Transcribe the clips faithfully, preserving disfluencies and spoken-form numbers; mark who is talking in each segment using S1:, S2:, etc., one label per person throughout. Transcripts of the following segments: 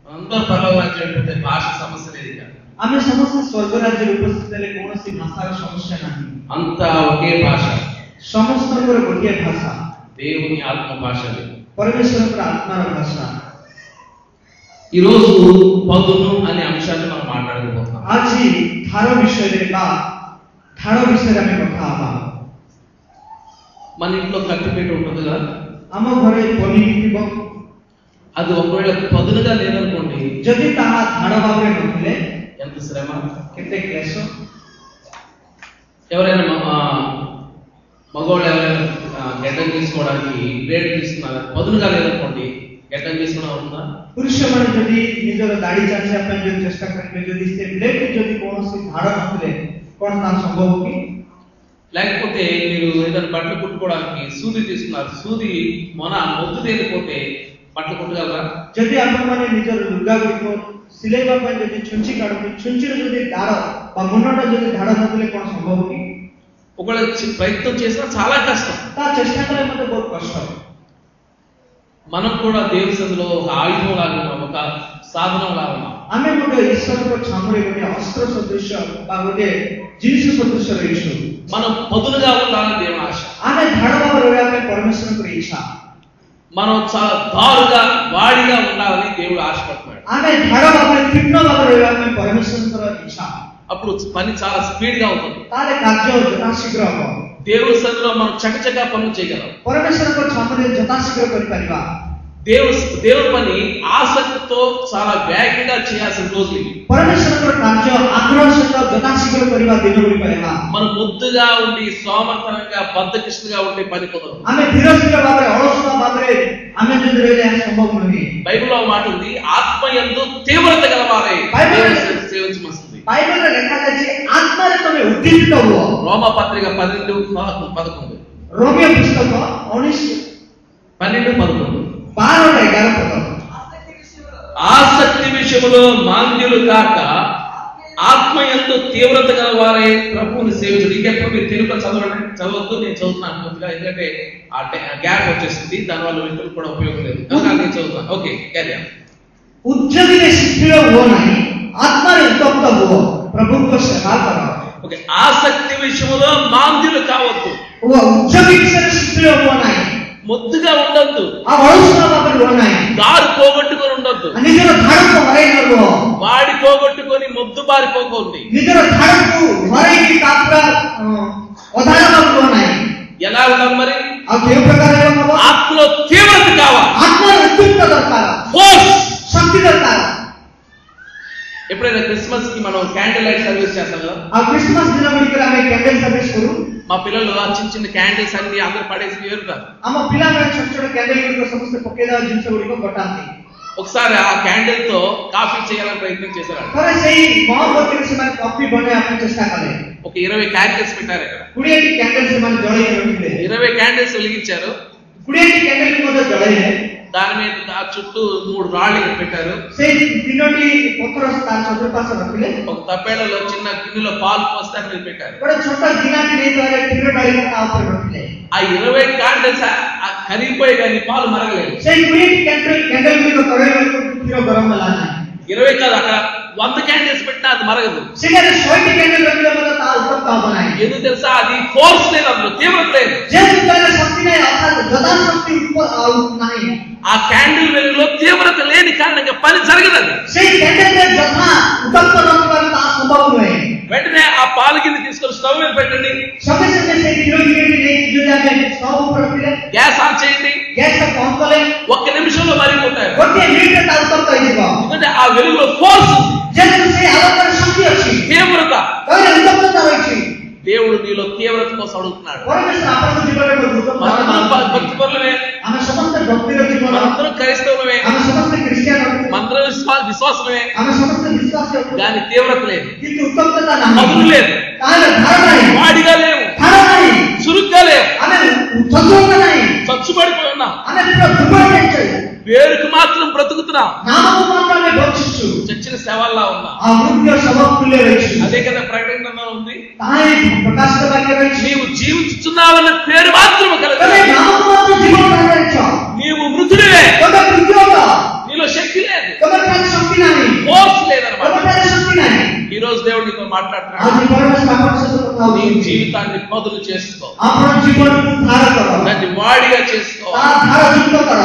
S1: అందరూ పరలోకరాజ్యం వెళ్ళిపోతే భాష సమస్య లేదు ఇక.
S2: ଆମେ ସମସ୍ତେ ସ୍ୱର୍ଗ ରାଜ୍ୟରେ ଉପସ୍ଥିତ ହେଲେ କୌଣସି ଭାଷାର ସମସ୍ୟା ନାହିଁ।
S1: అంతా ఒకే భాష,
S2: ସମସ୍ତଙ୍କର ଗୋଟିଏ ଭାଷା,
S1: దేవుని ఆత్మ భాష.
S2: ପରମେଶ୍ୱରଙ୍କର ଆତ୍ମାର ଭାଷା।
S1: ఈ రోజు పదును అనే అంశాన్ని మనం మాట్లాడుకోబోతున్నాం.
S2: ଆଜି ଧାର ବିଷୟରେ ବା ଧାର ବିଷୟରେ ଆମେ କଥା ହେବା।
S1: మన ఇంట్లో కత్తిపేట ఉంటుంది కదా,
S2: ଆମ ଘରେ ପନିକି ଥିବ,
S1: అది ఒకవేళ పదునుగా లేదనుకోండి,
S2: ଯଦି ତାହା ଧାର ଭାବରେ ନଥିଲେ
S1: ఎంత శ్రమ,
S2: କେତେ କ୍ଲେଶ।
S1: ఎవరైనా మగవాళ్ళు ఎవరైనా గడ్డం తీసుకోవడానికి బ్లేడ్ తీసుకున్నారు, పదునుగా లేదనుకోండి గడ్డం తీసుకున్నా ఉందా?
S2: ପୁରୁଷମାନେ ଯଦି ନିଜର ଦାଢି ଚାଞ୍ଚିବା ପାଇଁ ଯଦି ଚେଷ୍ଟା କରିବେ, ଯଦି ସେ ବ୍ଲେଡ୍ ଯଦି କୌଣସି ଧାର ନଥିଲେ କଣ ତାହା ସମ୍ଭବ କି?
S1: లేకపోతే మీరు ఏదైనా బట్టలు కుట్టుకోవడానికి సూది తీసుకున్నారు, సూది మొన మొద్దు తేలిపోతే బట్టలు కుట్టగలరా?
S2: ଯଦି ଆପଣମାନେ ନିଜର ଲୁଗା ଗୁଡ଼ିକ ସିଲେଇବା ପାଇଁ ଯଦି ଛୁଞ୍ଚି କାଢନ୍ତି, ଛୁଞ୍ଚିର ଯଦି ଦାର ବା ମୁନଟା ଯଦି ଧାର ନଥିଲେ କଣ ସମ୍ଭବ କି?
S1: ఒకవేళ ప్రయత్నం చేసినా చాలా కష్టం,
S2: ତା ଚେଷ୍ଟା କଲେ ମୋତେ ବହୁତ କଷ୍ଟ।
S1: మనం కూడా దేవుని సన్నిధిలో ఒక ఆయుధం లాగా ఉన్నాం, ఒక సాధనం లాగా ఉన్నాం।
S2: ଆମେ ଗୋଟେ ଈଶ୍ୱରଙ୍କ ଛାମୁରେ ଗୋଟେ ଅସ୍ତ୍ର ସଦୃଶ ବା ଗୋଟେ ଜିନିଷ ସଦୃଶ ରହିଛୁ।
S1: మనం పదునుగా ఉండాలని దేవుని ఆశ।
S2: ଆମେ ଧାର ଭାବରେ ରହିବା ପାଇଁ ପରମେଶ୍ୱରଙ୍କର ଇଚ୍ଛା।
S1: మనం చాలా దారుగా వాడిగా ఉండాలని దేవుడు ఆశపడుతున్నాడు।
S2: ଆମେ ଧାର ଭାବରେ ତୀକ୍ଷ୍ଣ ଭାବରେ ରହିବା ପାଇଁ ପରମେଶ୍ୱରଙ୍କର ଇଚ୍ଛା।
S1: అప్పుడు పని చాలా స్పీడ్ గా ఉంటుంది,
S2: ତାହେଲେ କାର୍ଯ୍ୟ ଯଥାଶୀଘ୍ର ହବ।
S1: దేవుని సన్నిధిలో మనం చకచకా పనులు చేయగలం,
S2: ପରମେଶ୍ୱରଙ୍କ ଛାମୁରେ ଯଥାଶୀଘ୍ର କରିପାରିବା।
S1: దేవుడు దేవుని పని ఆసక్తితో చాలా వేగంగా చేయాల్సిన రోజులు ఇవి।
S2: ପରମେଶ୍ୱରଙ୍କର କାର୍ଯ୍ୟ ଆଗ୍ରହ ସହିତ ଯଥାଶୀଘ୍ର କରିବା ଦିନ ଗୁଡ଼ିକ ଏହା।
S1: మనం ముద్దుగా ఉండి సోమర్థనంగా బద్ధకిష్టుగా ఉండే పని కుదరదు।
S2: ଆମେ ଧୀର ଧୀର ଭାବରେ ଅଳସୁଆ ଭାବରେ ଆମେ ଯଦି ରହିଲେ ଏହା ସମ୍ଭବ ନୁହେଁ।
S1: బైబిల్లో మాట ఉంది, ఆత్మ యందు తీవ్రత గలవారై సేవించమస్తుంది।
S2: బైబిల్లో ଲେଖାଯାଇଛି ଆତ୍ମାରେ ତମେ ଉଦ୍ଦୀପିତ ହୁଅ।
S1: రోమా పత్రిక పన్నెండు పదకొండు,
S2: ରୋମିଓ ପୁସ୍ତକ ଉଣେଇଶ
S1: పన్నెండు పదకొండు,
S2: ବାର ଏଗାର ପଦ।
S1: ఆసక్తి విషయంలో మాంద్యులు కాక ఆత్మ యందు తీవ్రత గలవారై ప్రభువుని సేవించండి। ఇంకెప్పుడు మీరు తెలుగులో చదవండి, చదవద్దు, నేను చదువుతున్నాను కొద్దిగా, ఎందుకంటే ఆ గ్యాప్ వచ్చేసింది, దానివల్ల వ్యక్తులు కూడా ఉపయోగం లేదు, నేను చదువుతాను। Okay, carry on.
S2: ଉଦ୍ୟୋଗୀରେ ଶିଥିଳ ହୁଅ ନାହିଁ, ଆତ୍ମାରେ ଉତ୍ତପ୍ତ ହୁଅ, ప్రభుଙ୍କ ସେବା କର।
S1: ఓకే, ఆసక్తి విషయంలో మాంద్యులు కావద్దు,
S2: ଉଦ୍ୟୋଗୀ ବିଷୟରେ ଶିଥିଳ ହୁଅ ନାହିଁ,
S1: ముద్దుగా ఉండొద్దు,
S2: ଆଉ ଅଳସୁଆ ଭାବରେ ହୁଅ ନାହିଁ,
S1: దారు పోగొట్టుకొని ఉండొద్దు,
S2: ନିଜର ଧାରକୁ ହରାଇ ନ ରୁହ,
S1: వాడి పోగొట్టుకొని మొద్దు బారిపోకండి,
S2: ନିଜର ଧାରକୁ ହରାଇକି ତାପରେ ଅଧାର ଭାବରେ ରୁହ ନାହିଁ।
S1: ఎలా ఉండాలి మరి?
S2: ଆଉ କେଉଁ ପ୍ରକାର ହବ?
S1: ఆత్మలో తీవ్రత కావాలి,
S2: ଆତ୍ମାର ଉଦ୍ଦୀପ୍ତ ଦରକାର,
S1: ఫోర్స్,
S2: ଶକ୍ତି ଦରକାର।
S1: ఎప్పుడైనా క్రిస్మస్ కి మనం క్యాండిల్ లైట్ సర్వీస్ చేస్తాం కదా,
S2: ଆଉ క్రిస్మస్ ଦିନ ଗୁଡ଼ିକରେ ଆମେ କ୍ୟାଣ୍ଡେଲ ସର୍ଭିସ କରୁ।
S1: మా పిల్లలు ఆ చిన్న చిన్న క్యాండిల్స్ అన్ని అందరు పడేసి వేరుతారు।
S2: ଆମ ପିଲାମାନେ ଛୋଟ ଛୋଟ କ୍ୟାଣ୍ଡେଲ ଗୁଡ଼ିକ ସମସ୍ତେ ପକେଇଦେବା ଜିନିଷ ଗୁଡ଼ିକ ଗୋଟାନ୍ତି।
S1: ఒకసారి ఆ క్యాండిల్ తో కాఫీ చేయాలని ప్రయత్నం చేశారు,
S2: ଥରେ ସେଇ ମହମବତୀରେ ସେମାନେ କଫି ବନେଇବା ପାଇଁ ଚେଷ୍ଟା କଲେ।
S1: ఒక ఇరవై క్యాండిల్స్ పెట్టారు ఇక్కడ,
S2: କୋଡ଼ିଏଟି କ୍ୟାଣ୍ଡେଲ ସେମାନେ ଜଳେଇ ରଖିଲେ।
S1: ఇరవై క్యాండిల్స్ వెలిగించారు,
S2: କୋଡ଼ିଏଟି କ୍ୟାଣ୍ଡେଲ ମଧ୍ୟ ଜଳେଇଲେ।
S1: దాని మీద ఆ చుట్టూ మూడు రాళ్ళు పెట్టారు,
S2: ସେଇ ତିନୋଟି ପଥର ତା ଚତୁଃପାର୍ଶ୍ୱ ରଖିଲେ।
S1: ఒక తప్పేళ్లలో చిన్న గిన్నెలో పాలు పోస్తే అక్కడ పెట్టారు,
S2: ଗୋଟେ ଛୋଟ ଗିନାଟି ନେଇଥିବାରେ କ୍ଷୀର ଢାଳିକି ତା ଉପରେ ରଖିଲେ।
S1: ఆ ఇరవై క్యాండిల్స్ కరిగిపోయి కానీ పాలు మరగలేదు।
S2: ସେଇ କୋଡ଼ିଏଟି କ୍ୟାଣ୍ଡେଲ କ୍ୟାଣ୍ଡେଲ ଗୁଡ଼ିକ ତରଳିବାକୁ କ୍ଷୀର ଗରମ ହେଲା ନାହିଁ।
S1: ఇరవై కాదు, అక్కడ వంద క్యాండిల్స్ పెట్టినా అది మరగదు।
S2: ସେଠାରେ ଶହେଟି କ୍ୟାଣ୍ଡେଲ ରଖିଲେ ମଧ୍ୟ ତା ଉତ୍ତପ୍ତ ହବ ନାହିଁ।
S1: ఎందుకు తెలుసా? అది ఫోర్స్ లేదు, అందులో తీవ్రత లేదు।
S2: ଯେ ଭିତରେ ଶକ୍ତି ନାହିଁ, ଅର୍ଥାତ୍ ଯଥାଶକ୍ତି ନାହିଁ,
S1: ఆ క్యాండిల్ వెలుగులో తీవ్రత లేని కారణంగా పని జరగదు।
S2: ସେଇ କ୍ୟାଣ୍ଡେଲରେ ଯଥା ଉତ୍ତପ୍ତ ନଥିବାରୁ ତାହା ସମ୍ଭବ ନୁହେଁ।
S1: వెంటనే ఆ పాలు గిన్నె తీసుకొని స్టవ్ మీద పెట్టండి,
S2: ସଙ୍ଗେ ସଙ୍ଗେ ସେଇ କ୍ଷୀର ଗିରିଟି ନେଇକି ଯଦି ଆମେ ଷ୍ଟవ్ ଉପରେ ରଖିଲେ,
S1: గ్యాస్ ఆన్ చేయండి,
S2: ଗ୍ୟାସ ବନ୍ଦ କଲେ
S1: ఒక్క నిమిషంలో మరిగిపోతాయి।
S2: ଗୋଟିଏ ମିନିଟରେ ତା ଉତ୍ତପ୍ତ ହେଇଯିବ।
S1: ఎందుకంటే ఆ వెలుగులో ఫోర్స్ ఉంది,
S2: ଯେହେତୁ ସେଇ ଆଲୋକରେ ଶକ୍ତି ଅଛି,
S1: తీవ్రత।
S2: ତାହେଲେ ଉତ୍ତପ୍ତତା ରହିଛି।
S1: దేవుడు నీలో తీవ్రత కోసం అడుగుతున్నాడు।
S2: ପରମେଶ୍ୱର ଆପଣଙ୍କ ଜୀବନରେ ଉତ୍ତପ୍ତ
S1: మనందరం భక్తి పరులమే,
S2: ଆମେ ସମସ୍ତେ ଭକ୍ତିର ଜୀବନ,
S1: మనందరం క్రైస్తవులమే,
S2: ଆମେ ସମସ୍ତେ ଖ୍ରୀଷ୍ଟିଆନ,
S1: మనందరం విశ్వాస విశ్వాసమే,
S2: ଆମେ ସମସ୍ତେ ବିଶ୍ୱାସୀ,
S1: దాని తీవ్రత లేదు,
S2: କିନ୍ତୁ ఉత్తప్తତା ନାହିଁ,
S1: పదులు లేదు,
S2: ତାହେଲେ ଧାର ନାହିଁ,
S1: వాడిగా లేవు,
S2: ଧାର ନାହିଁ,
S1: చురుగ్గా లేవు,
S2: ଆମେ ସଚୋଟ ନାହିଁ,
S1: చచ్చుబడిపోయి ఉన్నాం,
S2: ଆମେ ପୁରା ଦୁର୍ବଳ ହେଇଛୁ,
S1: పేరుకు మాత్రం బ్రతుకుతున్నాం,
S2: ନାମକୁ ମାତ୍ର ଆମେ ବଞ୍ଚିଛୁ,
S1: చచ్చిన శవాల్లా ఉన్నాం।
S2: ଆଉ ମୃତ୍ୟୁ ଶବ ତୁଲ୍ୟ ରହିଛୁ।
S1: అదే కదా ప్రకటనలో ఉంది,
S2: ତାହା ହିଁ ପ୍ରକାଶିତ ବାକ୍ୟ ରହିଛି,
S1: నీవు జీవించుతున్నావన్న పేరు మాత్రం కలదు,
S2: ତମେ ନାମକୁ ମାତ୍ର ଜୀବନ ରହିଛ,
S1: నీవు మృతుడివే,
S2: ତମେ ମୃତ୍ୟୁ,
S1: నీలో శక్తి లేదు,
S2: ତମେ ଶକ୍ତି
S1: రోజు దేవుడు నీతో మాట్లాడుతున్నాడు.
S2: ଆଜି ପରମେଶ୍ୱର ଆପଣଙ୍କ ସହିତ କଥା
S1: నీ
S2: ହଉଛନ୍ତି.
S1: జీవితాన్ని పదులు చేసుకో,
S2: ଆପଣ ଜୀବନକୁ ଧାର କର,
S1: దాన్ని వాడిగా చేసుకో.
S2: ତା ଧାରଯୁକ୍ତ କର.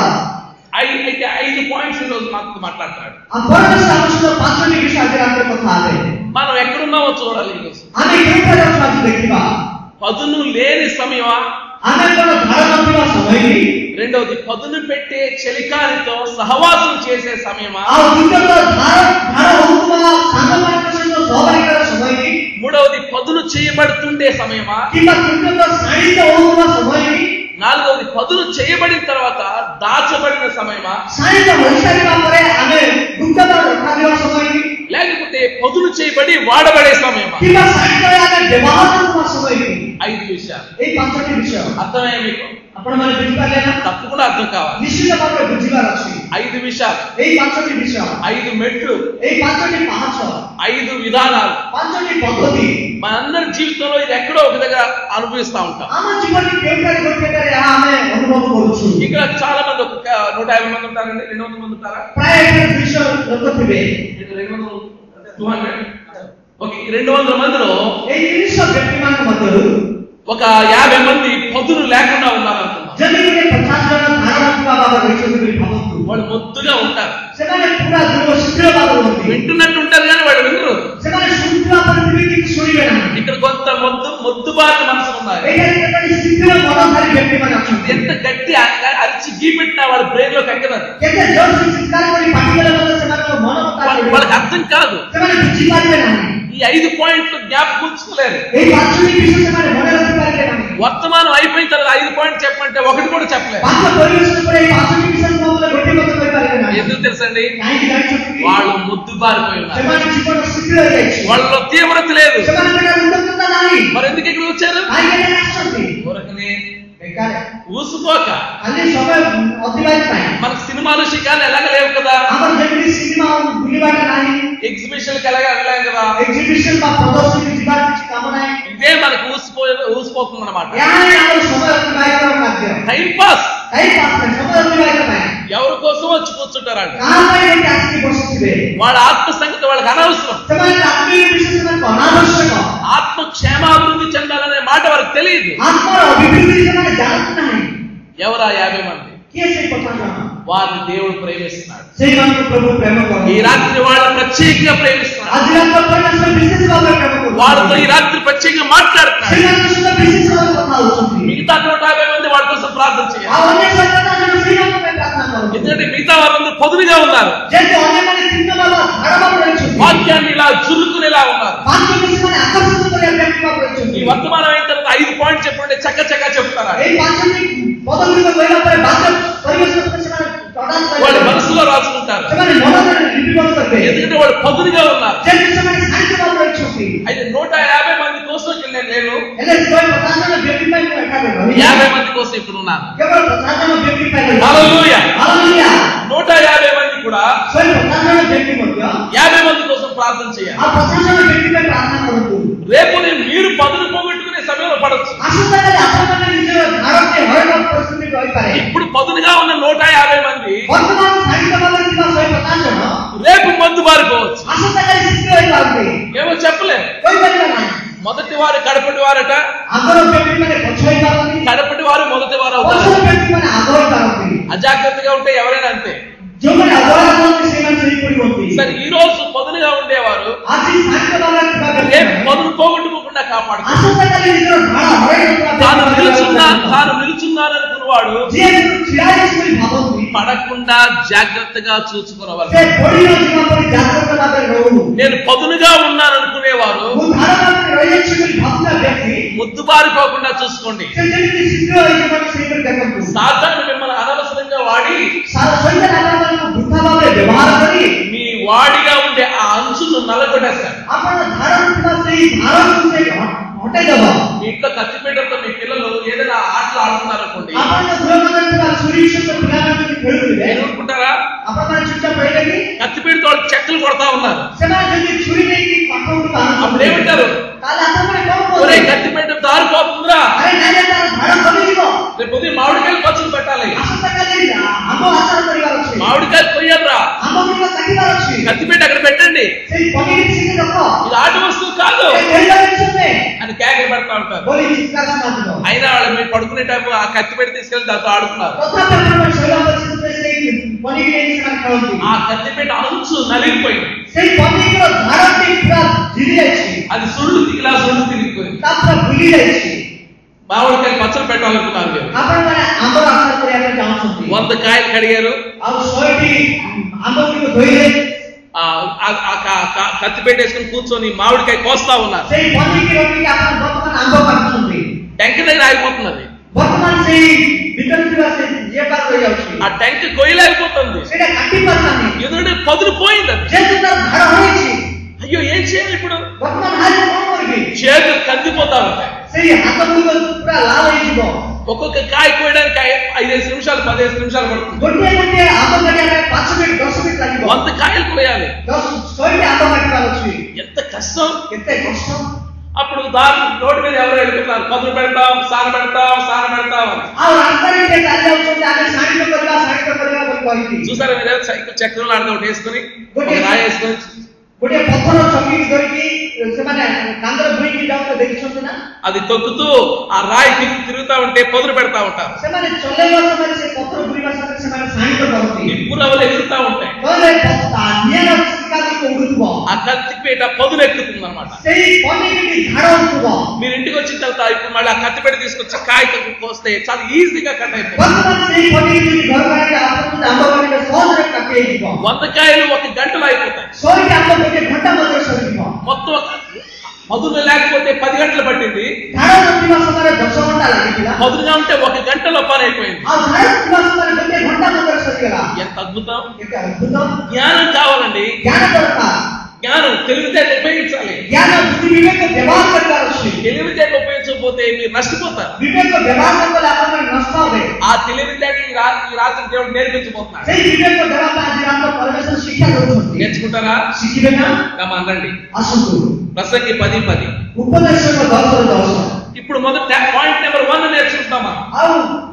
S1: ఐ- అయితే ఐదు పాయింట్స్ ఈ రోజు మాతో మాట్లాడతాడు.
S2: ఆ పరమేశ్వర ଆମ ସହିତ ପାଞ୍ଚଟି ବିଷୟ ଆଜି ରାତିରେ କଥା ହେବେ.
S1: మనం ఎక్కడున్నామో చూడాలి ఈ రోజు.
S2: ଆମେ କେଉଁଠାରେ ଅଛୁ ଆଜି ଦେଖିବା.
S1: పదును లేని సమయమా,
S2: ଆମେ କଣ ଧାର ନଥିବା ସମୟ କି?
S1: రెండవది పదును పెట్టే చలికానితో సహవాసం చేసే సమయమా,
S2: ଆଉ ଦ୍ୱିତୀୟତଃ ଧାର ଧାର ହଉଥିବା ସାଙ୍ଗମାନଙ୍କ ସହିତ ସହଭାଗିତାର ସମୟ କି?
S1: మూడవది పదును చేయబడుతుండే సమయమా,
S2: କିମ୍ବା ତୃତୀୟତଃ ଶାଣିତ ହଉଥିବା ସମୟ କି?
S1: నాలుగవది పదును చేయబడిన తర్వాత దాచబడిన సమయమా,
S2: ଶାଣିତ ହୋଇସାରିବା ପରେ ଆମେ ଗୁପ୍ତତା ରଖାଯିବା ସମୟ କି?
S1: లేకపోతే పదును చేయబడి వాడబడే సమయమా?
S2: କିମ୍ବା ଶାଣିତ ଆମେ ବ୍ୟବହାର କରୁଥିବା ସମୟ କି?
S1: ఐదు విషయాలు
S2: ଏଇ ପାଞ୍ଚଟି ବିଷୟ
S1: అర్థమయ్యా మీకు?
S2: ଆପଣମାନେ ବୁଝିପାରିଲେ ନା?
S1: తప్పకుండా అర్థం కావాలి.
S2: ନିଶ୍ଚିତ ଭାବରେ ବୁଝିବାର ଅଛି.
S1: ఐదు విషయాలు,
S2: ଏଇ ପାଞ୍ଚଟି ବିଷୟ,
S1: ఐదు మెట్లు,
S2: ଏଇ ପାଞ୍ଚଟି ପାହାଚ,
S1: ఐదు విధానాలు
S2: ପାଞ୍ଚଟି ପଦ୍ଧତି
S1: మనందరి జీవితంలో ఇది ఎక్కడో ఒక దగ్గర అనుభవిస్తా ఉంటాం.
S2: ଆମ ଜୀବନରେ କେଉଁଠାରେ ଗୋଟିଏଠାରେ ଏହା ଆମେ ଅନୁଭବ କରୁଛୁ.
S1: ఇక్కడ చాలా మంది ఒక నూట యాభై మంది ఉంటారండి, రెండు వందల మంది ఉంటారా?
S2: ପ୍ରାୟ ଏଠାରେ ଦୁଇଶହ ଲୋକ ଥିବେ.
S1: రెండు వందలు టూ హండ్రెడ్ ఓకే. ఈ రెండు వందల మందిలో
S2: ଏଇ ତିନିଶହ ବ୍ୟକ୍ତିମାନଙ୍କ ମଧ୍ୟରୁ
S1: ఒక యాభై మంది పదులు లేకుండా ఉన్నారు అనుకున్నాం.
S2: ଯଦି ଗୋଟେ ପଚାଶ ଜଣ ଧାର ନଥିବା ବାବା ରହିଛନ୍ତି ବୋଲି ଭାବନ୍ତୁ.
S1: వాళ్ళు మొద్దుగా ఉంటారు,
S2: ସେମାନେ ପୁରା ଦୃଢ ଶୀଘ୍ର ବାବା ରୁହନ୍ତି.
S1: వింటున్నట్టు ఉంటారు కానీ వాళ్ళు వినరు.
S2: ସେମାନେ ଶୁଣୁଥିବା ପରେ ବି କିଛି ଶୁଣିବେ ନାହିଁ.
S1: ఇక్కడ కొంత మొద్దు మొద్దుబాటు మనసులు ఉన్నాయి.
S2: ଏଇଠାରେ କେତେବେଳେ శୀଘ୍ର ମନଧାରୀ ବ୍ୟକ୍ତିମାନେ ଅଛନ୍ତି.
S1: ఎంత గట్టి అ- అరిచి గీపెట్టినా వాళ్ళ బ్రెయిన్ లో ఎక్కదు.
S2: କେତେ ଜୋରସେ ଚିତ୍କାର କରି ପାଟିଗଲେ ମଧ୍ୟ ସେମାନଙ୍କ ମନ କଥା
S1: వాళ్ళ- వాళ్ళకి అర్థం కాదు.
S2: ସେମାନେ ବୁଝିପାରିବେ ନାହିଁ.
S1: ఈ ఐదు పాయింట్లు జ్ఞాపకం ఉంచుకోలేరు.
S2: ଏଇ ପାଞ୍ଚଟି ବିଷୟ ସେମାନେ ମନେ ରଖିପାରିବେ ନାହିଁ.
S1: వర్తమానం అయిపోయిన తర్వాత ఐదు పాయింట్ చెప్పంటే ఒకటి కూడా చెప్పలేరు.
S2: ପାଞ୍ଚ ପରିବେଶ ପରେ ଏଇ ପାଞ୍ଚଟି ବିଷୟ ମଧ୍ୟରେ ଗୋଟିଏ କଥା କହିପାରିବେ ନାହିଁ.
S1: ఎందుకు తెలుసండి?
S2: କାହିଁକି ଜାଣିଛନ୍ତି କି?
S1: వాళ్ళు ముద్దు బారిపోయి ఉన్నారు.
S2: ସେମାନେ ଜୀବନ ଶୀଘ୍ର ହେଇଯାଇଛି.
S1: వాళ్ళలో తీవ్రత లేదు.
S2: ସେମାନଙ୍କର ଉନ୍ନତତା ନାହିଁ.
S1: మరి ఎందుకు ఇక్కడ వచ్చారు?
S2: କାହିଁକି ଏଠାରେ ଆସିଛନ୍ତି?
S1: ఊరకనే
S2: ବେକାର
S1: ఊసుకోక.
S2: ଖାଲି ସମୟ ଅତିବାହିତ ପାଇଁ.
S1: మనకు సినిమాలు శిఖాలు ఎలాగ లేవు కదా,
S2: ଆମର ଯେମିତି ସିନେମା ବୁଲିବାଟା ନାହିଁ,
S1: ఎగ్జిబిషన్ కి ఎలాగ వెళ్ళాం కదా,
S2: ଏକ୍ଜିବିସନ ବା ପ୍ରଦର୍ଶନୀ ଯିବାର କିଛି କାମ ନାହିଁ.
S1: ఇదే మనకు ఊసిపో ఊసిపోతుంది అనమాట.
S2: ଏହା ହିଁ ଆମର ସମୟ ଅତିବାହିତ କାର୍ଯ୍ୟ.
S1: Time pass.
S2: କାହିଁ ପାସ୍ ନାହିଁ, ସମୟ ଅତିବାହିତ ପାଇଁ.
S1: ఎవరి కోసం వచ్చి కూర్చుంటారంట.
S2: କାହା ପାଇଁ ଏଠି ଆସିକି ବସିଥିବେ?
S1: వాళ్ళ ఆత్మ సంగతి వాళ్ళకి అనవసరం.
S2: ସେମାନଙ୍କ ଆତ୍ମୀୟ ବିଷୟ ସେମାନଙ୍କୁ ଅନାବଶ୍ୟକ.
S1: ఆత్మ క్షేమాభివృద్ధి చెందాలనే మాట వారికి తెలియదు.
S2: ଆତ୍ମର ଅଭିବୃଦ୍ଧି ସେମାନେ ଜାଣନ୍ତି ନାହିଁ.
S1: ఎవరా యాభై మంది?
S2: କିଏ ସେଇ ପଚାଶ ଜଣ?
S1: వారిని దేవుడు ప్రేమిస్తున్నాడు.
S2: ସେଇମାନଙ୍କୁ ପ୍ରଭୁ ପ୍ରେମ
S1: ఈ
S2: କରନ୍ତି.
S1: రాత్రి వాళ్ళు ప్రత్యేకంగా ప్రేమిస్తున్నాడు.
S2: ଆଜି ରାତ୍ର ପରମେଶ୍ୱର ବିଶେଷ ଭାବରେ ପ୍ରେମ କରୁଛନ୍ତି.
S1: వాళ్ళతో ఈ రాత్రి ప్రత్యేకంగా మాట్లాడుతున్నాడు.
S2: ସେମାନଙ୍କ ସହିତ ବିଶେଷ ଭାବରେ କଥା ହଉଛନ୍ତି.
S1: మిగతా నూట యాభై మంది వాళ్ళ కోసం ప్రార్థన చేయాలి.
S2: ଆଉ ଅନ୍ୟ ସହିତ ଜଣେ ସେଇମାନଙ୍କ ପାଇଁ ପ୍ରାର୍ଥନା କରନ୍ତି.
S1: ఎందుకంటే మిగతా వాళ్ళందరూ పొదునుగా ఉన్నారు.
S2: ଯେହେତୁ ଅନ୍ୟମାନେ ତିନି ବାବା ଧାର ଭାବରେ ରହିଛନ୍ତି,
S1: వాక్యాన్ని ఇలా చురుకునేలా ఉన్నారు.
S2: ପାଞ୍ଚଟି ସେମାନେ ଆକର୍ଷିତ କରିବା ବ୍ୟକ୍ତି ଭାବରେ
S1: ఈ
S2: ରହିଛନ୍ତି.
S1: వర్తమానం అయిన తర్వాత ఐదు పాయింట్ చెప్పుకుంటే చక్క చక్క చెప్తారా?
S2: ଏଇ ପାଞ୍ଚଟି ପଦଗୁଡ଼ିକ କହିଲା ପରେ ବାକ୍ୟ ପରିବେଶ ଉପରେ ସେମାନେ ପ୍ରଦାନ
S1: వాళ్ళు
S2: କରିବେ.
S1: మనసులో రాసుకుంటారు.
S2: ସେମାନେ ମନରେ ଲିପିବଦ୍ଧ କରିବେ.
S1: ఎందుకంటే వాళ్ళు పొదునుగా ఉన్నారు.
S2: ଯେହେତୁ ସେମାନେ ଶାନ୍ତ ଭାବରେ ରହିଛନ୍ତି,
S1: అయితే నూట యాభై మంది కోసం ఇక్కడ నేను లేను,
S2: ହେଲେ ଶହେ ପଚାଶ ଜଣ ବ୍ୟକ୍ତି ପାଇଁ ମୁଁ ଏଠାରେ ରହିବି.
S1: యాభై మంది కోసం ఇక్కడ ఉన్నాను.
S2: କେବଳ ପଚାଶ ଜଣ ବ୍ୟକ୍ତି ପାଇଁ ରହିବି.
S1: హల్లెలూయా.
S2: ହାଲେଲୁୟା।
S1: నూట యాభై మంది కూడా
S2: ଶହେ ପଚାଶ ଜଣ ବ୍ୟକ୍ତି ମଧ୍ୟ
S1: యాభై మంది కోసం ప్రార్థన చేయాలి.
S2: ଆଉ ପଚାଶ ଜଣ ବ୍ୟକ୍ତି ପାଇଁ ପ୍ରାର୍ଥନା କରନ୍ତୁ।
S1: రేపు నేను మీరు పదును పోగొట్టుకునే సమయంలో పడవచ్చు.
S2: ଆସନ୍ତାକାଲି ଆପଣମାନେ ନିଜର ଧାରଣରେ ହରେକ ପରିସ୍ଥିତି ରହିପାରେ।
S1: ఇప్పుడు పదునుగా ఉన్న నూట యాభై మంది
S2: ବର୍ତ୍ତମାନ ଶାରୀରିକ ଭାବରେ ଥିବା ଶହେ ପଚାଶ ଜଣ
S1: రేపు మందు బారిపోవచ్చు.
S2: ଆସନ୍ତାକାଲି ଶୀଘ୍ର ହୋଇପାରନ୍ତି।
S1: ఏమో చెప్పలేము.
S2: କହିପାରିବେ ନାହିଁ।
S1: మొదటి వారు కడపటి వారట,
S2: ଆଗର ବ୍ୟକ୍ତିମାନେ ପଛ ହୋଇପାରନ୍ତି,
S1: కడపటి వారు మొదటి వారు
S2: ପଛର
S1: అవుతారు.
S2: ବ୍ୟକ୍ତିମାନେ ଆଗ ହୋଇପାରନ୍ତି।
S1: అజాగ్రత్తగా ఉంటే ఎవరైనా అంతే.
S2: ଯେଉଁମାନେ ଅବହେଳା କରନ୍ତି ସେମାନେ ସେହିପରି ହୁଅନ୍ତି।
S1: సరే ఈ రోజు పదునుగా ఉండేవారు
S2: ଆଜି ଶାରୀରିକ ଭାବରେ ଥିବା
S1: రేపు
S2: ବ୍ୟକ୍ତିମାନେ
S1: పదును పోగొట్టుకోకుండా కాపాడుతారు.
S2: ଆସନ୍ତାକାଲି ନିଜର ଧାର ହରେଇଥିବା
S1: తాను నిలుచున్నా
S2: ବ୍ୟକ୍ତିମାନେ
S1: తాను నిలుచున్నారనుకున్నవాడు
S2: ଯିଏ ଛିଡ଼ା ହେଇଛି ବୋଲି ଭାବନ୍ତି,
S1: పడకుండా జాగ్రత్తగా చూసుకునేవారు.
S2: ସେ ପଡ଼ି ନ ଯିବା ପରି ଜାଗ୍ରତ ଭାବରେ ରହୁ।
S1: నేను పదునుగా ఉన్నాను అనుకునేవారు
S2: ମୁଁ ଧାର ଭାବରେ ରହିଯାଇଛି ବୋଲି ଭାବୁଥିବା ବ୍ୟକ୍ତି
S1: ముద్దు బారిపోకుండా చూసుకోండి.
S2: ସେ ଯେମିତି ଶୀଘ୍ର ହେଇଯିବାକୁ ସେହିପରି ଦେଖନ୍ତୁ।
S1: సాతాను మిమ్మల్ని అనవసరంగా వాడి
S2: ସାରା ସୈନ୍ୟ ଆପଣମାନଙ୍କୁ ବୃଥା ଭାବରେ ବ୍ୟବହାର କରି
S1: మీ వాడిగా ఉండే ఆ అంచును నలగొట్టేస్తాడు.
S2: ଆପଣ ଧାର ଥିବା ସେଇ ଧାରକୁ ସେ ହଟେଇ ଦେବ।
S1: మీ ఇంట్లో కత్తిపీటతో మీ పిల్లలు ఏదైనా ఆటలు ఆడుతున్నారనుకోండి,
S2: ଆପଣଙ୍କ ଗୃହମାନେ ଥିବା ଛୁରୀ ସହିତ ପିଲାମାନେ ଯଦି ଖେଳୁଥିବେ,
S1: ఏం అనుకుంటారా?
S2: ଆପଣମାନେ ଚୁପଚାପ ରହିବେ କି?
S1: కత్తిపీటతో వాళ్ళు చెక్కలు కొడతా ఉన్నారు.
S2: ସେମାନେ ଯଦି ଛୁରୀ ନେଇକି ପାଖକୁ
S1: అప్పుడు
S2: ବାହାରୁଛନ୍ତି,
S1: ఏమంటారు?
S2: ତାହେଲେ ଆପଣମାନେ କଣ
S1: ఒరే
S2: କରିବେ?
S1: కత్తిపీట దారిపోతుందిరా,
S2: ଆରେ ନାଇଁ ନାଇଁ, ତାର ଧାର କମିଯିବ।
S1: రేపు ఉదయం మామిడికాయలు పచ్చడి పెట్టాలి,
S2: ଆସନ୍ତାକାଲି ଆମ୍ବ ଆଚାର କରିବାର ଅଛି,
S1: మామిడికాయలు కొయ్యాలరా,
S2: ଆମ୍ବ ଗୁଡ଼ିକ କାଟିବାର ଅଛି।
S1: కత్తిపేట అక్కడ పెట్టండి,
S2: ସେଇ ପନିକି ସେଠି ରଖ,
S1: ఇది ఆట వస్తువు కాదు
S2: ଏ ଖେଳିବା ଜିନିଷ ନୁହେଁ
S1: అని కేకలు పెడతా ఉంటారు.
S2: ବୋଲି ଚିତ୍କାର ଶୁଣାଯିବ।
S1: అయినా వాళ్ళు మీరు పడుకునే టైం ఆ కత్తిపేట తీసుకెళ్లి దాంతో ఆడుతున్నారు.
S2: ତଥାପି ଆପଣ ଶୋଇଲା ପରିସ୍ଥିତିରେ ସେଇ ପନିକି ନେଇକି ସେମାନେ ଖେଳନ୍ତି।
S1: ఆ కత్తిపేట అంచు నలిగిపోయింది,
S2: ସେଇ ପନିକିର ଧାରଟି ପୁରା ଝିରି ଯାଇଛି,
S1: అది సుళ్ళు ఇలా సుళ్ళు తిరిగిపోయింది.
S2: ତା ପୁରା ବୁଲି ଯାଇଛି।
S1: మామిడికాయలు పచ్చడి పెట్టాలనుకున్నారు మీరు,
S2: ଆପଣମାନେ ଆମ୍ବ ଆଚାର କରିବା ପାଇଁ ଚାହୁଁଛନ୍ତି,
S1: వంద కాయలు కడిగారు,
S2: ଆଉ ଶହେଟି ଆମ୍ବଟିକୁ ଧୋଇଲେ,
S1: కత్తి పెట్టేసుకుని కూర్చొని మామిడికాయ కోస్తా ఉన్నారు.
S2: ସେଇ ପନିକି ରଖିକି ଆପଣ ବର୍ତ୍ତମାନ ଆମ୍ବ କାଟୁଛନ୍ତି,
S1: టెంక దగ్గర ఆగిపోతున్నది,
S2: ବର୍ତ୍ତମାନ ସେଇ ଭିତରେ ଥିବା ସେ ଇଏ ପାର ରହିଯାଉଛି,
S1: ఆ టెంక కొయ్యలేకపోతుంది,
S2: ସେଇଟା କାଟି ପାରୁନାହିଁ,
S1: ఎందుకంటే పదులు పోయింది. అది
S2: ଯେହେତు ତାର ଧାର ହୋଇଛି,
S1: అయ్యో ఏం చేయాలి ఇప్పుడు?
S2: ବର୍ତ୍ତମାନ ହାତ କଣ କରିବି?
S1: చేతులు కందిపోతా ఉంటాయి.
S2: ସେଇ ହାତ ଗୁଡ଼ିକ ପୁରା ଲାଲ ହେଇଯିବ।
S1: ఒక్కొక్క కాయ కోయడానికి ఐదేసి నిమిషాలు పదిహేను నిమిషాలు పడుతుంది.
S2: ଗୋଟିଏ ଗୋଟିଏ ଆମ୍ବ କାଟିବା ପାଇଁ ପାଞ୍ଚ ମିନିଟ୍ ଦଶ ମିନିଟ୍ ଲାଗିବ।
S1: వంద కాయలు కోయాలి,
S2: ଦଶ ଶହେଟି ଆମ୍ବ କାଟିବାର ଅଛି,
S1: ఎంత కష్టం.
S2: କେତେ କଷ୍ଟ।
S1: అప్పుడు దారి రోడ్డు మీద ఎవరు వెళ్తున్నారు, పదులు పెడతాం, సాన పెడతాం, సాన పెడతాం అని.
S2: ଆଉ ରାସ୍ତାରେ କିଏ ଚାଲି ଯାଉଛନ୍ତି, ଆମେ ଶାଣିତ କରିବା ଶାଣିତ କରିବା ବୋଲି କହିକି।
S1: చూసారా మీరు సైకిల్ చక్రం ఆడదా ఒకటి వేసుకుని ఒక రాయి వేసుకొని
S2: ଗୋଟିଏ ପଥର ଚକିକି ଧରିକି ସେମାନେ କାନ୍ଧରେ ଭୁଇଁକି ଯାଉଥିଲେ ଦେଖିଛନ୍ତି ନା?
S1: అది తొక్కుతూ ఆ రాయి తిరిగి తిరుగుతా ఉంటే పదులు పెడతా ఉంటారు.
S2: ସେମାନେ ଚଲେଇବା ସମୟରେ ସେ ପଥର ଘୁରିବା ସମୟରେ ସେମାନେ ଶାଣିତ କରନ୍ତି,
S1: నిప్పురవలు ఎగురుతా ఉంటాయి,
S2: ନିଆଁର ଶିକାଗୁଡ଼ିକ ଉଡୁଥିବ,
S1: ఆ కత్తిపేట పదులు ఎక్కుతుంది అనమాట.
S2: ସେଇ ପନିକିଟି ଧାର ଉଠୁଥିବ।
S1: మీరు ఇంటికి వచ్చిన తర్వాత ఇప్పుడు మళ్ళీ ఆ కత్తిపేట తీసుకొచ్చి కాయ తగ్గు కోస్తే చాలా ఈజీగా కట్ అయిపోతుంది.
S2: ବର୍ତ୍ତମାନ ସେଇ ପନିକିଟି ଘର ବାହାରେ ଆପଣଙ୍କୁ ଆମ୍ବ କାଟିଲେ ସହଜରେ କାଟି ହେଇଯିବ।
S1: వంద కాయలు ఒక గంటలో అయిపోతాయి,
S2: ଶହେଟି ଆମ୍ବ ଗୋଟିଏ ଘଣ୍ଟା ମଧ୍ୟରେ ସରିଯିବ।
S1: మొత్తం పదులు లేకపోతే పది గంటలు పట్టింది,
S2: ଧାର ନଥିବା ସମୟରେ ଦଶ ଘଣ୍ଟା ଲାଗିଥିଲା,
S1: పదులుగా ఉంటే ఒక గంటలో పని అయిపోయింది.
S2: ଆଉ ଧାର ଥିବା ସମୟରେ ଗୋଟିଏ ଘଣ୍ଟା ମଧ୍ୟରେ ସରିଗଲା।
S1: ఎంత అద్భుతం.
S2: କେତେ ଅଦ୍ଭୁତ!
S1: జ్ఞానం కావాలండి,
S2: ଜ୍ଞାନ ଦରକାର,
S1: జ్ఞానం తెలివితేటలు ఉపయోగించాలి.
S2: ଜ୍ଞାନ ବୁଦ୍ଧି ବିବେକ ବ୍ୟବହାର କରିବାର ଅଛି।
S1: తెలివితేటలు ఉపయోగించకపోతే మీరు నష్టపోతారు.
S2: ବିବେକ ବ୍ୟବହାର ନ କଲେ ଆପଣମାନେ ନଷ୍ଟ ହେବେ।
S1: ఆ తెలివితేట ఈ రాత్రి ఈ రాత్రి దేవుడు నేర్పించబోతున్నాడు.
S2: ସେଇ ବିବେକ ଦେବା ପାଇଁ ଆଜି ରାତ୍ର ପରମେଶ୍ୱର ଶିକ୍ଷା ଦେଉଛନ୍ତି।
S1: నేర్చుకుంటారా?
S2: ଶିଖିବେ ନା?
S1: రమ్మండి.
S2: ଆସନ୍ତୁ।
S1: ప్రసంగి పది పది.
S2: ଉପଦେଶକ ଦଶର ଦଶ।
S1: ఇప్పుడు మొదట పాయింట్ నెంబర్ వన్ నేర్చుకుంటామా?
S2: ଆଉ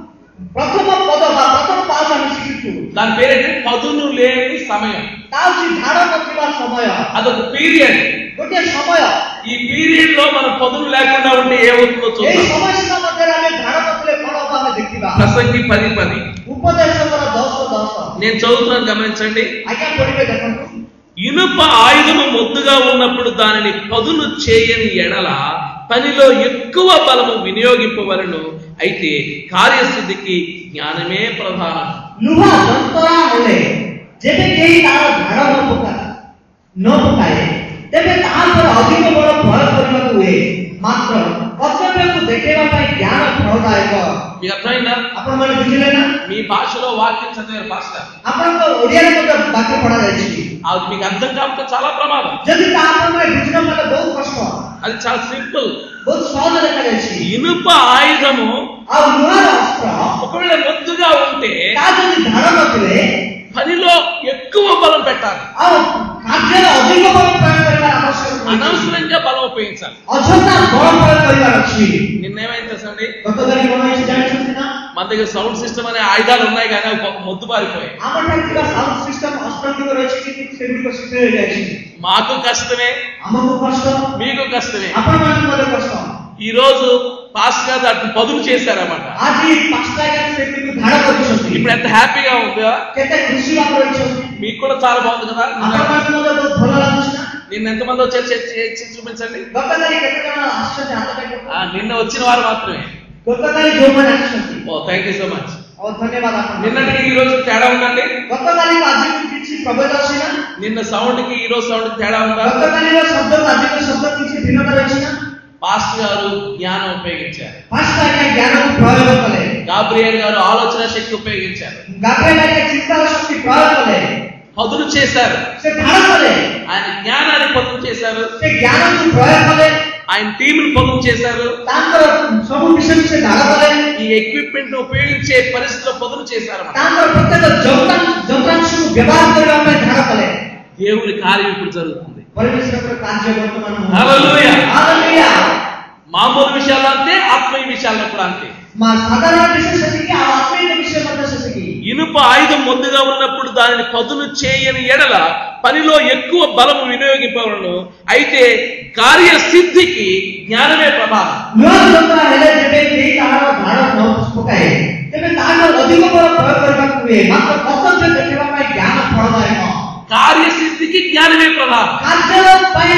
S2: ପ୍ରଥମ ପଦ ବା ପ୍ରଥମ ପାଦ ଆମେ ଶିଖିଛୁ।
S1: దాని పేరేంటి? పదును లేని సమయం.
S2: ତା ହେଉଛି ଧାର ନଥିବା ସମୟ।
S1: అదొక పీరియడ్.
S2: ଗୋଟିଏ ସମୟ।
S1: ఈ పీరియడ్ లో మనం పదును లేకుండా ఉంటే ఏమవుతుందో
S2: ଏଇ
S1: చూద్దాం.
S2: ସମୟ ସୀମା ମଧ୍ୟରେ ଆମେ ଧାର ନଥିଲେ କଣ ହବ ଆମେ ଦେଖିବା।
S1: ప్రసంగి పది పది.
S2: ଉପଦେଶକର ଦଶ ଦଶ।
S1: నేను చదువుతున్నాను గమనించండి.
S2: ଆଜ୍ଞା ପଢିବେ ଦେଖନ୍ତୁ।
S1: ఇనుప ఆయుధము మొద్దుగా ఉన్నప్పుడు దానిని పదును చేయని ఎడల పనిలో ఎక్కువ బలము వినియోగింపవలను, అయితే కార్యసిద్ధికి జ్ఞానమే ప్రధానం.
S2: ଲୁହା ଯନ୍ତ୍ରଣା ହେଲେ ଯେବେ କେହି ତାର ଧାର ନ ପକା ନ ପକାଏ ତେବେ ତାହା ଉପରେ ଅଧିକ ବଳ ପ୍ରୟୋଗ କରିବାକୁ ହୁଏ। ମାତ୍ର କର୍ତ୍ତବ୍ୟକୁ ଦେଖେଇବା ପାଇଁ ଜ୍ଞାନ ଫଳଦାୟକ।
S1: మీకు అర్థమైందా?
S2: ଆପଣମାନେ ବୁଝିଲେ ନା?
S1: మీ భాషలో వాక్యం చదివారు పాస్టర్,
S2: ଆପଣଙ୍କ ଓଡ଼ିଆରେ ମଧ୍ୟ ବାକ୍ୟ ପଢାଯାଇଛି।
S1: అది మీకు అర్థం కాకపోతే చాలా ప్రమాదం.
S2: ଯଦି ତାହା ଆପଣମାନେ ବୁଝିନ ମାନେ ବହୁତ କଷ୍ଟ,
S1: అది చాలా సింపుల్.
S2: ବହୁତ ସହଜ ଲେଖାଯାଇଛି।
S1: ఇనుప ఆయుధము
S2: ଆଉ ଲୁହାର ଅସ୍ତ୍ର
S1: ఒకవేళ మొద్దుగా ఉంటే
S2: ତା ଯଦି ଧାର ନଥିଲେ
S1: పనిలో ఎక్కువ బలం పెట్టాలి,
S2: ଆଉ କାର୍ଯ୍ୟରେ ଅଧିକ ବଳ ପ୍ରୟୋଗ କରିବାର ଆବଶ୍ୟକ ନାହିଁ।
S1: అనవసరంగా బలం ఉపయోగించాలి.
S2: ଅଯଥା ବଳ ପ୍ରୟୋଗ କରିବାର ଅଛି।
S1: నిన్నేమైంది తెలుసండి?
S2: ଗତକାଲି କଣ ହେଇଛି ଜାଣିଛନ୍ତି ନା?
S1: మన దగ్గర సౌండ్ సిస్టమ్ అనే ఆయుధాలు ఉన్నాయి కానీ అవి మొద్దు పారిపోయాయి.
S2: ଆମଠାରେ ଥିବା ସାଉଣ୍ଡ ସିଷ୍ଟମ ଅସ୍ତ୍ରଗୁଡ଼ିକ ରହିଛି କିନ୍ତୁ ସେଗୁଡ଼ିକ ଶୀଘ୍ର ହେଇଯାଇଛି।
S1: మాకు కష్టమే,
S2: ଆମକୁ କଷ୍ଟ,
S1: మీకు కష్టమే.
S2: ଆପଣମାନଙ୍କୁ ମଧ୍ୟ କଷ୍ଟ।
S1: ఈ రోజు పాస్ గారు అటు పదులు చేశారన్నమాట.
S2: ଆଜି ପାଞ୍ଚଟା ଗାଁ ସେଗୁଡ଼ିକୁ ଧାର କରିଛନ୍ତି।
S1: ఇప్పుడు ఎంత హ్యాపీగా ఉందో,
S2: କେତେ ଖୁସି ଭାବରେ ରହିଛନ୍ତି।
S1: మీకు కూడా చాలా బాగుంది కదా.
S2: ଆପଣମାନଙ୍କୁ ମଧ୍ୟ ବହୁତ ଭଲ లాగుଛି ନା?
S1: నిన్న ఎంతమంది వచ్చారు చేసి చూపించండి.
S2: ଗତକାଲି କେତେ ଜଣ ଆସିଛନ୍ତି ହାତ ଦେଖନ୍ତୁ।
S1: ఆ, నిన్న వచ్చిన వారు మాత్రమే.
S2: ଗତକାଲି ଯୋଉମାନେ ଆସିଛନ୍ତି,
S1: oh thank you so much.
S2: ଓ ଧନ୍ୟବାଦ ଆପଣ।
S1: నిన్నటికి ఈ రోజు తేడా ఉందండి.
S2: ଗତକାଲିକୁ ଆଜିକୁ କିଛି ପ୍ରଭେଦ ଅଛି ନା?
S1: నిన్న సౌండ్ కి ఈ రోజు సౌండ్ కి తేడా ఉందా?
S2: ଗତକାଲିର ଶବ୍ଦକୁ ଆଜିର ଶବ୍ଦ କିଛି ଭିନ୍ନତା ରହିଛି ନା?
S1: పాస్టర్ గారు జ్ఞానం ఉపయోగించారు,
S2: ପାଞ୍ଚଟା ଆଜ୍ଞା ଜ୍ଞାନକୁ ପ୍ରୟୋଗ କଲେ।
S1: గాబ్రియల్ గారు ఆలోచన శక్తి ఉపయోగించారు,
S2: ଗାବ୍ରିଏଲ ଆଜ୍ଞା ଚିନ୍ତାର ଶକ୍ତି ପ୍ରୟୋଗ କଲେ।
S1: పదులు చేశారు.
S2: ସେ ଧାର କଲେ,
S1: ఆయన జ్ఞానాన్ని పదులు చేశారు,
S2: ସେ ଜ୍ଞାନକୁ ପ୍ରୟୋଗ କଲେ,
S1: ఆయన టీంని పదులు చేశారు,
S2: ତାଙ୍କର ସବୁ ବିଷୟକୁ ସେ ଧାର କଲେ,
S1: ఈ ఎక్విప్మెంట్ ఉపయోగించే పరిస్థితిలో పదులు చేశారు.
S2: ତାଙ୍କର ପ୍ରତ୍ୟେକ ଯନ୍ତ୍ରାଂଶକୁ ବ୍ୟବହାର କରିବା ପାଇଁ ଧାର କଲେ।
S1: దేవుని కార్యం ఇప్పుడు జరుగుతుంది.
S2: ପରମେଶ୍ୱରଙ୍କର କାର୍ଯ୍ୟ ବର୍ତ୍ତମାନ
S1: హల్లెలూయా.
S2: ହାଲେଲୁୟା।
S1: మామూలు విషయాలు అంతే, ఆత్మీయ విషయాల్లో కూడా అంతే.
S2: మా సాధారణ విషయం సెసికి ఆ ఆత్మీయ విషయం ମଧ୍ୟ సెసికి।
S1: ఇనుప ఆయుధం మొద్దుగా ఉన్నప్పుడు దానిని పదును చేయని ఎడల పనిలో బలము వినియోగింపవలను, అయితే కార్యసిద్ధికి జ్ఞానమే ప్రధానం.
S2: ନୂଆ ଯୋଜନା ହେଲେ ଯେବେ କେହି କାହାର ଧାର ନ ପକାଏ ତେବେ ତାହାର ଅଧିକ ବଳ ପ୍ରୟୋଗ କରିବାକୁ ହୁଏ, ମାତ୍ର କର୍ତ୍ତବ୍ୟ ଦେଖିବା ପାଇଁ ଜ୍ଞାନ ଫଳଦାୟକ।
S1: కార్యసిద్ధికి జ్ఞానమే ప్రధానం.
S2: କାର୍ଯ୍ୟ ପାଇଁ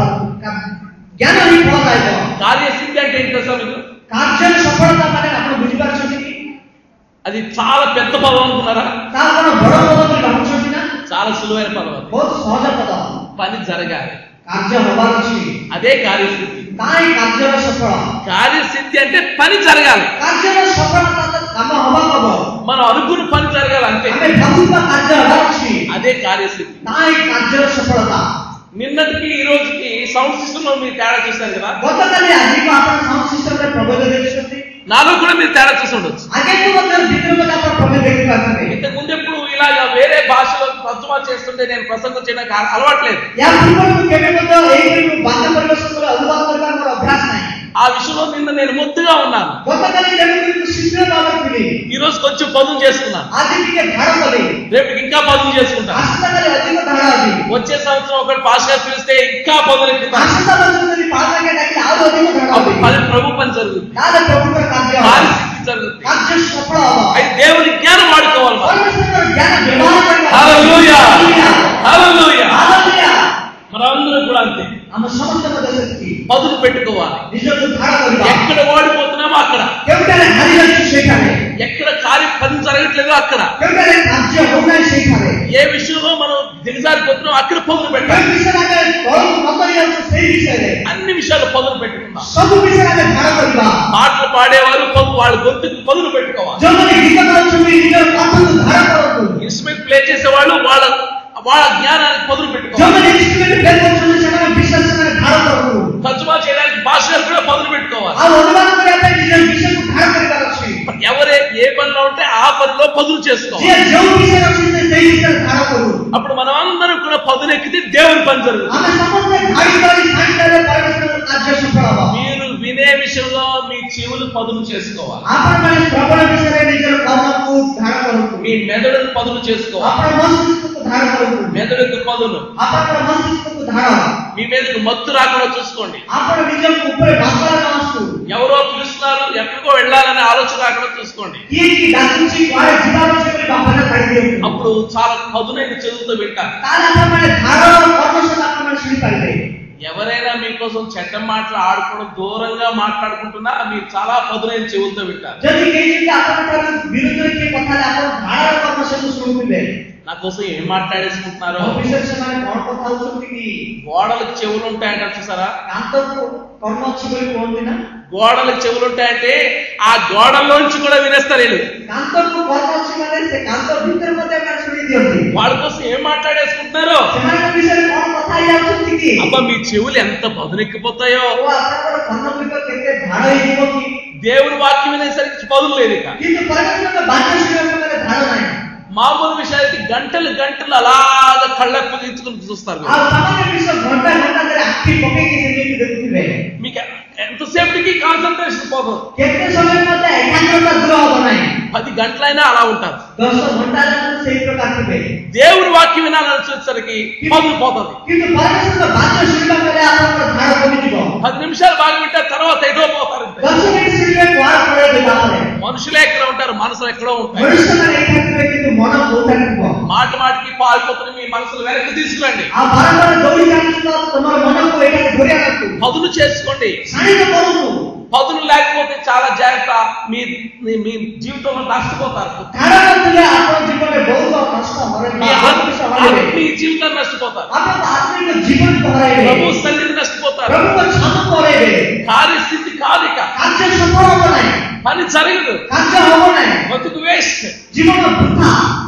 S2: ଜ୍ଞାନ ହିଁ ଫଳଦାୟକ।
S1: కార్యసిద్ధి అంటే ఏంటి తెలుసా మీకు?
S2: କାର୍ଯ୍ୟରେ ସଫଳତା ମାନେ ଆପଣ ବୁଝିପାରୁଛନ୍ତି କି?
S1: అది చాలా పెద్ద పదం అనుకున్నారా?
S2: ତାହା କଣ ବଡ଼ ପଦ ବୋଲି ଭାବୁଛନ୍ତି ନା?
S1: చాలా సులువైన పదం. అది
S2: ବହୁତ ସହଜ ପଦ।
S1: పని జరగాలి,
S2: କାର୍ଯ୍ୟ ହବାର ଅଛି,
S1: అదే కార్యసిద్ధి.
S2: ତାହିଁ କାର୍ଯ୍ୟର ସଫଳ।
S1: కార్యసిద్ధి అంటే పని జరగాలి,
S2: କାର୍ଯ୍ୟର ସଫଳତା ତ କାମ ହବା ହବ,
S1: మనం అనుకున్న పని జరగాలి అంతే,
S2: ଆମେ ଭାବୁଥିବା କାର୍ଯ୍ୟ ହବାର ଅଛି,
S1: అదే కార్యసిద్ధి.
S2: ତାହିଁ କାର୍ଯ୍ୟର ସଫଳତା।
S1: నిన్నటికి ఈ రోజుకి సౌండ్ సిస్టమ్ లో మీరు తేడా చూస్తారు కదా.
S2: ଗତକାଲି ଆଜିକୁ ଆପଣ ସାଉଣ୍ଡ సిస్టମରେ ପ୍ରଭେଦ ଦେଖିଛନ୍ତି,
S1: నాలో కూడా మీరు తేడా చూసి ఉండొచ్చు.
S2: ଆଗକୁ ମଧ୍ୟ ଭିତରେ ମଧ୍ୟ ଆପଣ ପ୍ରଭେଦ ଦେଖିପାରୁଛନ୍ତି।
S1: ఇంతకు ముందు ఎప్పుడు ఇలాగ వేరే భాషలో తర్జుమా చేస్తుంటే నేను ప్రసంగం చేయడానికి అలవాట్లేదు.
S2: ୟା ପୂର୍ବରୁ ମୁଁ କେବେ ମଧ୍ୟ ଏହିପରି ବାଦ୍ୟ ପରିବେଷଣରେ ଅନୁବାଦ କରିବାର ମୋର ଅଭ୍ୟାସ ନାହିଁ।
S1: ఆ విషయంలో నిన్న నేను ముద్దుగా ఉన్నాను.
S2: ଗତକାଲି ଯେମିତି ମୁଁ ଶୀଘ୍ର ଭାବୁଥିଲି,
S1: ఈ రోజు కొంచెం పదును చేసుకున్నాను,
S2: ଆଜି ଟିକେ ଧାଡ଼ କଲି,
S1: రేపు ఇంకా పదును చేసుకుంటాను.
S2: ଆସନ୍ତାକାଲି ଅଧିକ ଧାଡ଼ ହେବି,
S1: వచ్చే సంవత్సరం ఒకటి పాస్ గా పిలిస్తే ఇంకా పదును ఎక్కుతాను.
S2: ଆସନ୍ତା ବର୍ଷ ଯଦି ପାଳକେ ଡାକିଲେ ଆଉ ଅଧିକ ଧାଡ଼
S1: అప్పుడు
S2: ହେବି,
S1: పని ప్రభు పని జరుగుతుంది,
S2: ତାହେଲେ ପ୍ରଭୁଙ୍କର କାର୍ଯ୍ୟ ହବ,
S1: కార్యసిద్ధి జరుగుతుంది.
S2: କାର୍ଯ୍ୟ ସଫଳ ହବ।
S1: అయితే దేవుని జ్ఞానం వాడుకోవాలి మనం.
S2: పరమేశ్వరుని జ్ఞాన ବ୍ୟବହାର କରିବା।
S1: హల్లెలూయా, హల్లెలూయా.
S2: హల్లెలూయా।
S1: మనందరూ కూడా అంతే,
S2: ଆମ ସମସ୍ତଙ୍କ ଦେଶରେ
S1: పదును పెట్టుకోవాలి.
S2: ନିଜକୁ ଧାଡ଼ କରିବା।
S1: ఎక్కడ ఓడిపోతున్నామో అక్కడ,
S2: କେଉଁଠାରେ ହାରି ଯାଉଛି ସେଠାରେ,
S1: ఎక్కడ కార్యం పని జరగట్లేదో అక్కడ,
S2: କେଉଁଠାରେ କାର୍ଯ୍ୟ ହଉନାହିଁ ସେଠାରେ,
S1: ఏ విషయంలో మనం దిగజారిపోతున్నాం అక్కడ పదును
S2: କେଉଁ
S1: పెట్టాలి.
S2: ବିଷୟରେ ଆମେ ତଳକୁ ନ କରି ଯାଉଛୁ ସେଇ విషୟରେ
S1: అన్ని విషయాలు పదును పెట్టుకుందాం.
S2: ସବୁ ବିଷୟରେ ଆମେ ଧାଡ଼ କରିବା।
S1: పాటలు పాడేవారు పదును, వాళ్ళ గొంతుకు పదును పెట్టుకోవాలి.
S2: ଯେଉଁମାନେ ଗୀତ ଗାଉଛନ୍ତି ନିଜର କଣ୍ଠକୁ ଧାଡ଼ କରନ୍ତୁ।
S1: ఇన్స్ట్రుమెంట్ ప్లే చేసేవాళ్ళు వాళ్ళ వాళ్ళ జ్ఞానానికి పదును పెట్టుకోవాలి.
S2: ଯେଉଁମାନେ ଇନଷ୍ଟ୍ରୁମେଣ୍ଟ ପ୍ଲେ କରୁଛନ୍ତି ସେମାନେ ବିଶେଷ ସେମାନେ ଧାଡ଼ କରନ୍ତୁ।
S1: తర్జుమా చేయడానికి భాషలు కూడా పదును పెట్టుకోవాలి.
S2: ଆଉ ଅନୁବାଦ କରିବା ପାଇଁ ନିଜର ବିଷୟକୁ ଧାଡ଼ କରିବାର ଅଛି।
S1: ఎవరే ఏ పనిలో ఉంటే ఆ పనిలో పదును చేసుకోవాలి.
S2: ଯିଏ ଯେଉଁ ବିଷୟରେ ଅଛି ସେ ସେଇ ବିଷୟରେ ଧାଡ଼ କରୁ।
S1: అప్పుడు మనం అందరం కూడా పదును ఎక్కితే దేవుని పని జరుగుతుంది.
S2: ଆମେ ସମସ୍ତେ ଧାଡ଼ି କରି ସାଇଁଟାରେ ପରମେଶ୍ୱରଙ୍କ କାର୍ଯ୍ୟ ସଫଳ ହବ।
S1: మీరు వినే విషయంలో మీ చెవులు పదును చేసుకోవాలి,
S2: ଆପଣମାନେ ଶ୍ରବଣ ବିଷୟରେ ନିଜର କର୍ମକୁ ଧାଡ଼ କରନ୍ତୁ,
S1: మీ మెదడును పదును చేసుకోవాలి.
S2: ଆପଣ ମସ୍ତିଷ୍କକୁ ଧାଡ଼ କରନ୍ତୁ,
S1: మెదడుకు పదును,
S2: ଆପଣଙ୍କର ମସ୍ତିଷ୍କକୁ ଧାଡ଼,
S1: మీ మీదకు మత్తు రాకుండా చూసుకోండి.
S2: ଆପଣ ନିଜକୁ ଉପରେ ବାସନା ନ ଆସୁ,
S1: ఎవరో పిలుస్తున్నారు ఎక్కడికో వెళ్ళాలనే ఆలోచన రాకుండా చూసుకోండి.
S2: କିଏ କି ଡାକୁଛି କୁଆଡ଼େ ଯିବା ଅଛି ବୋଲି ବାପାନା ଛାଡ଼ି ଦିଅନ୍ତୁ।
S1: అప్పుడు చాలా పదునైన చెవులతో వింటారు.
S2: ତାହେଲେ ଆପଣମାନେ ଧାରର କର୍ମ ସହିତ ଆପଣମାନେ ଶୁଣିପାରିବେ।
S1: ఎవరైనా మీకోసం చెడ్డ మాటలు ఆడుకోవడం దూరంగా మాట్లాడుకుంటున్నా మీరు చాలా పదునైన చెవులతో వింటారు.
S2: ଯଦି କେହି ଯଦି ଆପଣଙ୍କର ବିରୁଦ୍ଧରେ କିଏ କଥା ହେଲେ ଆପଣ ଧାରର କର୍ମ ସହିତ ଶୁଣୁଥିବେ।
S1: నా కోసం ఏం మాట్లాడేసుకుంటున్నారో.
S2: ମୋ ବିଷୟରେ ସେମାନେ କଣ କଥା ହଉଛନ୍ତି କି?
S1: గోడలకు చెవులు ఉంటాయంటారు చూసారా?
S2: କାନ୍ତକୁ କର୍ମ ଅଛି ବୋଲି କୁହନ୍ତି ନା?
S1: గోడలకు చెవులు ఉంటాయంటే ఆ గోడల్లోంచి కూడా వినేస్తారు వీళ్ళు.
S2: କାନ୍ତକୁ କର୍ମ ଅଛି ମାନେ ସେ କାନ୍ତ ଭିତରେ ମଧ୍ୟ ଆମେ ଶୁଣି ଦିଅନ୍ତି।
S1: వాళ్ళ కోసం ఏం మాట్లాడేసుకుంటున్నారో.
S2: ସେମାନଙ୍କ ବିଷୟରେ କଣ କଥା ହେଇଯାଉଛନ୍ତି କି?
S1: అబ్బా మీ చెవులు ఎంత పదునెక్కిపోతాయో.
S2: ଓ ଆପଣଙ୍କର କର୍ଣ୍ଣ ଗୁଡ଼ିକ କେତେ ଧାଡ଼ ହେଇଯିବ କି?
S1: దేవుని వాక్యం వినేసరికి పదులు లేదు ఇక.
S2: କିନ୍ତୁ ପରମେଶ୍ୱରଙ୍କ ବାକ୍ୟ ଶୁଣିବାକୁ ଗଲେ ଧାଡ଼ ନାହିଁ।
S1: మామూలు విషయానికి గంటలు గంటలు అలాగా కళ్ళకు తీర్చుకుని చూస్తారు.
S2: ଆଉ ସାମାନ୍ୟ ବିଷୟ ଘଣ୍ଟା ଘଣ୍ଟା ଧରି ଆଖି ପକେଇକି ସେମିତି ଦେଖୁଥିବେ।
S1: మీకు ఎంతసేపటికి కాన్సన్ట్రేషన్ పోదు.
S2: କେତେ ସମୟ ମଧ୍ୟ ଏକାଗ୍ରତା ଦୂର ହବ ନାହିଁ।
S1: పది గంటలైనా అలా ఉంటారు.
S2: ଦଶ ଘଣ୍ଟା ଯାକ ସେଇ ପ୍ରକାର ଥିବେ।
S1: దేవుని వాక్యం వినాలని వచ్చేసరికి పదులు పోతుంది.
S2: କିନ୍ତୁ ପରମେଶ୍ୱରଙ୍କ ବାକ୍ୟ ଶୁଣିବା ପରେ ଆପଣଙ୍କର ଧାଡ଼ କମିଯିବ।
S1: పది నిమిషాలు బాగా వింటే తర్వాత ఎటో పోతారు.
S2: ଦଶ ମିନିଟ୍ ଶୁଣିବେ କୁଆଡ଼େ ପଳେଇବେ ତାପରେ।
S1: మనుషులు ఎక్కడ ఉంటారు, మనసులు ఎక్కడో ఉంటాయి.
S2: ମନୁଷ୍ୟମାନେ ଏକାଠି ଥିବେ କିନ୍ତୁ ମନ କୋଉଠାରେ ଥିବ।
S1: మాట మాటికి పారిపోతున్న మీ మనసులు వెనక్కి తీసుకురండి.
S2: ଆଉ ବାରମ୍ବାର ଦୌଡ଼ି ଚାଲୁଥିବା ତମର ମନକୁ ଏକାଠି ଧରି ଆଣନ୍ତୁ।
S1: పదును చేసుకోండి.
S2: ଶାଣିତ କରନ୍ତୁ।
S1: పదును లేకపోతే చాలా జాగ్రత్త, మీ మీ జీవితంలో నష్టపోతారు.
S2: ଧାଡ଼ ନଥିଲେ ଆପଣ ଜୀବନରେ ବହୁତ କଷ୍ଟ ହରେଇବେ।
S1: మీ ఆత్మీయ జీవితాన్ని నష్టపోతారు.
S2: ଆପଣ ଆତ୍ମିକ ଜୀବନକୁ ହରାଇବେ।
S1: ప్రభు సన్నిధి నష్టపోతారు.
S2: ప్రభుଙ୍କ ଛାମକୁ ହରାଇବେ।
S1: కార్యస్థితి కాదు ఇక.
S2: କାର୍ଯ୍ୟ ସଫଳ ହବ ନାହିଁ।
S1: పని జరగదు.
S2: କାର୍ଯ୍ୟ ହବ ନାହିଁ।
S1: బతుకు వేస్ట్.
S2: ଜୀବନ ବୃଥା।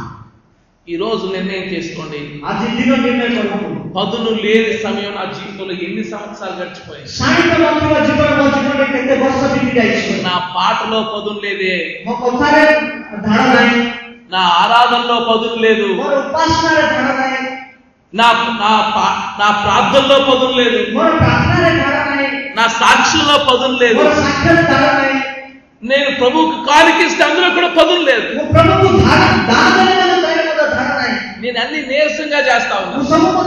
S1: ఈ రోజు నిర్ణయం చేసుకోండి.
S2: ଆଜି ଦିନ ନିର୍ଣ୍ଣୟ କରନ୍ତୁ।
S1: పదును లేని సమయం నా జీవితంలో ఎన్ని సంవత్సరాలు గడిచిపోయాయి.
S2: ଶାଣିତ ନଥିବା ଜୀବନ ମୋ ଜୀବନରେ କେତେ ବର୍ଷ ବିତି ଯାଇଛି।
S1: నా పాటలో పదును లేదే,
S2: ମୋ କଥାରେ ଧାଡ଼ ନାହିଁ,
S1: నా ఆరాధనలో పదును లేదు,
S2: ମୋର ଉପାସନାରେ ଧାଡ଼ ନାହିଁ,
S1: నా నా పా- నా ప్రార్థనలో పదును లేదు,
S2: ମୋର ପ୍ରାର୍ଥନାରେ ଧାଡ଼ ନାହିଁ,
S1: నా సాక్షుల్లో పదును లేదు.
S2: ମୋର ସାକ୍ଷ୍ୟରେ ଧାଡ଼ ନାହିଁ,
S1: నేను ప్రభువుకు కానుకిస్తే అందులో కూడా పదును లేదు.
S2: ମୁଁ ପ୍ରଭୁଙ୍କୁ ଧାଡ଼ ଦାନ ଦେଲେ ମଧ୍ୟ ତାହିଁରେ ମଧ୍ୟ ଧାଡ଼ ନାହିଁ।
S1: నేను అన్ని నీరసంగా చేస్తా
S2: ମୁଁ
S1: ఉన్నాను.
S2: ସବୁ ମଧ୍ୟ ଦୁର୍ବଳ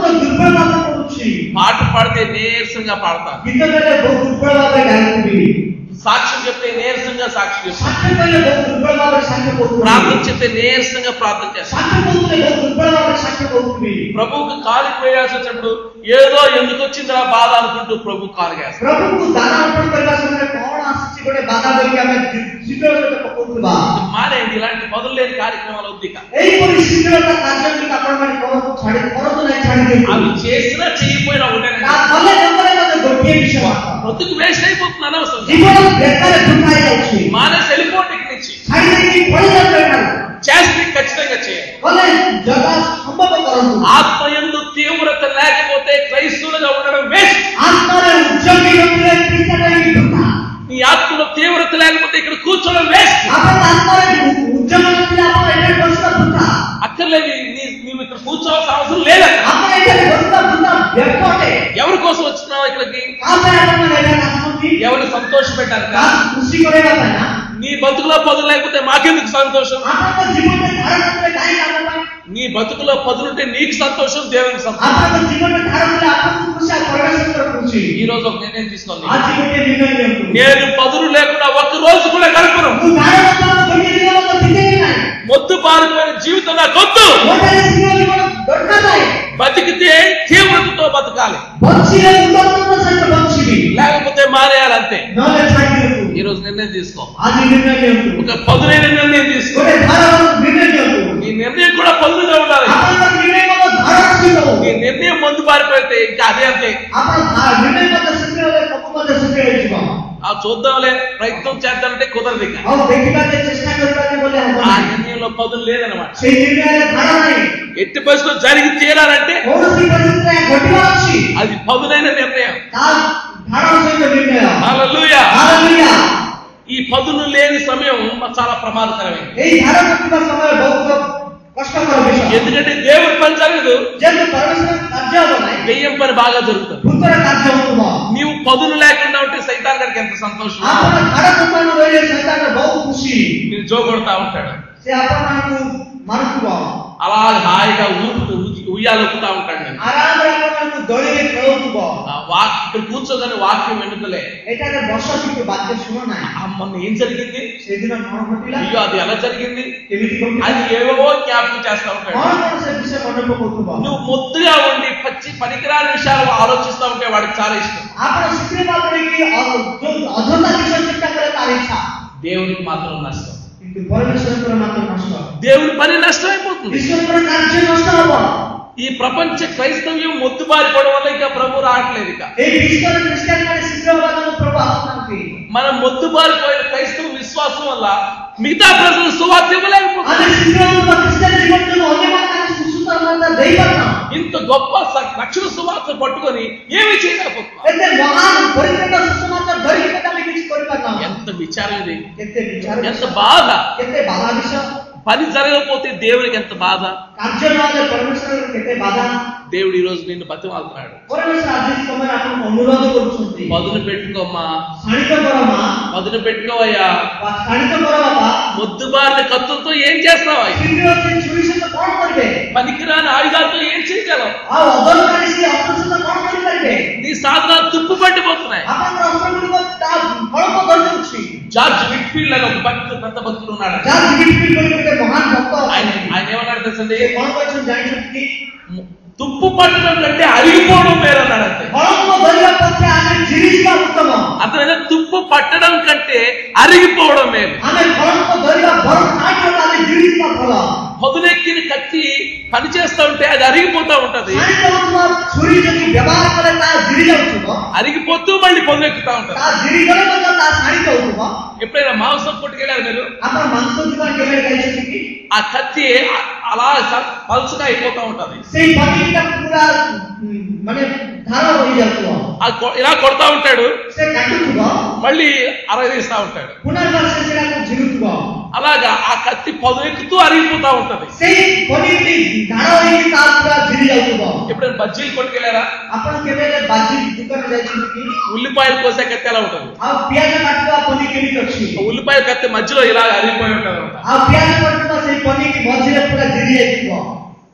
S2: ଦୁର୍ବଳତା କରୁଛି।
S1: పాట పాడితే నీరసంగా పాడతారు,
S2: ଗୀତ ଗାଇଲେ ବହୁତ ଦୁର୍ବଳ ଭାବରେ ଗାଉଥିବି,
S1: సాక్ష్యం చెప్తే నీరసంగా సాక్ష్యం చెప్తారు,
S2: ସାକ୍ଷ୍ୟ କହିଲେ ବହୁତ ଦୁର୍ବଳ ଭାବରେ ସାକ୍ଷ୍ୟ କରୁଥିବି,
S1: ప్రార్థన చెప్తే నీరసంగా ప్రార్థన చేస్తారు.
S2: ସାକ୍ଷ୍ୟ କରୁଥିଲେ ବହୁତ ଦୁର୍ବଳ ଭାବରେ ସାକ୍ଷ୍ୟ କରୁଥିବି।
S1: ప్రభువుకు కాలికి వేయాల్సి వచ్చినప్పుడు ఏదో ఎందుకు వచ్చిందిరా బాధ అనుకుంటూ ప్రభు కాలు వేస్తారు.
S2: ପ୍ରଭୁଙ୍କୁ ଦାନ ଅର୍ପଣ କରିବା ସମୟରେ କଣ ଆସିଛି ଗୋଟେ ବାଧା କରିକି ଆମେ ଶୀଘ୍ର ପକଉଥିବା।
S1: మానేయండి, ఇలాంటి మొదలు లేని కార్యక్రమాలు వద్దు. ఇక
S2: ଏହିପରି ଶୀଘ୍ରତା କାର୍ଯ୍ୟଗୁଡ଼ିକ ଆପଣମାନେ କରନ୍ତୁ, ଛାଡ଼ି କରନ୍ତୁ ନାହିଁ, ଛାଡ଼ି ଦିଅନ୍ତୁ।
S1: అవి చేసినా చేయకపోయినా ఒకటే,
S2: ତା କଲେ ନ କଲେ ମଧ୍ୟ ଗୋଟିଏ ବିଷୟ,
S1: బ్రతుకు వేస్ట్ అయిపోతుంది అనవసరం.
S2: ଜୀବନ ବେକାର ବୃଥା ହେଇଯାଉଛି।
S1: మానేసి వెళ్ళిపోండి ఇక్కడి నుంచి.
S2: ଛାଡ଼ି ଦେଇକି ପଳେଇଯାନ୍ତୁ ଏଠାରୁ।
S1: చేస్తే ఖచ్చితంగా చేయాలి.
S2: କଲେ ଯଥା ସମ୍ଭବ କରନ୍ତୁ।
S1: ఆత్మయందు తీవ్రత లేకపోతే క్రైస్తవులుగా ఉండడం వేస్ట్.
S2: ఆత్మରେ ఉద్యోగీ ନଥିଲେ ଖ୍ରୀଷ୍ଟିଆନ ହେଇକି ବୃଥା।
S1: నీ ఆత్మలో తీవ్రత లేకపోతే ఇక్కడ కూర్చోవడం వేస్ట్.
S2: ଆପଣ ଆତ୍ମରେ ଉଦ୍ୟମ ନଥିଲେ ଆପଣ ଏଠାରେ ବସିବା ବୃଥା।
S1: అక్కర్లేదు, నీ- నీవు ఇక్కడ కూర్చోవాల్సిన అవసరం లేదు.
S2: ଆପଣ ଏଠାରେ ବସିବା ବୃଥା, ବ୍ୟର୍ଥ ଅଟେ।
S1: ఎవరి కోసం వచ్చినావు ఇక్కడికి?
S2: కా ପାଇଁ ଆପଣମାନେ ଏଠାରେ ଆସନ୍ତି?
S1: ఎవరిని సంతోష పెట్టాలి?
S2: କାହାକୁ ଖୁସି କରିବା ପାଇଁ ନା?
S1: నీ బతుకులో పదులు లేకపోతే మాకెందుకు సంతోషం?
S2: ଆପଣଙ୍କ ଜୀବନରେ ଧାର ନଥିଲେ କାହିଁକି ଆମ ପାଇଁ?
S1: నీ బతుకులో పదులుంటే నీకు సంతోషం, దేవునికి సంతోషం.
S2: ଆପଣଙ୍କ ଜୀବନରେ ଧାର ଥିଲେ ଆପଣଙ୍କୁ ଖୁସି, ଆଉ ପରମେଶ୍ୱରଙ୍କର ଖୁସି।
S1: ఈ రోజు ఒక నిర్ణయం తీసుకోండి,
S2: ଆଜି ଗୋଟିଏ ନିର୍ଣ୍ଣୟ ନିଅନ୍ତୁ।
S1: నేను పదులు లేకుండా ఒక్క రోజు కూడా గడపను.
S2: ମୁଁ ଧାର ନଥାଉ ଗୋଟିଏ ଦିନ ମଧ୍ୟ ବିତେଇବି ନାହିଁ।
S1: మొద్దు పారిపోయిన జీవితం నాకు వద్దు.
S2: ମୋତେ ଶୀଘ୍ର ଜୀବନ ଦରକାର ନାହିଁ।
S1: బతికితే తీవ్రతతో బతకాలి,
S2: ବଞ୍ଚିଲେ ଉତ୍ତମ ସହିତ ବଞ୍ଚିବି,
S1: లేకపోతే మానేయాలంతే.
S2: ନହେଲେ ଛାଡ଼ି ଦିଅନ୍ତୁ।
S1: ఈ రోజు నిర్ణయం తీసుకో,
S2: ଆଜି ନିର୍ଣ୍ଣୟ ନିଅନ୍ତୁ,
S1: ఒక పదులైన నిర్ణయం తీసుకో.
S2: ଗୋଟେ ଧାର ନିର୍ଣ୍ଣୟ ନିଅନ୍ତୁ।
S1: నీ నిర్ణయం కూడా పదులుగా ఉండాలి.
S2: ଆପଣଙ୍କ ନିର୍ଣ୍ଣୟ ମଧ୍ୟ ଧାର ଆସିବ।
S1: నీ నిర్ణయం ముందు పారిపోతే ఇంకా అదే అంతే.
S2: ଆପଣ ଧା- ନିର୍ଣ୍ଣୟ ମଧ୍ୟ ଶୀଘ୍ର ହେଲେ ସବୁ ମଧ୍ୟ ଶୀଘ୍ର ହେଇଯିବ।
S1: ఆ చూద్దాంలే, ప్రయత్నం చేద్దామంటే కుదరదు. ఇక
S2: ଆଉ ଦେଖିବା ଯେ ଚେଷ୍ଟା କରିବା ଯେ ବୋଲେ ହବ
S1: ఆ
S2: ନାହିଁ।
S1: నిర్ణయంలో పదులు లేదనమాట.
S2: ସେଇ ନିର୍ଣ୍ଣୟରେ ଧାର ନାହିଁ।
S1: ఎట్టి పరిస్థితుల్లో జరిగి తీరాలంటే
S2: କୌଣସି ପରିସ୍ଥିତିରେ ଘଟିବାର ଅଛି,
S1: అది పదునైన నిర్ణయం.
S2: ତା ଧାର ସହିତ ନିର୍ଣ୍ଣୟ।
S1: హల్లెలూయా.
S2: ହାଲେଲୁୟା।
S1: ఈ పదులు లేని సమయం చాలా ప్రమాదకరమైంది.
S2: ଏହି ଧାର ନଥିବା ସମୟ ବହୁତ କଷ୍ଟକର ବିଷୟ।
S1: ఎందుకంటే దేవుడి పని జరగదు,
S2: ଯେହେତୁ ପରମେଶ୍ୱର କାର୍ଯ୍ୟ ହବ ନାହିଁ,
S1: దెయ్యం పని బాగా జరుగుతుంది.
S2: ଭୂତର କାର୍ଯ୍ୟ ହଉଥିବ।
S1: నీవు పదులు లేకుండా ఉంటే సైతాన్ గారికి ఎంత సంతోషం.
S2: ଆପଣ ଧାର ଦୋକାନ ରହିଲେ ସୈତାନ ବହୁତ ଖୁସି,
S1: నేను జోగొడతా ఉంటాడు,
S2: ସେ ଆପଣମାନଙ୍କୁ ମାରୁଥିବ,
S1: అలా హాయిగా ఊపుతూ ఉయ్యాలొక్కుతా ఉంటాడు. నేను
S2: ଆରାମରେ ଆପଣମାନଙ୍କୁ ଦଳିରେ ଖେଳଉଥିବ।
S1: ఆ వాక్ ఇక్కడ కూర్చోగానే వాక్యం వెనుకలే
S2: ଏଠାରେ ବର୍ଷ କିନ୍ତୁ ବାକ୍ୟ ଶୁଣ ନାହିଁ।
S1: ఆ మొన్న ఏం జరిగింది,
S2: ସେଦିନ କଣ ଘଟିଲା,
S1: అయ్యో అది ఎలా జరిగింది,
S2: କେମିତି ଘଟିଲା,
S1: అది ఏవేవో జ్ఞాపకం చేస్తా ఉంటాడు.
S2: କଣ କଣ ସେ ବିଷୟ ମନେ ପକଉଥିବ।
S1: నువ్వు ముద్దుగా ఉండి పచ్చి పనికిరాని విషయాలు ఆలోచిస్తా ఉంటే వాడికి చాలా ఇష్టం.
S2: ଆପଣ ଶୀଘ୍ର ଭାବରେ କି ଅ- ଯୋଉ ଅଯଥା ବିଷୟ ଚିନ୍ତା କରେ ତାର ଇଚ୍ଛା,
S1: దేవునికి మాత్రం నష్టం.
S2: କିନ୍ତୁ ପରମେଶ୍ୱରଙ୍କର ମାତ୍ର ନଷ୍ଟ,
S1: దేవుని పని నష్టం అయిపోతుంది.
S2: ଈଶ୍ୱରଙ୍କର କାର୍ଯ୍ୟ ନଷ୍ଟ ହବ।
S1: ఈ ప్రపంచ క్రైస్తవ్యం మొద్దుబారిపోవడం వల్ల ఇక ప్రభు రావట్లేదు. ఇక
S2: ଏହି ବିଶ୍ୱର ଖ୍ରୀଷ୍ଟିଆନ ମାନେ ଶୀଘ୍ର ହବା ଯୋଗୁଁ ପ୍ରଭୁ ଆସୁନାହାନ୍ତି।
S1: మనం మొద్దుబారిపోయిన క్రైస్తవ విశ్వాసం వల్ల మిగతా ప్రజలు సువార్త ఇవ్వలేకపోతున్నారు.
S2: ଆମେ ଶୀଘ୍ର ହବା ଖ୍ରୀଷ୍ଟିଆନ ଜୀବନ ଯୋଗୁଁ ଅନ୍ୟମାନେ ଆମେ ସୁସମାଚାର ଦେଇପାରୁନାହୁଁ।
S1: ఇంత గొప్ప స- రక్షణ సువార్త పట్టుకొని ఏమీ చేయలేకపోతున్నారు.
S2: ଏତେ ମହାନ ପରିପୂର୍ଣ୍ଣ ସୁସମାଚାର ଧରିକି ମଧ୍ୟ ଆମେ କିଛି କରିପାରୁନାହୁଁ।
S1: ఎంత విచారం ఇది,
S2: କେତେ ବିଚାର
S1: ఎంత
S2: ବିଷୟ,
S1: బాధ.
S2: କେତେ ବାଧା ବିଷୟ।
S1: పని జరగకపోతే దేవునికి ఎంత బాధ.
S2: କାର୍ଯ୍ୟ ନହେଲେ ପରମେଶ୍ୱରଙ୍କର କେତେ ବାଧା।
S1: దేవుడు ఈ రోజు నిన్ను బతిమాలుతున్నాడు,
S2: ପରମେଶ୍ୱର ଆଜି ସମୟରେ ଆପଣଙ୍କୁ ଅନୁରୋଧ କରୁଛନ୍ତି,
S1: పదును పెట్టుకోమ్మా,
S2: ଶାଣିତ କର ମା,
S1: పదును పెట్టుకోవయ్యా.
S2: ବା ଶାଣିତ କର ବାପା।
S1: మొద్దుబారిన కత్తులతో ఏం చేస్తావా?
S2: ଶୀଘ୍ର ସେ ଛୁରୀ ସହିତ କଣ କରିବେ,
S1: పనికిరాని ఆయుధాలతో ఏం చేయగలవు?
S2: ଆଉ ଅଦରକାରୀ ସେ ଅସ୍ତ୍ର ସହିତ କଣ କରିପାରିବେ।
S1: నీ సాధనాలు తుప్పు పట్టిపోతున్నాయి.
S2: ଆପଣଙ୍କର ଅସ୍ତ୍ର ଗୁଡ଼ିକ ତା ଫଳକ ଧରିଯାଉଛି।
S1: జార్జ్ విట్ఫీల్డ్ అని ఒక భక్తుడు, పెద్ద భక్తుడు ఉన్నాడు.
S2: ଯାହା ବିକ୍ରି କରି ଗୋଟେ ମହାନ ଭକ୍ତ
S1: ఆయన
S2: ଅଛନ୍ତି।
S1: ఆయన ఏమన్నాడు తెలుసండి,
S2: ସେ କଣ କହିଛନ୍ତି ଜାଣିଛନ୍ତି କି,
S1: తుప్పు పట్టడం కంటే అరిగిపోవడం వేరన్నాడు. అంతే.
S2: ଫଳକ ଧରିବା ପଛେ ଆମେ ଝିରିଯିବା ଉତ୍ତମ।
S1: అతను తుప్పు పట్టడం కంటే అరిగిపోవడం మేలు.
S2: ଆମେ ଫଳକ ଧରିବା ଭଲ ଠାରୁ ଆମେ ଝିରିଯିବା ଭଲ।
S1: పదునెక్కిన కత్తి పని చేస్తా ఉంటే అది అరిగిపోతా ఉంటది.
S2: ଶାଣିତ ହଉଥିବା ଛୁରୀ ଯଦି ବ୍ୟବହାର କଲେ ତା ଝିରି ଯାଉଥିବ,
S1: అరిగిపోతూ మళ్ళీ పదునెక్కుతా ఉంటది.
S2: ତା ଝିରି ଗଲେ ମଧ୍ୟ ତା ଶାଣିତ ହଉଥିବ।
S1: ఎప్పుడైనా మాంసం కొట్టుకెళ్ళారు మీరు?
S2: ଆପଣ ମାଂସ ଦୋକାନ କେବେ ଖାଇଛନ୍ତି କି?
S1: ఆ కత్తి అ- అలా స- పలుచగా అయిపోతా ఉంటది.
S2: ସେଇ ପନିକିଟା ପୁରା ଉଁ, ମାନେ ଧାର ରହିଯାଉଥିବ।
S1: ఆ కొ- ఇలా కొడతా ఉంటాడు,
S2: ସେ କାଟୁଥିବ,
S1: మళ్ళీ అరగదీస్తా ఉంటాడు.
S2: ପୁନର୍ବାର ସେ ସେଟାକୁ ଝିରୁଥିବ।
S1: అలాగా ఆ కత్తి పదునెక్కుతూ అరిగిపోతా ఉంటది.
S2: ସେଇ ପନିକି ଧାର ହେଇକି ତା ପୁରା ଝିରି ଯାଉଥିବ।
S1: ఎప్పుడైనా బజ్జీలు కొట్టుకెళ్ళారా?
S2: ଆପଣ କେବେ ହେଲେ ବାଜି ଦୋକାନ ଯାଇଛନ୍ତି କି?
S1: ఉల్లిపాయలు కోసే కత్తి ఎలా ఉంటది?
S2: ଆଉ ପିଆଜ କାଟୁଥିବା ପନି କେମିତି ଅଛି?
S1: ఆ ఉల్లిపాయ కత్తి మధ్యలో ఇలా అరిగిపోయి ఉంటది అనమాట.
S2: ଆଉ ପିଆଜ କାଟୁଥିବା ସେଇ ପନିକି ମଝିରେ ପୁରା ଝିରି ଯାଇଥିବ।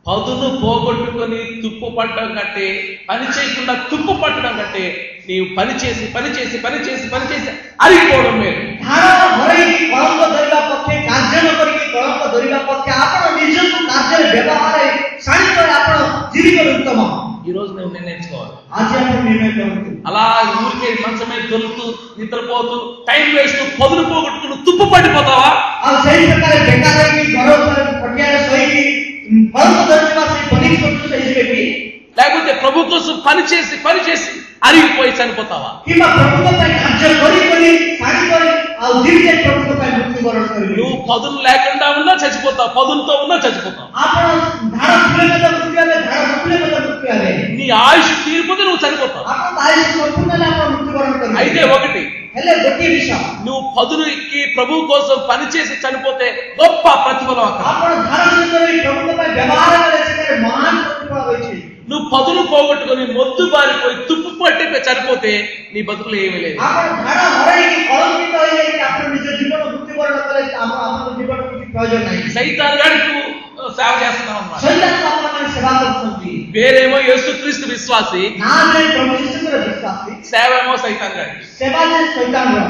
S1: పదును పోగొట్టుకొని తుప్పు పట్టడం కంటే, పని చేయకుండా తుప్పు పట్టడం కంటే, నీవు పని చేసి పని చేసి పని చేసి పని చేసి అరిగిపోవడం మేలు.
S2: ଧାର ହରେଇକି କଳଙ୍କ ଧରିବା ପକ୍ଷେ, କାର୍ଯ୍ୟ ନ କରିକି କଳଙ୍କ ଧରିବା ପକ୍ଷେ ଆପଣ ନିଜକୁ କାର୍ଯ୍ୟରେ ବ୍ୟବହାର ଶାଣିତରେ ଆପଣ ଜୀବିତ ଉତ୍ତମ.
S1: ఈ రోజు నువ్వు నిర్ణయించుకోవాలి.
S2: ଆଜି ଆପଣ ନିର୍ଣ୍ଣୟ କରନ୍ତୁ.
S1: అలా ఊరికే మంచం మీద దొరుకుతూ నిద్రపోతూ టైం వేస్ట్ పదును పోగొట్టుకుని తుప్పు పడిపోతావా?
S2: ଆଉ ସେଇ ପ୍ରକାର ବେକାର ହେଇକି ଘର ଉପରେ ପଟିଆରେ ଶୋଇକି କଳଙ୍କ ଧରିବା ସେଇ ପନିକି କରୁଛୁ ହେଇଯିବେ କି?
S1: లేకపోతే ప్రభు కోసం పని చేసి పని చేసి అరిగిపోయి చనిపోతావా?
S2: କିମ୍ବା ପ୍ରଭୁଙ୍କ ପାଇଁ କାର୍ଯ୍ୟ କରି କରି ଶାଣି କରି ଆଉ ଜୀବିତ ପ୍ରଭୁଙ୍କ ପାଇଁ ମୃତ୍ୟୁବରଣ କରିବେ.
S1: నువ్వు పదును లేకుండా ఉన్నా చచ్చిపోతావు, పదునుతో ఉన్నా చచ్చిపోతావు.
S2: ଆପଣ ଧାର ଥିଲେ ମଧ୍ୟ ମୃତ୍ୟୁ ହେବେ, ଧାର ନଥିଲେ ମଧ୍ୟ ମୃତ୍ୟୁ ହେବେ.
S1: నీ ఆయుష్ తీరిపోతే నువ్వు చనిపోతావు.
S2: ଆପଣଙ୍କ ଆୟୁଷ ସମ୍ପୂର୍ଣ୍ଣ ହେଲେ ଆପଣ ମୃତ୍ୟୁବରଣ କରିବେ.
S1: అయితే ఒకటి,
S2: ହେଲେ ଗୋଟିଏ ବିଷୟ,
S1: నువ్వు పదునుకి ప్రభు కోసం పని చేసి చనిపోతే గొప్ప ప్రతిఫలం అక్కడ.
S2: ଆପଣ ଧାର ସହିତ ପ୍ରଭୁଙ୍କ ପାଇଁ ବ୍ୟବହାର କଲେ ସେଠାରେ ମହାନ ପ୍ରତିଫଳ ରହିଛି.
S1: నువ్వు పదును పోగొట్టుకొని మొద్దు బారిపోయి తుప్పు పట్టి చనిపోతే నీ బతుకులు ఏమీ లేదు.
S2: ଆପଣ ଧାର ହରେଇକି କଳଙ୍କିତ ହୋଇଯାଇକି ଆପଣ ନିଜ ଜୀବନ ମୃତ୍ୟୁବରଣ କଲେ ଆମ ଆମ ଜୀବନ କିଛି ପ୍ରୟୋଜନ ନାହିଁ.
S1: సైతాన్ గాడికి సేవ చేస్తున్నావు అన్నమాట.
S2: ଶୈତାନକୁ ଆପଣମାନେ ସେବା କରୁଛନ୍ତି.
S1: పేరేమో యేసుక్రీస్తు విశ్వాసి,
S2: ନାଁରେ ପ୍ରଭୁ ଯୀଶୁଙ୍କର ବିଶ୍ୱାସୀ,
S1: సేవ ఏమో సైతాన్ గాడి.
S2: ସେବା ଯେ ଶୈତାନର.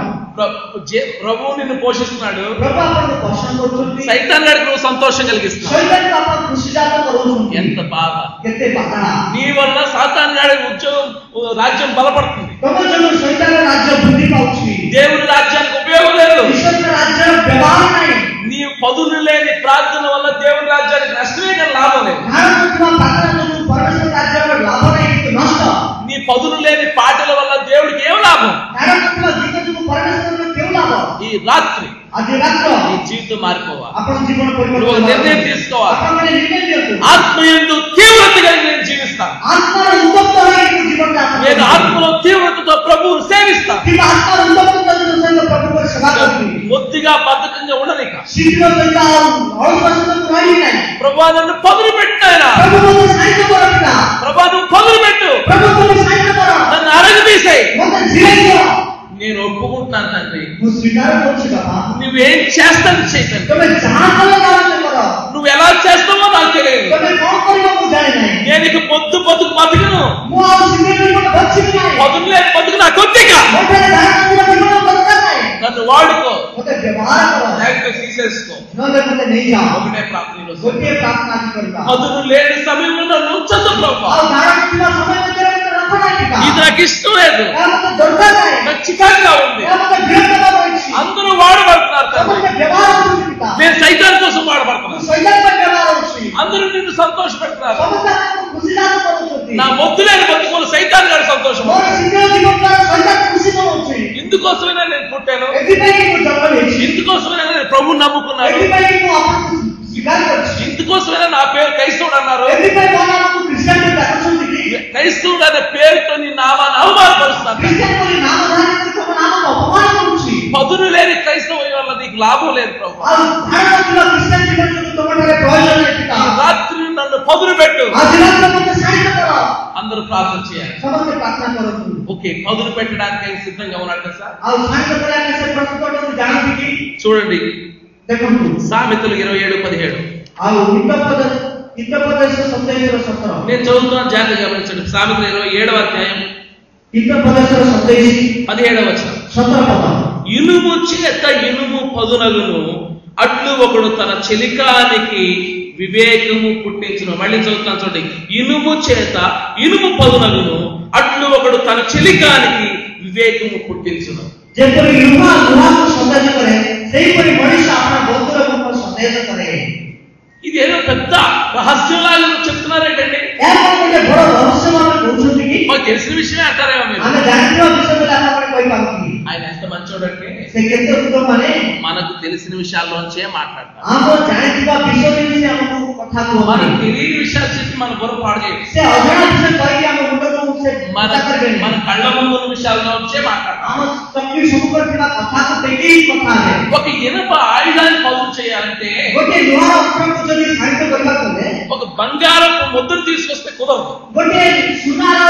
S1: ప్రభువు నిన్ను పోషిస్తున్నాడు,
S2: ପ୍ରଭୁ ଆପଣଙ୍କୁ ପୋଷଣ କରୁଛନ୍ତି.
S1: సైతాన్ గాడికి నువ్వు సంతోషం కలిగిస్తున్నావు.
S2: ଶୈତାନକୁ ଆପଣ ଖୁସିଜାତ କରୁଛନ୍ତି.
S1: ఎంత బాగా
S2: କେତେ ବାଧା.
S1: నీ వల్ల సాతాన్ గాడి ఉద్యోగం రాజ్యం బలపడుతుంది.
S2: ତମ ଯୋଗୁଁ ଶୈତାନର ରାଜ୍ୟ ବୃద్ధି ପାଉଛି.
S1: దేవుని రాజ్యానికి ఉపయోగం లేదు.
S2: ଈଶ୍ୱରଙ୍କ ରାଜ୍ୟର ବ୍ୟବହାର ନାହିଁ.
S1: నీ పదును లేని ప్రార్థన వల్ల దేవుని రాజ్యానికి నష్టమే కానీ లాభం లేదు.
S2: ଧାରକୁ ଥିବା ପ୍ରାର୍ଥନା ଯୋଗୁଁ ପରମେଶ୍ୱର ରାଜ୍ୟର ଲାଭ ନାହିଁ, କିନ୍ତୁ ନଷ୍ଟ.
S1: నీ పదును లేని పాటల వల్ల దేవుడికి ఏం లాభం?
S2: ଧାରକୁ ଥିବା ଗୀତ ଯୋଗୁଁ ପରମେଶ୍ୱରର କେଉଁ ଲାଭ?
S1: ఈ రాత్రి
S2: ଆଜି ରାତ୍ର
S1: నీ జీవితం మారిపోవాలి.
S2: ଆପଣ ଜୀବନ
S1: నువ్వు
S2: ପରିବର୍ତ୍ତନ
S1: నిర్ణయం తీసుకోవాలి.
S2: ଆପଣମାନେ ନିର୍ଣ୍ଣୟ ଦିଅନ୍ତୁ.
S1: ఆత్మయందు తీవ్రత కలిగి నేను జీవిస్తాను.
S2: ଆତ୍ମାର ଉତ୍ତପ୍ତ ହୋଇ ମୁଁ ଜୀବନଯାପନ
S1: నేను
S2: କରିବି.
S1: ఆత్మలో తీవ్రతతో ప్రభువును సేవిస్తాను.
S2: କିମ୍ବା ଆତ୍ମାର ଉତ୍ତପ୍ତ ସହିତ ପ୍ରଭୁଙ୍କର ସେବା କରିବି.
S1: మొద్దుగా బద్ధకంగా ఉండనిక.
S2: ଶୀଘ୍ର ସହିତ ଆଉ ଅଳସୁଆ ସହିତ ରହିବି ନାହିଁ.
S1: ప్రభువా నన్ను పదులు పెట్టాయనా,
S2: ପ୍ରଭୁ ମୋତେ ସାହାଯ୍ୟ କର ପିତା.
S1: ప్రభువా నువ్వు పదులు పెట్టు,
S2: ପ୍ରଭୁ ମୋତେ ସାହାଯ୍ୟ କର.
S1: నన్ను అరగ తీసేయి.
S2: ମୋତେ ଝିଲେଇ ଦିଅ.
S1: నేను ఒప్పుకుంటున్నాను తండ్రి,
S2: ମୁଁ ସ୍ୱୀକାର କରୁଛି ବାବା.
S1: నువ్వేం చేస్తాను చేయతండి.
S2: ତମେ ଯାହା କଲ ତାହା କର.
S1: నువ్వు ఎలా చేస్తావో నాకు తెలియదు.
S2: ତମେ କଣ କରିବ ମୁଁ ଜାଣି ନାହିଁ.
S1: నేను ఇక పొద్దు పొద్దుకు బతుకును.
S2: ମୁଁ ଆଉ ଶୀଘ୍ର ଜୀବନ ବଞ୍ଚିବି ନାହିଁ.
S1: పదులు లేని బతుకు నా కొద్దిగా.
S2: ମୋଠାରେ ଧାରଣର ଜୀବନ ଦରକାର ନାହିଁ.
S1: నన్ను వాడుకో,
S2: ମୋତେ ବ୍ୟବହାର କର.
S1: లేకపోతే తీసేసుకో.
S2: ନହେଲେ ମୋତେ ନେଇଯାଅ.
S1: ఒకటే ప్రార్థన ఈరోజు.
S2: ଗୋଟିଏ ପ୍ରାର୍ଥନା ଆଜି କରିବା.
S1: పదులు లేని సమయంలో నన్ను ఉంచొద్దు ప్రభువా.
S2: ଆଉ ଧାରଣ ଥିବା ସମୟ ମଧ୍ୟରେ ମୋତେ ରଖ ନାହିଁ ପିତା.
S1: ఇది నాకు ఇష్టం లేదు,
S2: ଏହା ମୋତେ ଦରକାର ନାହିଁ.
S1: నాకు చికాకుగా ఉంది.
S2: ଏହା ମୋତେ ବିରକ୍ତ କରୁଛି.
S1: అందరూ వాడబడుతున్నారు తండ్రి.
S2: ସମସ୍ତେ ବ୍ୟବହାର କରୁଛି ପିତା.
S1: నేను సైతాన్ కోసం
S2: ମୁଁ
S1: వాడబడుతున్నాను.
S2: ଶୈତାନ ପାଇଁ ବ୍ୟବହାର କରୁଛି.
S1: అందరూ నిన్ను సంతోష పెడుతున్నారు.
S2: ସମସ୍ତେ ଆମକୁ ଖୁସିଜାତ କରୁଛନ୍ତି.
S1: నా మొద్దు లేని బతుకులు సైతాన్ గారి సంతోషం.
S2: ମୋର ଶୀଘ୍ର ଜୀବନ ଦ୍ୱାରା ଶୈତାନ ଖୁସି କରୁଛି.
S1: ఇందుకోసమైనా నేను పుట్టాను,
S2: ଏଥିପାଇଁ କି ମୁଁ ଜନ୍ମ ନେଇଛି.
S1: ఇందుకోసమైనా నేను ప్రభు నమ్ముకున్నాను,
S2: ଏଥିପାଇଁ କି ମୁଁ ଆପଣଙ୍କୁ ସ୍ୱୀକାର କରିଛି.
S1: ఇందుకోసమైనా నా పేరు క్రైస్తవుడు అన్నారు.
S2: ଏଥିପାଇଁ ମୋ ନାମକୁ ଖ୍ରୀଷ୍ଟିଆନ ବୋଲି ଡାକୁଛନ୍ତି କି?
S1: క్రైస్తవుడు అనే పేరుతో నీ నామాన్ని అవమానపరుస్తాను.
S2: ଖ୍ରୀଷ୍ଟିଆନ ବୋଲି ନାମ ଧରି ତମ ନାମକୁ ଅପମାନ କରୁଛି.
S1: పదును లేని క్రైస్తవ వల్ల నీకు లాభం లేదు ప్రభు.
S2: ଆଉ ଧାରଣ ଥିବା ଖ୍ରୀଷ୍ଟିଆନ ଜୀବନ ଯୋଗୁଁ ତମଠାରେ ପ୍ରୟୋଜନ ନାହିଁ ପିତା.
S1: ఈ రాత్రి నన్ను పదును పెట్టు.
S2: ଆଜି ରାତ୍ର ମୋତେ ସାହାଯ୍ୟ କର.
S1: అందరూ ప్రార్థన చేయాలి.
S2: ସମସ୍ତେ ପ୍ରାର୍ଥନା କରନ୍ତୁ.
S1: ఓకే, పదును పెట్టడానికి ఆయన సిద్ధంగా ఉన్నాడు కదా సార్.
S2: ଆଉ ସାହାଯ୍ୟ କରିବା ପାଇଁ ସେ ପ୍ରସ୍ତୁତ ଅଛନ୍ତି ଜାଣନ୍ତି କି?
S1: చూడండి
S2: ଦେଖନ୍ତୁ
S1: సామెతలు ఇరవై ఏడు పదిహేడు.
S2: ଆଉ ହିତୋପଦେଶ ହିତୋପଦେଶ ସତେଇଶର ସତର.
S1: నేను చదువుతున్నాను, జాగ్రత్తగా గమనించండి. సామెతలు ఇరవై ఏడవ అధ్యాయం
S2: ହିତୋପଦେଶର సତେଇଶ
S1: పదిహేడవ వచనం.
S2: ସତର ପଦ.
S1: ఇనుము చేత ఇనుము పదునగును, అట్లు ఒకడు తన చెలికానికి వివేకము పుట్టించును. మళ్ళీ చదువుతాను చూడండి. ఇనుము చేత ఇనుము పదునగును, అట్లు ఒకడు తన చెలికానికి వివేకము పుట్టించును.
S2: ଯେପରି ଲୁହା ଲୁହାକୁ ସତେଜ କରେ, ସେହିପରି ମଣିଷ ଆପଣ ବନ୍ଧୁର ସତେଜ କରେ.
S1: ఇది ఏదో పెద్ద రహస్యంలాగా చెప్తున్నారేంటండి?
S2: ଏହା କଣ ଗୋଟେ ବଡ ରହସ୍ୟ ଭାବେ କହୁଛନ୍ତି କି?
S1: మాకు తెలిసిన విషయమే అంటారేమో మీరు.
S2: ଆମେ ଜାଣିଥିବା ବିଷୟ ବୋଲି ଆପଣ କହିପାରୁ କି?
S1: ఆయన ఎంత మంచోడంటే
S2: ସେ କେତେ ଉତ୍ତମ ମାନେ
S1: మనకు తెలిసిన విషయాల్లోంచే మాట్లాడతారు.
S2: ଆମ ଜାଣିଥିବା ବିଷୟ ବି ସେ ଆମକୁ କଥା
S1: మనకు
S2: କୁହନ୍ତି.
S1: తెలియని విషయాలు చెప్పి మన బుర్ర పాడు చేయదు.
S2: ସେ ଅଜଣା ବିଷୟ କହିକି ଆମ ମୁଣ୍ଡକୁ ସେ
S1: మన
S2: କଥା କରିବେନି.
S1: మన కళ్ళ ముందు ఉన్న విషయాల్లోంచే మాట్లాడతారు.
S2: ଆମ ଚକ୍ଷୁ ସମ୍ମୁଖରେ ଥିବା କଥାକୁ ଟେକି କଥା ହେବେ.
S1: ఒక ఇనుప ఆయుధాన్ని పదును చేయాలంటే,
S2: ଗୋଟିଏ ଲୁହା ଅସ୍ତ୍ରକୁ ଯଦି ସାହିତ୍ୟ କରିବାକୁ ହେଲେ,
S1: ఒక బంగారపు ముద్రను తీసుకొస్తే కుదరదు.
S2: ଗୋଟିଏ ସୁନାର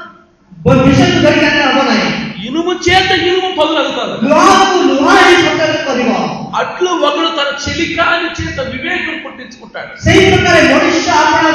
S2: ବିଷୟକୁ ଧରିକି ଆଣିଲେ ହବ ନାହିଁ.
S1: ఇనుము చేత ఇనుము పదునగుతారు.
S2: ଲୁହାକୁ ଲୁହା ହିଁ ସତେଜ କରିବ.
S1: అట్లు ఒకడు తన చెలికాని చేత వివేకం పుట్టించుకుంటాడు.
S2: ସେଇ ପ୍ରକାର ମଣିଷ ଆପଣ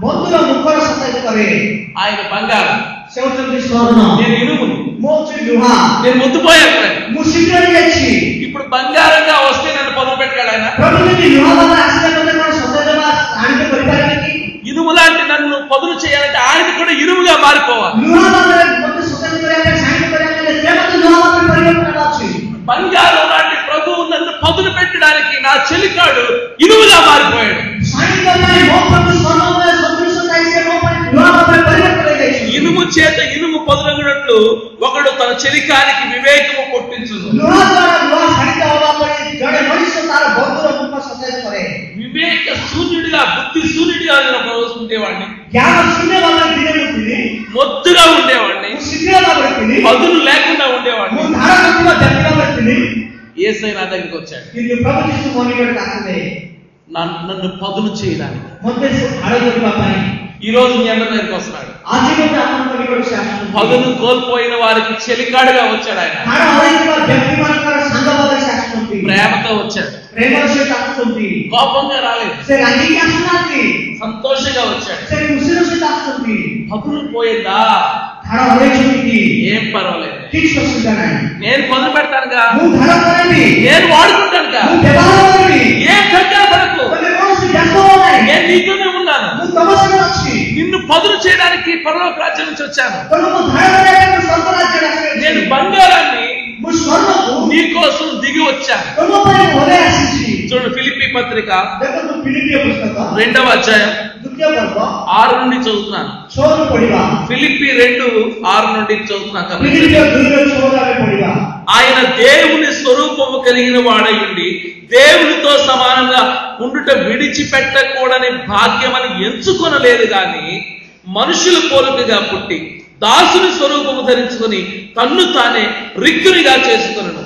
S2: ବନ୍ଧୁର ମୁଖର ସତେଜ କରେ।
S1: ఆయన బంగారం,
S2: ସେ ହେଉଛନ୍ତି ସ୍ୱର୍ଣ୍ଣ,
S1: నేను ఇనుముని,
S2: ମୁଁ ହେଉଛି ଲୁହା,
S1: నేను ముద్దుపోయాను.
S2: ମୁଁ ଶୀଘ୍ର ଯାଇଛି।
S1: ఇప్పుడు బంగారంగా వస్తే నన్ను పదును పెట్టాడు ఆయన.
S2: ପ୍ରଭୁ ଯଦି ଲୁହା ଭାବରେ ଆସିଲେ ମୋତେ କଣ ସତେଜ ବା ଆଣିତ କରିପାରିବେ କି?
S1: ఇనుము లాంటి నన్ను పదును చేయాలంటే ఆయన కూడా ఇనుముగా మారిపోవాలి.
S2: ଲୁହା ଭାବରେ ମୋତେ ସତେଜ କରିବା ପାଇଁ ସାହାଯ୍ୟ କରିବା ପାଇଁ ସେ ମୋତେ ଲୁହା ଭାବରେ ପରିବର୍ତ୍ତନ ଅଛି।
S1: బంగారం లాంటి ప్రభువు నన్ను పదును పెట్టడానికి నా చెలికాడు ఇనుముగా మారిపోయాడు.
S2: సాయంత్రం ମୋ ପ୍ରଭୁ ସ୍ୱର୍ଣ୍ଣମୟ ସଦୃଶ ଥାଇ ସେ ମୋ ପାଇଁ ଲୁହା ଭାବରେ ପରିବର୍ତ୍ତନ ହେଇଯାଇଛି।
S1: ఇనుము చేత ఇనుము పదునగినట్లు ఒకడు తన చెలికానికి వివేకము పుట్టించును.
S2: ଲୁହା ଦ୍ୱାରା ଲୁହା ଛାଡ଼ିତ ହେବା ପରେ ଜଣେ ମଣିଷ ତାର ବନ୍ଧୁର ମୁଖ ସତେଜ କରେ।
S1: వివేక శూన్యుడిగా, బుద్ధి శూన్యుడిగా నేను ఒక రోజు ఉండేవాడిని.
S2: ଜ୍ଞାନ ଶୂନ୍ୟ ଭାବରେ ଦିନେ ମୁଁ ଥିଲି,
S1: మొద్దుగా ఉండేవాడిని,
S2: ମୁଁ ଶୀଘ୍ର ଭାବରେ ଥିଲି,
S1: పదును లేకుండా ఉండేవాడిని.
S2: ମୁଁ ଧାର ନଥିବା ବ୍ୟକ୍ତି ଭାବରେ ଥିଲି।
S1: యేసయ్య నా దగ్గరికి వచ్చాడు,
S2: କିନ୍ତୁ ପ୍ରଭୁ ଯୀଶୁ ମୋ ନିକଟକୁ ଆସିଲେ
S1: నన్ను నన్ను పదును చేయడానికి.
S2: ମୋତେ ସେ ଧାର କରିବା ପାଇଁ।
S1: ఈ రోజు మీ అందరి దగ్గరికి వస్తున్నాడు.
S2: ଆଜି ମଧ୍ୟ ଆପଣଙ୍କ ନିକଟକୁ ସେ ଆସୁଛନ୍ତି।
S1: పదును కోల్పోయిన వారికి చెలికాడుగా వచ్చాడు ఆయన.
S2: ଧାର ହରାଇଥିବା ବ୍ୟକ୍ତିମାନଙ୍କର ସାଙ୍ଗ ଭାବରେ ସେ ଆସୁଛନ୍ତି।
S1: ప్రేమతో వచ్చాడు,
S2: ପ୍ରେମର ସହିତ ଆସୁଛନ୍ତି।
S1: కోపంగా రాలేదు,
S2: ସେ ରାଗିକି ଆସୁନାହାନ୍ତି,
S1: సంతోషంగా వచ్చాడు.
S2: ସେ ଖୁସିର ସହିତ ଆସୁଛନ୍ତି।
S1: పదును పోయిందా?
S2: ଧାର ହରାଇଛନ୍ତି କି?
S1: ఏం పర్వాలేదు,
S2: କିଛି ଅସୁବିଧା ନାହିଁ,
S1: నేను పదును పెడతానుగా,
S2: ମୁଁ ଧାର କରେନି,
S1: నేను వాడుకుంటానుగా,
S2: ମୁଁ ବ୍ୟବହାର କରିବି,
S1: ఏం కంగారు పడకు,
S2: ତମେ କୌଣସି ବ୍ୟସ୍ତ ହୁଅ ନାହିଁ,
S1: నేను నీతోనే ఉన్నాను.
S2: ମୁଁ ତମ ସହିତ ଅଛି।
S1: నిన్ను పదును చేయడానికి పరలోక రాజ్యం నుంచి వచ్చాను.
S2: ତେଣୁ ମୁଁ ଧାର କରିବା ପାଇଁ ସ୍ୱର୍ଗ ରାଜ୍ୟରେ ଆସିଛି।
S1: నేను బంగారాన్ని
S2: ମୁଁ ସ୍ୱର୍ଣ୍ଣକୁ
S1: నీ కోసం దిగి వచ్చాను.
S2: ତମ ପାଇଁ ଓହ୍ଲାଇ ଆସିଛି।
S1: చూడండి, ఫిలిప్పీ పత్రిక
S2: ଦେଖନ୍ତୁ ଫିଲିପିୟ పుస్తକ
S1: రెండవ అధ్యాయం
S2: ଦ୍ୱିତୀୟ ପର୍ବ
S1: ఆరు నుండి చదువుతున్నాను.
S2: ଛଅରୁ ପଢିବା।
S1: ఫిలిప్పీ రెండు ఆరు నుండి చదువుతున్నాను కదా.
S2: ఫిలిపియ ଦୁଇର ଛଅରୁ ଆମେ ପଢିବା।
S1: ఆయన దేవుని స్వరూపము కలిగిన వాడై ఉండి దేవునితో సమానంగా ఉండుట విడిచిపెట్టకూడని భాగ్యమని ఎంచుకొనలేదు గాని మనుషుల పోలికగా పుట్టి దాసుని స్వరూపము ధరించుకొని తన్ను తానే రిక్తునిగా చేసుకొనెను.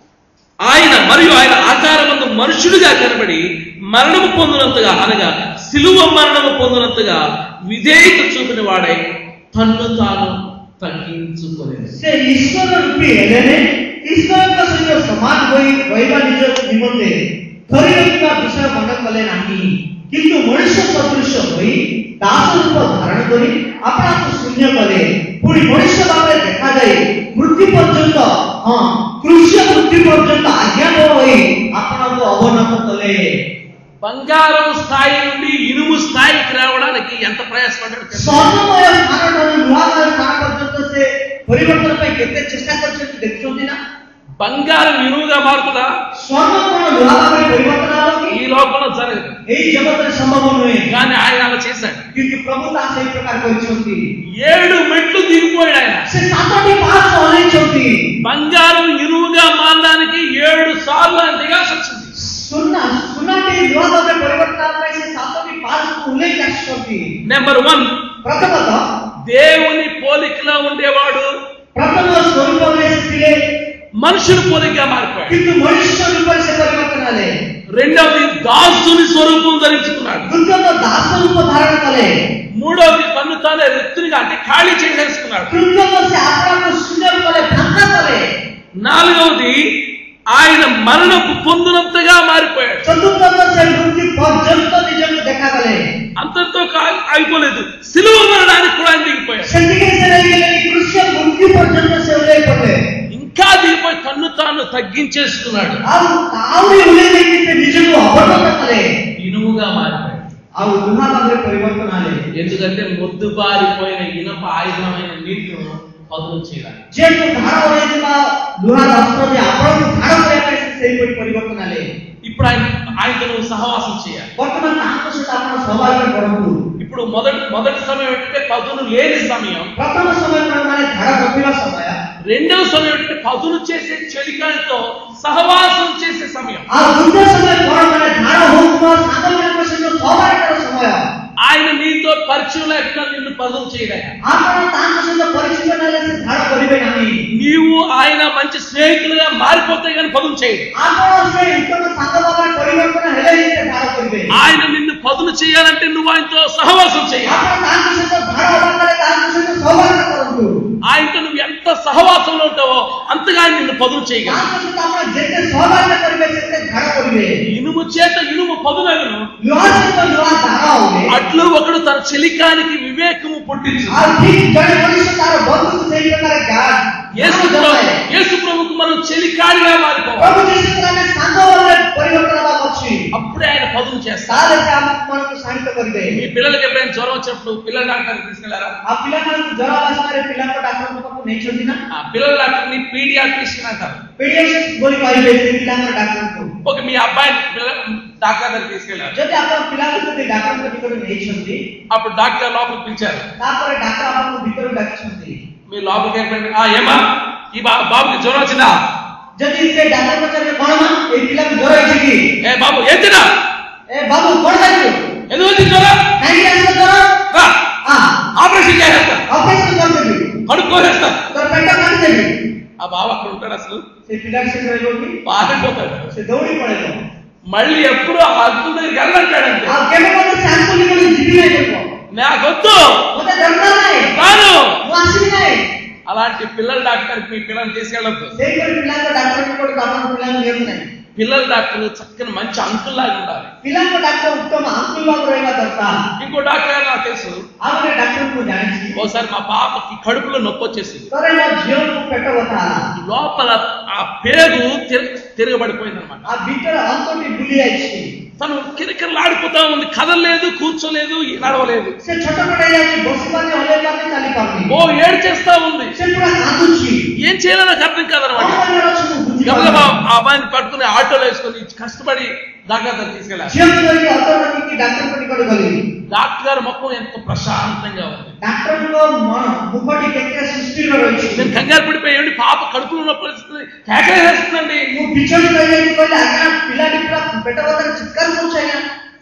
S1: ఆయన మరియు ఆయన ఆకారమందు మనుషుడిగా కనబడి మరణము పొందినంతగా, అనగా సిలువ మరణము పొందినంతగా విధేయత చూపిన వాడై తన్ను తాను తగ్గించుకొనెను.
S2: ସେ ଈଶ୍ୱର ରୂପୀ ହେଲେନେ ଈଶ୍ୱରଙ୍କ ସହିତ ସମାନ ହୋଇ ରହିବା ନିଜ ନିମନ୍ତେ ଧରି ରଖିବା ବିଷୟ ମନ କଲେ ନାହିଁ, କିନ୍ତୁ ମଣିଷ ସଦୃଶ ହୋଇ ଦାସ ରୂପ ଧାରଣ କରି ଆପଣାକୁ ଶୂନ୍ୟ କଲେ। ପୁଣି ମଣିଷ ଭାବରେ ଦେଖାଯାଇ ମୃତ୍ୟୁ ପର୍ଯ୍ୟନ୍ତ, ହଁ କୃଷ୍ଣ ମୃତ୍ୟୁ ପର୍ଯ୍ୟନ୍ତ ଆଜ୍ଞାବହ ହୋଇ ଆପଣଙ୍କୁ ଅବନତ କଲେ।
S1: బంగారం స్థాయి నుండి ఇనుము స్థాయికి రావడానికి ఎంత ప్రయాసపడ్డాడు.
S2: ସ୍ୱର୍ଣ୍ଣମୟ ସ୍ଥାନଠାରୁ ଲୁହାମୟ ସ୍ଥାନ ପର୍ଯ୍ୟନ୍ତ ସେ ପରିବର୍ତ୍ତନ ପାଇଁ କେତେ ଚେଷ୍ଟା କରିଛନ୍ତି ଦେଖୁଛନ୍ତି ନା?
S1: బంగారం ఇనుముగా మారుతుందా?
S2: ସ୍ୱର୍ଣ୍ଣ କଣ ଲୁହା ଭାବରେ ପରିବର୍ତ୍ତନ ହେବ କି?
S1: ఈ లోకంలో జరగదు,
S2: ଏହି ଜଗତରେ ସମ୍ଭବ ନୁହେଁ,
S1: కానీ ఆయన అలా చేశాడు.
S2: କିନ୍ତୁ ପ୍ରଭୁ ତାହା ସେହି ପ୍ରକାର କରିଛନ୍ତି।
S1: ఏడు మెట్లు దిగిపోయాడు ఆయన.
S2: ସେ ସାତଟି ପାହାଚ ହଲେଇଛନ୍ତି।
S1: బంగారం ఇనుముగా మారడానికి ఏడు సార్లు ఆయన దిగాల్సి వచ్చింది.
S2: ସୁନା ସୁନାଟି ଲୁହା ଭାବରେ ପରିବର୍ତ୍ତନ ପାଇଁ ସେ ସାତଟି ପାହାଚକୁ ଓହ୍ଲେଇକି ଆସିଛନ୍ତି।
S1: నెంబర్ వన్,
S2: ପ୍ରଥମତଃ
S1: దేవుని పోలికలో ఉండేవాడు
S2: ପ୍ରଥମ ସ୍ୱରୂପରେ ସେ ଥିଲେ,
S1: మనుషుల పోలికగా మారిపోయాడు.
S2: କିନ୍ତୁ ମଣିଷ ରୂପରେ ସେ ପରିବର୍ତ୍ତନ ହେଲେ।
S1: రెండవది, దాసుని స్వరూపం ధరించుకున్నాడు.
S2: ଦ୍ୱିତୀୟତଃ ଦାସ రూପ ଧାରଣ କଲେ।
S1: మూడవది, తను తానే రిక్తునిగా అంటే ఖాళీ చేసేసుకున్నాడు.
S2: ତୃତୀୟତଃ ସେ ଆପଣଙ୍କୁ ଶୂନ୍ୟ କଲେ, ଫାଙ୍କା କଲେ।
S1: నాలుగవది, ఆయన మరణపు పొందినంతగా మారిపోయాడు.
S2: ଚତୁର୍ଥତଃ ସେ ମୃତ୍ୟୁ ପର୍ଯ୍ୟନ୍ତ ନିଜକୁ ଦେଖାଗଲେ।
S1: అంతటితో కా- ఆగిపోలేదు, సిలువ మరణానికి కూడా ఆయన దిగిపోయాడు.
S2: ସେତିକି ସେ ରହିଗଲେ, କୃଷ୍ଣ ମୃତ୍ୟୁ ପର୍ଯ୍ୟନ୍ତ ସେ ଓହ୍ଲେଇ ପଡିଲେ।
S1: ఇంకా దిగిపోయి తన్ను తాను తగ్గించేసుకున్నాడు.
S2: ଆଉ ଆହୁରି ଓହ୍ଲେଇ ଦେଇକି ସେ ନିଜକୁ ଅବନତ କଲେ,
S1: ఇనుముగా మారిపోయాడు.
S2: ଆଉ ଲୁହା ଭାବରେ ପରିବର୍ତ୍ତନ ହେଲେ।
S1: ఎందుకంటే మొద్దు బారిపోయిన ఇనప ఆయుధమైన నీటిను పదును చేయడానికి.
S2: ଯେହେତୁ ଧାର ହୋଇଥିବା ଲୁହା ଅସ୍ତ୍ର ଯେ ଆପଣଙ୍କୁ ଧାର କରିବା ପାଇଁ ସେ ସେହିପରି ପରିବର୍ତ୍ତନ ହେଲେ।
S1: ఇప్పుడు ఆయన ఆయనతో నువ్వు సహవాసం చేయాలి.
S2: ବର୍ତ୍ତମାନ ତାଙ୍କ ସହିତ ଆପଣ ସହଭାଗୀ କରନ୍ତୁ।
S1: ఇప్పుడు మొదటి మొదటి సమయం ఏంటంటే పదును లేని సమయం.
S2: ପ୍ରଥମ ସମୟ କଣ ମାନେ ଧାର ରଖିବା ସମୟ।
S1: రెండవ సమయం ఏంటంటే పదును చేసే చెలికానితో సహవాసం చేసే సమయం.
S2: ଆଉ ଦ୍ୱିତୀୟ ସମୟ କଣ ମାନେ ଧାର ହଉଥିବା ସାଙ୍ଗମାନଙ୍କ ସହିତ ସହଭାଗୀର ସମୟ।
S1: ఆయన నీతో పరిచయం లేకుండా నిన్ను పదును చేయలేక,
S2: ଆପଣ ତାଙ୍କ ସହିତ ପରିଚିତ ନହେଲେ ସେ ଧାର କରିବେ ନାହିଁ।
S1: నీవు ఆయన మంచి స్నేహితులుగా మారిపోతే కానీ పదును చేయడు.
S2: ଆପଣ ସେ ଉତ୍ତମ ସାଙ୍ଗ ଭାବରେ ପରିବର୍ତ୍ତନ ହେଲେ ହିଁ ସେ ଧାର କରିବେ।
S1: ఆయన నిన్ను పదును చేయాలంటే నువ్వు ఆయనతో సహవాసం చేయాలి.
S2: ଆପଣ ତାଙ୍କ ସହିତ ଧାର ହେବା ପରେ ତାଙ୍କ ସହିତ ସହଭାଗ କରନ୍ତୁ।
S1: ఆయనతో నువ్వు ఎంత సహవాసంలో ఉంటావో అంతగా ఆయన నిన్ను పదును చేయగలవు.
S2: ତାଙ୍କ ସହିତ ଆପଣ ଯେତେ ସହଭାଗ କରିବେ ସେତେ ଧାର କରିବେ।
S1: ఇనుము ఇనుము చేత ఇనుము పదునగును,
S2: ଲୁହା ସହିତ ଲୁହା ଦାଗ ହୁଏ।
S1: అట్లు ఒకడు తన చెలికానికి వివేకము పుట్టించు।
S2: ଆଉ ଠିକ ଜଣେ ମଣିଷ ତାର ବନ୍ଧୁକୁ ସେଇ ପ୍ରକାର ଗାଁ
S1: యేసు ప్రభు యేసు ప్రభుకు మనం చెలికాడిగా మారిపోవాలి।
S2: ପ୍ରଭୁ ଯୀଶୁଙ୍କୁ ଆମେ ସାଙ୍ଗ ଭାବରେ ପରିବର୍ତ୍ତନ ହେବାକୁ ଅଛି।
S1: అప్పుడే ఆయన పదును చేస్తారు।
S2: ତାହେଲେ ସେ ଆମମାନଙ୍କୁ ଶାନ୍ତ କରିବେ।
S1: మీ పిల్లలకి ఎప్పుడైనా జ్వరం వచ్చినప్పుడు పిల్లల డాక్టర్కి తీసుకెళ్లారా?
S2: ఆ పిల్లମାନଙ୍କୁ ଜ୍ୱର ଆସିବାରେ ପିଲାଙ୍କ ଡାକ୍ତରଙ୍କ ପାଖକୁ ନେଇଛନ୍ତି ନା?
S1: ఆ పిల్లల డాక్టర్ని పీడియాట్రిషియన్ అంటారు।
S2: ପେଡିଆଟ୍ରିଷ୍ଟ ବୋଲି କହିବେ ସେ ପିଲାଙ୍କ ଡାକ୍ତରଙ୍କୁ।
S1: ఒక మీ అబ్బాయి పిల్లల డాక్టర్ దగ్గరికి తీసుకెళ్లారు।
S2: ଯଦି ଆପଣ ପିଲାଙ୍କୁ ଯଦି ଡାକ୍ତରଙ୍କ ନିକଟକୁ ନେଇଛନ୍ତି,
S1: అప్పుడు డాక్టర్ లోపలికి పిలిచారు।
S2: ତାପରେ ଡାକ୍ତର ଆପଣଙ୍କୁ ଭିତରକୁ ଡାକିଛନ୍ତି।
S1: మీ లోపలికి వెళ్ళిపోయింది, ఆ ఏమా ఈ బా- బాబుకి జ్వరం వచ్చిందా?
S2: ଯଦି ସେ ଡାକ୍ତର ପଚାରିବେ କଣ ମା ଏଇ ପିଲାକୁ ଜ୍ୱର ହେଇଛି କି?
S1: ఏ బాబు ఏం తిన్నా?
S2: ଏ ବାବୁ କଣ ଖାଇଛୁ?
S1: ఎందుకు వచ్చింది జ్వరం?
S2: କାହିଁକି ଆସିଲ ଜ୍ୱର?
S1: రా
S2: ఆ
S1: ఆపరేషన్ చేసేస్తా,
S2: ଅପରେସନ କରିଦେବି,
S1: కడుపు కోసేస్తా।
S2: ତୋର ପେଟ କାଟିଦେବି।
S1: ఆ బాబు అక్కడ ఉంటాడు, అసలు
S2: ସେ ପିଲାକୁ ସେ କହିବ କି
S1: పారిపోతాడు।
S2: ସେ ଦୌଡ଼ି ପଳେଇବ।
S1: మళ్ళీ ఎప్పుడు ఆ అద్భుతం దగ్గరికి వెళ్ళంటాడంటే,
S2: ଆଉ କେବେ ମଧ୍ୟ ସେ ଆଙ୍କୁ ନିକଟକୁ ଯିବି ନାହିଁ କହିବ,
S1: నాకొద్దు
S2: ମତେ ଦରକାର ନାହିଁ,
S1: రాను।
S2: ମୁଁ ଆସିବି ନାହିଁ।
S1: అలాంటి పిల్లల డాక్టర్కి మీ పిల్లల్ని తీసుకెళ్ళొద్దు।
S2: ସେଇପରି ପିଲାଙ୍କ ଡାକ୍ତର ନିକଟକୁ ଆପଣ ପିଲାଙ୍କୁ ନିଅନ୍ତୁ ନାହିଁ।
S1: పిల్లల డాక్టర్ చక్కని మంచి అంకుల్ లాగా ఉండాలి।
S2: ପିଲାଙ୍କ ଡାକ୍ତର ଉତ୍ତମ ଆଙ୍କୁଲ ଭାବରେ ରହିବା ଦରକାର।
S1: ఇంకో డాక్టర్ నాకు తెలుసు,
S2: ଆଉ ଗୋଟେ ଡାକ୍ତରକୁ ମୁଁ ଜାଣିଛି,
S1: ఒకసారి మా పాపకి కడుపులో నొప్పి వచ్చేసింది।
S2: ଥରେ ମୋ ଝିଅକୁ ପେଟ ବଥା ହେଲା।
S1: లోపల ఆ పేగు తిర- తిరగబడిపోయింది అనమాట।
S2: ఆ ଭିତରେ ଅନ୍ତଟି ବୁଲି ଯାଇଛି।
S1: తను కిరకిరలాడిపోతా ఉంది, కదలలేదు, కూర్చోలేదు, నడవలేదు।
S2: ସେ ଛଟପଟ ହେଇଯାଉଛି, ବସିପାରୁନି, ହଲେଇ ପାରୁନି, ଚାଲି ପାରୁନି।
S1: ఓ ఏడ్చేస్తా ఉంది।
S2: ସେ ପୁରା କାନ୍ଦୁଛି।
S1: ఏం చేయాలో నాకు అర్థం కాదనమాట।
S2: କଣ କରିବାର ଅଛି ମୁଁ ବୁଝିପାରୁନି।
S1: గబగబా ఆ అబ్బాయిని పట్టుకుని ఆటోలో వేసుకొని కష్టపడి డాక్టర్ దగ్గర తీసుకెళ్ళారు।
S2: ଝିଅକୁ ଧରିକି ଅଟୋ ରଖିକି ଡାକ୍ତରଙ୍କ ନିକଟକୁ ଗଲି।
S1: డాక్టర్ గారు ముఖం ఎంతో ప్రశాంతంగా ఉంది।
S2: ଡାକ୍ତରଙ୍କ ମନ ମୁଖଟି କେତେ ସୁସ୍ଥିର ରହିଛି।
S1: నేను కంగారు పడిపోయి, ఏమిటి పాప కడుపులో ఉన్న పరిస్థితి కేకలేస్తుందండి।
S2: ମୁଁ ବିଚଳିତ ହେଇଯାଇଛି, କହିଲି ଆଜ୍ଞା ପିଲାଟି ପୁରା ପେଟ ବଥାରେ ଚିତ୍କାର କରୁଛି ଆଜ୍ଞା।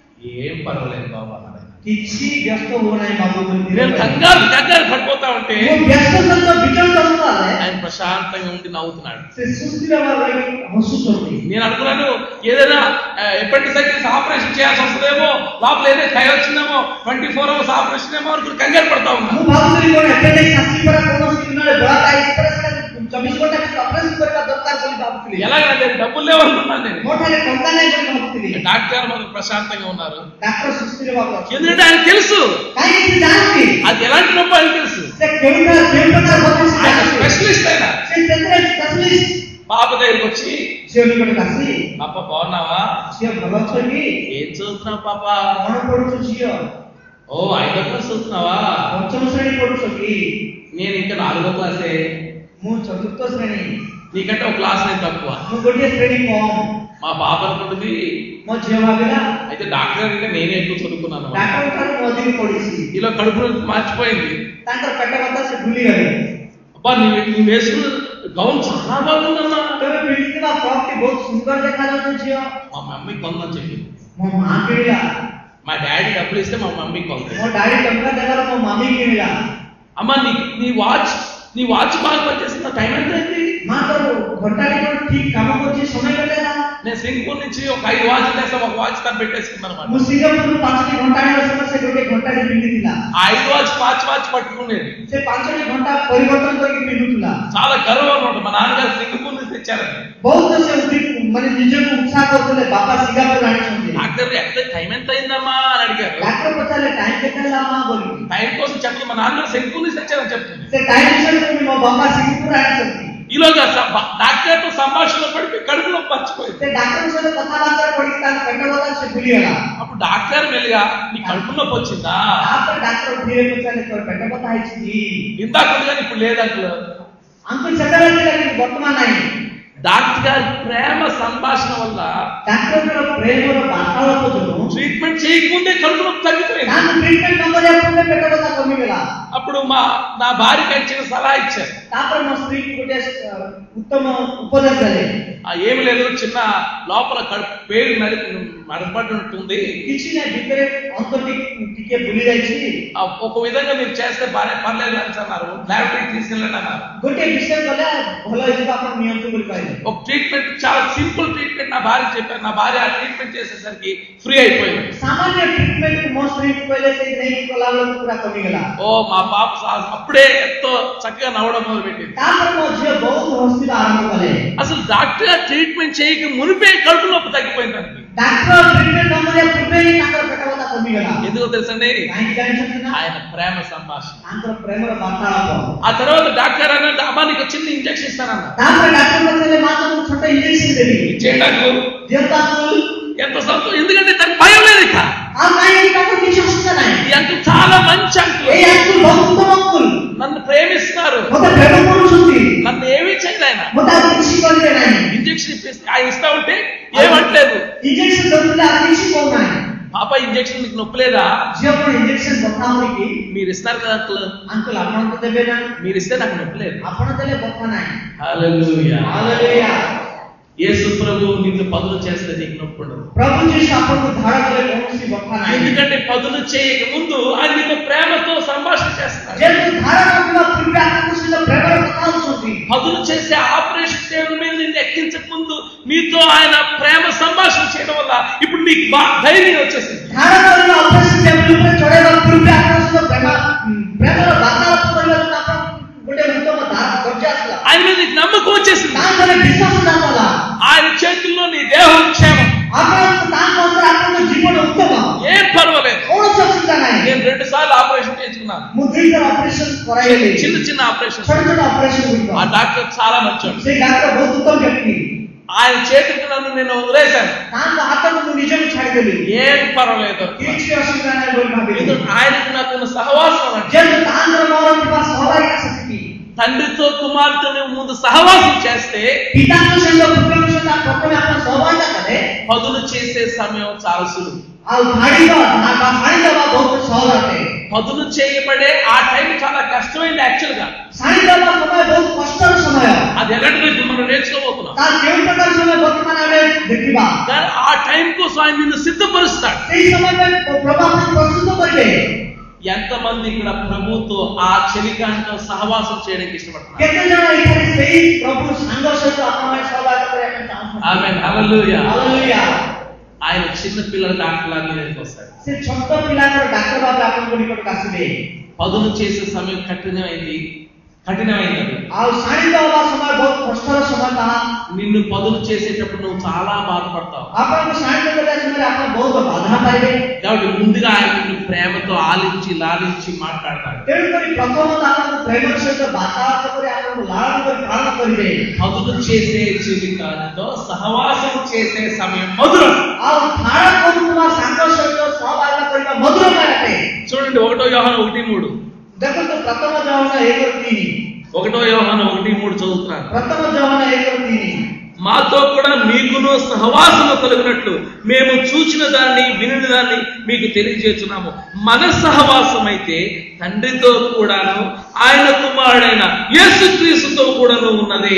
S1: ఏం పర్వాలేదు బాబా అన్నాడు।
S2: କିଛି ବ୍ୟସ୍ତ ହୁଅ ନାହିଁ ବାବୁ ବୋଲି
S1: నేను కంగారు కంగారు పడిపోతా ఉంటే
S2: ମୁଁ ବ୍ୟସ୍ତ ସହିତ ବିଚଳିତ ହେଉଥିଲା
S1: ఆయన ప్రశాంతంగా ఉండి నవ్వుతున్నాడు।
S2: ସେ ସୁସ୍ଥିର ଭାବରେ ହସୁଛନ୍ତି।
S1: నేను అనుకున్నాను ఏదైనా ఎపెండిసైటిస్ ఆపరేషన్ చేయాల్సి వస్తుందేమో, లోపల ఏదైనా కై వచ్చిందేమో, ట్వంటీ ఫోర్ అవర్స్ ఆపరేషన్ ఏమో అనుకుని కంగారు పడతా ఉన్నాను।
S2: ମୁଁ ଭାବୁଥିଲି କଣ appendix ଆସିପାରେ, କୌଣସି ଦିନରେ ଗଳାଟା ଆସିପାରେ, ସେଟା ଚବିଶ ଘଣ୍ଟା ଭିତରେ ଅପରେସନ କରିବା ଦରକାର ବୋଲି ଭାବୁଥିଲି।
S1: ఎలాగ నా దగ్గర డబ్బులు లేవనుకున్నాను నేను।
S2: ମୋ ଠାରେ ଟଙ୍କା ନାହିଁ ବୋଲି ଭାବୁଥିଲି।
S1: డాక్టర్ గారు మాత్రం ప్రశాంతంగా ఉన్నారు,
S2: ଡାକ୍ତର ସୁସ୍ଥିର ଭାବରେ ଅଛନ୍ତି।
S1: ఎందుకంటే ఆయన తెలుసు
S2: କାହିଁକି ସେ ଜାଣନ୍ତି
S1: అది ఎలాంటి నొప్పి ఆయన తెలుసు।
S2: ସେ କେଉଁଟା କେଉଁ ପ୍ରକାର କଥା ସେ
S1: ఆయన
S2: ଜାଣନ୍ତି।
S1: స్పెషలిస్ట్ ఆయన।
S2: ସେ ସେଥିରେ ସ୍ପେଶାଲିଷ୍ଟ।
S1: పాప దగ్గరికి వచ్చి,
S2: ଝିଅ ନିକଟକୁ ଆସି,
S1: పాప బాగున్నావా?
S2: ଝିଅ ଭଲ ଅଛ କି?
S1: ఏం చదువుతున్నావు పాప?
S2: କଣ ପଢୁଛୁ ଝିଅ?
S1: ఓ ఐదో క్లాస్ చదువుతున్నావా?
S2: ପଞ୍ଚମ ଶ୍ରେଣୀ ପଢୁଛ କି?
S1: నేను ఇంకా నాలుగో క్లాసే।
S2: ମୁଁ ଚତୁର୍ଥ ଶ୍ରେଣୀ।
S1: నీకంటే ఒక క్లాస్ నేను తక్కువ।
S2: ମୁଁ ଗୋଟିଏ ଶ୍ରେଣୀ କମ।
S1: మా పాప అనుకుంటుంది,
S2: ମୋ ଝିଅ ଭାବିଲା
S1: అయితే డాక్టర్ గారి కంటే నేనే ఎక్కువ చదువుకున్నాను।
S2: ଡାକ୍ତର ଠାରୁ ମୁଁ ଅଧିକ ପଢିଛି।
S1: ఇలా కడుపులో మార్చిపోయింది।
S2: ତାଙ୍କର ପେଟ କଥା ସେ ଭୁଲିଗଲେ।
S1: అబ్బా నీ నీ వేసుకున్న గౌన్ చాలా బాగుందమ్మా।
S2: ତମେ ପିନ୍ଧିଥିବା ଫ୍ରକ୍ ଟି ବହୁତ ସୁନ୍ଦର ଦେଖାଯାଉଛି ଝିଅ।
S1: మా మమ్మీ కొందని చెప్పింది।
S2: ମୋ ମା କିଣିଲା।
S1: మా డాడీ డబ్బులు ఇస్తే మా మమ్మీ కొంది।
S2: ମୋ ଡାଡି ଟଙ୍କା ଦେବାର ମୋ ମାମି କିଣିଲା।
S1: అమ్మా నీ నీ వాచ్ నీ వాచ్ బాగా పనిచేస్తుంది, టైం ఎంత అయింది?
S2: ମା ତୋର ଘଣ୍ଟାଟି କଣ ଠିକ କାମ କରୁଛି, ସମୟ କେତେ ହେଲା?
S1: నేను సింగపూర్ నుంచి ఒక ఐదు వాచ్ చేస్తాం, ఒక వాచ్ తను పెట్టేసుకున్నాను అనమాట।
S2: ମୁଁ ସିଙ୍ଗାପୁରରୁ ପାଞ୍ଚଟି ଘଣ୍ଟା ଆଣିବା ସମୟ ସେ ଗୋଟିଏ ଘଣ୍ଟାଟି ପିନ୍ଧିଥିଲା।
S1: ఆ ఐదు వాచ్ పాంచ్ వాచ్ పట్టుకునేది।
S2: ସେ ପାଞ୍ଚଟି ଘଣ୍ଟା ପରିବର୍ତ୍ତନ କରିକି ପିନ୍ଧୁଥିଲା।
S1: చాలా గర్వం అనమాట, మా నాన్నగారు సింగపూర్ నుంచి తెచ్చారని।
S2: ବହୁତ ସେ ଉଦ୍ଦୀପ- ମାନେ ନିଜକୁ ଉତ୍ସାହ କରୁଥିଲେ, ବାପା ସିଙ୍ଗାପୁର ଆଣିଛନ୍ତି।
S1: డాక్టర్ ఎంత టైం ఎంత అయిందమ్మా అని అడిగారు।
S2: ଡାକ୍ତର ପଚାରିଲେ ଟାଇମ କେତେ ହେଲା ମା ବୋଲି।
S1: టైం కోసం చెప్పి మా నాన్నగారు సింగపూర్ నుంచి తెచ్చారని చెప్తుంది।
S2: ସେ ଟାଇମ ବିଷୟରେ କହିଲେ ମୋ ବାପା ସିଙ୍ଗାପୁର ଆଣିଛନ୍ତି।
S1: ఈలోగా డాక్టర్ తో సంభాషణ పడిపోయి కడుపులో మర్చిపోయింది।
S2: ସେ ଡାକ୍ତର ସହିତ କଥାବାର୍ତ୍ତା ପଡିକି ତାର ପେଟ ବଥା ସେ ଭୁଲିଗଲା।
S1: అప్పుడు డాక్టర్ మెల్లిగా నీ కడుపు నొప్పి వచ్చిందా?
S2: ତାପରେ ଡାକ୍ତର ଧୀରେ ପଚାରିଲେ ତୋର ପେଟ ବଥା ହେଇଛି କି?
S1: ఇందాక ఉంది కానీ ఇప్పుడు లేదు అంకుల్।
S2: అంకుల్ ସେତେବେଳେ ଥିଲା କିନ୍ତୁ ବର୍ତ୍ତମାନ ନାହିଁ।
S1: డాక్టర్ గారి ప్రేమ సంభాషణ వల్ల,
S2: ଡାକ୍ତରଙ୍କର ପ୍ରେମର ବାର୍ତ୍ତାଳାପ ଯୋଗୁଁ
S1: ట్రీట్మెంట్ చేయకముందే కడుపు నొప్పి తగ్గిపోయింది।
S2: ତାଙ୍କୁ ଟ୍ରିଟମେଣ୍ଟ ନ କରିବା ପୂର୍ବେ ପେଟ ବଥା କମିଗଲା।
S1: అప్పుడు మా నా భార్యకి ఇచ్చిన సలహా ఇచ్చారు।
S2: ତାପରେ ମୋ ସ୍ତ୍ରୀକୁ ଗୋଟେ ଉତ୍ତମ ଉପଦେଶ ଦେଲେ।
S1: ఆ ఏమి లేదు, చిన్న లోపల కడుపు పేరు మడపడి ఉంటుంది,
S2: କିଛି ନାହିଁ, ଭିତରେ ଅନ୍ତଟି ଟିକେ ବୁଲି ଯାଇଛି।
S1: ఆ ఒక విధంగా మీరు చేస్తే బాగా పర్లేదు అని అన్నారు। ల్యాబొరేటరీకి తీసుకెళ్ళండి అన్నారు।
S2: ଗୋଟେ ବିଷୟ କଲେ ଭଲ ହେଇଯିବ, ଆପଣ ନିଅନ୍ତୁ ବୋଲି କହିଲେ।
S1: ఒక ట్రీట్మెంట్, చాలా సింపుల్ ట్రీట్మెంట్ నా భార్య చెప్పారు। నా భార్య ఆ ట్రీట్మెంట్ చేసేసరికి ఫ్రీ అయిపోయింది।
S2: ସାମାନ୍ୟ ଟ୍ରିଟମେଣ୍ଟ ମୋ ସ୍ତ୍ରୀକୁ କହିଲେ ସେ ନେଇକି କଲା ବେଳକୁ ପୁରା କମିଗଲା।
S1: ఓ మా పాప అప్పుడే ఎంతో చక్కగా నవ్వడం మొదలు పెట్టింది।
S2: ତାପରେ ମୋ ଝିଅ ବହୁତ ହସିବା ଆରମ୍ଭ କଲେ।
S1: అసలు డాక్టర్ ట్రీట్మెంట్ చేయక మునిపే కడుపు నొప్పి తగ్గిపోయిందండి।
S2: ଡାକ୍ତର ଟ୍ରିଟମେଣ୍ଟ ନକରିବା ପୂର୍ବେ ହିଁ ତାଙ୍କର ପେଟ କଥା କମିଗଲା।
S1: ఎందుకో తెలుసండి,
S2: କାହିଁକି ଜାଣିଛନ୍ତି ନା?
S1: ఆయన ప్రేమ సంభాషణ.
S2: ତାଙ୍କର ପ୍ରେମର ବାର୍ତ୍ତାଳାପ।
S1: ఆ తర్వాత డాక్టర్ అన్నాడు, అమ్మా నీకు చిన్న ఇంజెక్షన్ ఇస్తానన్న.
S2: ତାପରେ ଡାକ୍ତର କହିଲେ ମା ତମକୁ ଛୋଟ ଇଞ୍ଜେକ୍ସନ ଦେବି।
S1: చేయడానికి
S2: ଦେବତାକୁ
S1: ఎంత సంతోషం, ఎందుకంటే తనకు భయం లేదు ఇక.
S2: ଆଉ କାହିଁକି ତାକୁ କିଛି ଅସୁବିଧା ନାହିଁ।
S1: ఈ అంకుల్ చాలా మంచి అంకుల్,
S2: ଏଇ అంకుଲ ବହୁତ ଉତ୍ତମ అంకుଲ,
S1: నన్ను ప్రేమిస్తున్నారు,
S2: ମୋତେ ପ୍ରେମ କରୁଛନ୍ତି,
S1: నన్ను ఏమీ చేయదు ఆయన.
S2: ମୋତେ ଆଉ କିଛି କରିବେ ନାହିଁ।
S1: ఇంజెక్షన్ ఇప్పిస్తే ఆయన ఇస్తా ఉంటే ఏమంటలేదు.
S2: ଇଞ୍ଜେକ୍ସନ ଦେଉଥିଲେ ଆଉ କିଛି କହୁନାହିଁ।
S1: పాప ఇంజెక్షన్ నీకు నొప్పి లేదా?
S2: ଝିଅ କଣ ଇଞ୍ଜେକ୍ସନ ବଥା ହଉନି କି?
S1: మీరు ఇస్తారు కదా అంకుల్,
S2: అంకుଲ ଆପଣ ତ ଦେବେ ନା?
S1: మీరు ఇస్తే నాకు నొప్పి లేదు.
S2: ଆପଣ ଦେଲେ ବଥା ନାହିଁ।
S1: హల్లెలూయా.
S2: ହାଲେଲୁୟା।
S1: యేసు ప్రభు నిన్ను పదులు చేస్తే నీకు నొప్పి ఉండదు.
S2: ప్రభు ଯୀଶୁ ଆପଣଙ୍କୁ ଧାର କଲେ କୌଣସି ବଥା ନାହିଁ।
S1: ఎందుకంటే పదులు చేయక ముందు ఆయన నీకు ప్రేమతో సంభాషణ చేస్తాడు.
S2: ଯେହେତୁ ଧାର କରିବା ପୂର୍ବେ ଆପଣଙ୍କ ସହିତ ପ୍ରେମର କଥା ହଉଛନ୍ତି।
S1: పదులు చేసే ఆపరేషన్ టేబుల్ మీద నిన్ను ఎక్కించక ముందు నీతో ఆయన ప్రేమ సంభాషణ చేయడం వల్ల ఇప్పుడు నీకు బా- ధైర్యం వచ్చేసింది.
S2: ଧାର କରିବା ଅଭ୍ୟାସ ଟେବୁଲ ଉପରେ ଚଢ଼େଇବା ପୂର୍ବେ ଆପଣଙ୍କ ସହିତ ପ୍ରେମ ପ୍ରେମର ବାର୍ତ୍ତାଳାପ କରିବାକୁ ଆପଣ ଗୋଟେ ଉତ୍ତମ ଧୈର୍ଯ୍ୟ ଆସିଲା।
S1: ఆయన మీద నీకు నమ్మకం వచ్చేసింది.
S2: ତାଙ୍କର ବିଶ୍ୱାସ ଜାଣିଲା।
S1: ఆయన చేతుల్లో నీ దేహం క్షేమం,
S2: ଆପଣଙ୍କ ତାଙ୍କ ଉପରେ ଆପଣଙ୍କ ଜୀବନ ଉତ୍ତମ,
S1: ఏం పర్వాలేదు.
S2: କୌଣସି ଅସୁବିଧା ନାହିଁ।
S1: నేను రెండు సార్లు ఆపరేషన్ చేయించుకున్నాను,
S2: ମୁଁ ଦୁଇଥର ଅପରେସନ କରାଇଲି,
S1: చిన్న చిన్న ఆపరేషన్.
S2: ଛୋଟ ଛୋଟ ଅପରେସନ ଗୁଡ଼ିକ।
S1: ఆ డాక్టర్ చాలా మంచోడు.
S2: ସେଇ ଡାକ୍ତର ବହୁତ ଉତ୍ତମ ବ୍ୟକ୍ତି।
S1: ఆయన చేతికి నన్ను నేను వదిలేశాను,
S2: ତାଙ୍କ ହାତକୁ ମୁଁ ନିଜକୁ ଛାଡ଼ିଦେଲି,
S1: ఏం పర్వాలేదు.
S2: କିଛି ଅସୁବିଧା ନାହିଁ ବୋଲି ଭାବିଲି।
S1: ఎందుకంటే ఆయనకు నాకు సహవాసం అంటే
S2: ଯେହେତୁ ତାଙ୍କର ମୋର ଥିବା ସହଭାଗିତା ସେତିକି।
S1: తండ్రితో కుమార్తె ముందు సహవాసం చేస్తే
S2: ପିତାଙ୍କ ସହିତ ପୁତ୍ରଙ୍କ ସହିତ ପ୍ରଥମେ ଆପଣ ସହଭାଗିତା କଲେ,
S1: పదులు చేసే సమయం చాలా సులువు.
S2: ଆଉ ଧାଡ଼ିବା ବା ଶାଣିଦେବା ବହୁତ ସହଜ ଅଟେ।
S1: పదులు చేయబడే ఆ టైం చాలా కష్టమైంది యాక్చువల్ గా.
S2: ଶାଣିଦେବା ସମୟ ବହୁତ କଷ୍ଟର ସମୟ।
S1: అది ఎలాంటిదో ఇప్పుడు మనం నేర్చుకోబోతున్నాం.
S2: ତାର କେଉଁ ପ୍ରକାର ସମୟ ବର୍ତ୍ତମାନ ଆମେ ଦେଖିବା।
S1: కానీ ఆ టైం కోసం ఆయన నిన్ను సిద్ధపరుస్తాడు.
S2: ସେଇ ସମୟ ପାଇଁ ପ୍ରଭୁ ଆପଣଙ୍କୁ ପ୍ରସ୍ତୁତ କରିବେ।
S1: ఎంతమంది ఇక్కడ ప్రభుతో ఆ చెలికాంతో సహవాసం చేయడానికి ఇష్టపడుతున్నారు?
S2: କେତେ ଜଣ ଏଠାରେ ସେଇ ପ୍ରଭୁ ସାଙ୍ଗ ସହିତ ଆପଣମାନେ ସହଭାଗିତା କରିବା ପାଇଁ ଚାହୁଁଛନ୍ତି?
S1: Amen, hallelujah.
S2: ହାଲେଲୁୟା।
S1: ఆయన చిన్న పిల్లల డాక్టర్ లాగా దగ్గరికి వస్తాడు.
S2: ସେ ଛୋଟ ପିଲାଙ୍କର ଡାକ୍ତର ଭାବେ ଆପଣଙ୍କ ନିକଟକୁ ଆସିବେ।
S1: పదులు చేసే సమయం కఠినమైంది కఠినమైంది
S2: ଆଉ ଶାଣିଦେବା ସମୟ ବହୁତ କଷ୍ଟର ସମୟ। ତାହା
S1: నిన్ను పదులు చేసేటప్పుడు నువ్వు చాలా బాధపడతావు.
S2: ଆପଣଙ୍କୁ ଶାଣିଦେବା ସମୟରେ ଆପଣ ବହୁତ ବାଧା ପାଇବେ।
S1: కాబట్టి ముందుగా ఆయన నిన్ను ప్రేమతో ఆలించి లాలించి మాట్లాడతాడు.
S2: ତେଣୁକରି ପ୍ରଥମତଃ ଆପଣଙ୍କୁ ପ୍ରେମର ସହିତ ବାର୍ତ୍ତାଳାପ କରି ଆପଣଙ୍କୁ ଲାଳନ କରି ପାଳନ କରିବେ।
S1: పదులు చేసే జీవితాలతో సహవాసం చేసే సమయం మధురం.
S2: ଆଉ ଧାର କରୁଥିବା ସାଙ୍ଗ ସହିତ ସହଭାଗିତା କରିବା ମଧୁରମୟ ଅଟେ।
S1: చూడండి ఒకటో యోహాను ఒకటి మూడు.
S2: ଦେଖନ୍ତୁ ପ୍ରଥମ ଯୌନ ଏକରୁ ତିନି।
S1: ఒకటో యోహాను ఒకటి మూడు చదువుతున్నాను.
S2: ପ୍ରଥମ ଯୌନ ଏକରୁ ତିନି।
S1: మాతో కూడా మీకును సహవాసము కలిగినట్లు మేము చూచిన దాన్ని వినిన దాన్ని మీకు తెలియజేస్తున్నాము. మన సహవాసం అయితే తండ్రితో కూడాను ఆయన కుమారుడైన యేసుక్రీస్తుతో కూడాను ఉన్నది.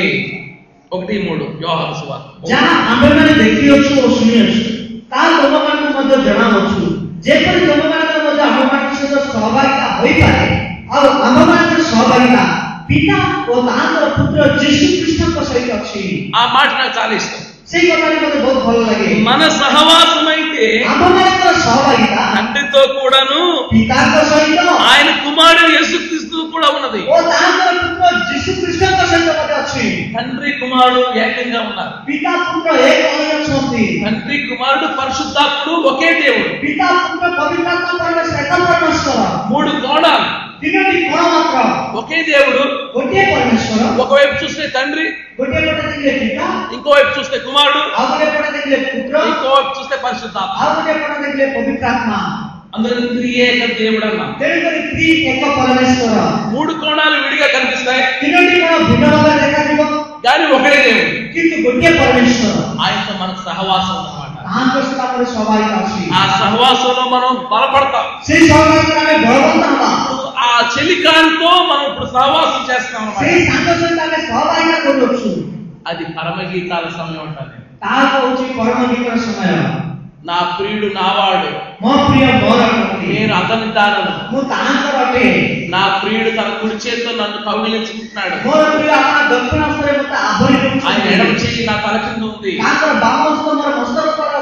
S1: ఒకటి మూడు యోహాను సువార్త.
S2: ଯାହା ଆମ୍ଭେମାନେ ଦେଖିଅଛୁ ଓ ଶୁଣିଅଛୁ ତାହା ତୁମମାନଙ୍କୁ ମଧ୍ୟ ଜଣାଅଛୁ, ଯେପରି ତୁମମାନଙ୍କ ମଧ୍ୟ ଆମ୍ଭମାନଙ୍କ ସହିତ ସହଭାଗିତା ହୋଇପାରେ। ଆଉ ଆମ୍ଭମାନଙ୍କର ସହଭାଗିତା ପିତା ଓ ତାଙ୍କର ପୁତ୍ର ଯୀଶୁ ଖ୍ରୀଷ୍ଟଙ୍କ ସହିତ ଅଛି।
S1: ఆ మాట నాకు చాలా ఇష్టం.
S2: ସେଇ କଥାଟି ମୋତେ ବହୁତ ଭଲ ଲାଗେ।
S1: మన సహవాసం అయితే
S2: ଆମ୍ଭମାନଙ୍କର ସହଭାଗିତା
S1: తండ్రితో కూడాను
S2: ପିତାଙ୍କ ସହିତ
S1: ఆయన కుమారుడు యేసుక్రీస్తు కూడా ఉన్నది.
S2: ଓ ତାଙ୍କର ପୁତ୍ର ଯୀଶୁ ଖ୍ରୀଷ୍ଟଙ୍କ ସହିତ ମଧ୍ୟ ଅଛି।
S1: తండ్రి కుమారుడు ఏకంగా ఉన్నారు.
S2: ପିତା ପୁତ୍ର ଏକ ହୋଇ ଅଛନ୍ତି।
S1: తండ్రి కుమారుడు పరిశుద్ధాత్ముడు ఒకే దేవుడు.
S2: ପିତା ପୁତ୍ର ପବିତ୍ରାତ୍ମା ପରମେଶ୍ୱର ଏକ ପରମେଶ୍ୱର।
S1: మూడు కోణాలు
S2: ତିନୋଟି କୋଣ ମାତ୍ର,
S1: ఒకే దేవుడు.
S2: ଗୋଟିଏ ପରମେଶ୍ୱର।
S1: ఒకవైపు చూస్తే తండ్రి,
S2: ଗୋଟିଏ ପଟେ ଦେଖିଲେ ପିତା,
S1: ఇంకోవైపు చూస్తే కుమారుడు,
S2: ଆଉ ଗୋଟିଏ పଟେ ଦେଖିଲେ ପୁତ୍ର,
S1: ఇంకోవైపు చూస్తే పరిశుద్ధాత్మ.
S2: ଆଉ ଗୋଟିଏ ପଟେ ଦେଖିଲେ ପବିତ୍ରାତ୍ମା।
S1: అందరూ త్రియేక దేవుడు అన్నా.
S2: ତେଣୁକରି ତ୍ରି ଏକ ପରମେଶ୍ୱର।
S1: మూడు కోణాలు విడిగా కనిపిస్తాయి
S2: ତିନୋଟି କୋଣ ଭିନ୍ନ ଭାବରେ ଦେଖାଯିବ,
S1: కానీ ఒకటే దేవుడు.
S2: କିନ୍ତୁ ଗୋଟିଏ ପରମେଶ୍ୱର।
S1: ఆయనతో మనకు సహవాసం అన్నమాట.
S2: ତାହାଙ୍କ ସହିତ ଆମର ସହଭାଗିତା ଅଛି।
S1: ఆ సహవాసంలో మనం బలపడతాం.
S2: ସେଇ ସହଭାଗିତାରେ ଆମେ ବଳବନ୍ତ ହେବା।
S1: ఆ చెలికాంతో మనం ఇప్పుడు సహవాసం చేస్తాం అన్నమాట.
S2: ସେଇ ସାଙ୍ଗ ସହିତ ଆମେ ସହଭାଗିତା କରୁଅଛୁ।
S1: అది పరమగీతాల సమయం అంటారు.
S2: ତାହା ହେଉଛି ପରମ ଗୀତର ସମୟ।
S1: నా ప్రియుడు నావాడు,
S2: ମୋ ప్రిୟ ମୋର ଅଟନ୍ତି,
S1: నేను అతని దానను.
S2: ମୁଁ ତାହାଙ୍କର ଅଟେ।
S1: నా ప్రియుడు తన కుడి చేతితో నన్ను కౌగిలించుకుంటున్నాడు.
S2: ମୋର ପ୍ରିୟ ଆପଣ ଦକ୍ଷିଣ ହସ୍ତରେ ମୋତେ ଆବରି
S1: ఆయన
S2: ରଖୁଛନ୍ତି।
S1: ఎడమ చెయ్యి నా తల కింద ఉంది.
S2: ତାଙ୍କର ବାମ ହସ୍ତ ମୋର ମସ୍ତକ ତଳେ ଅଛି।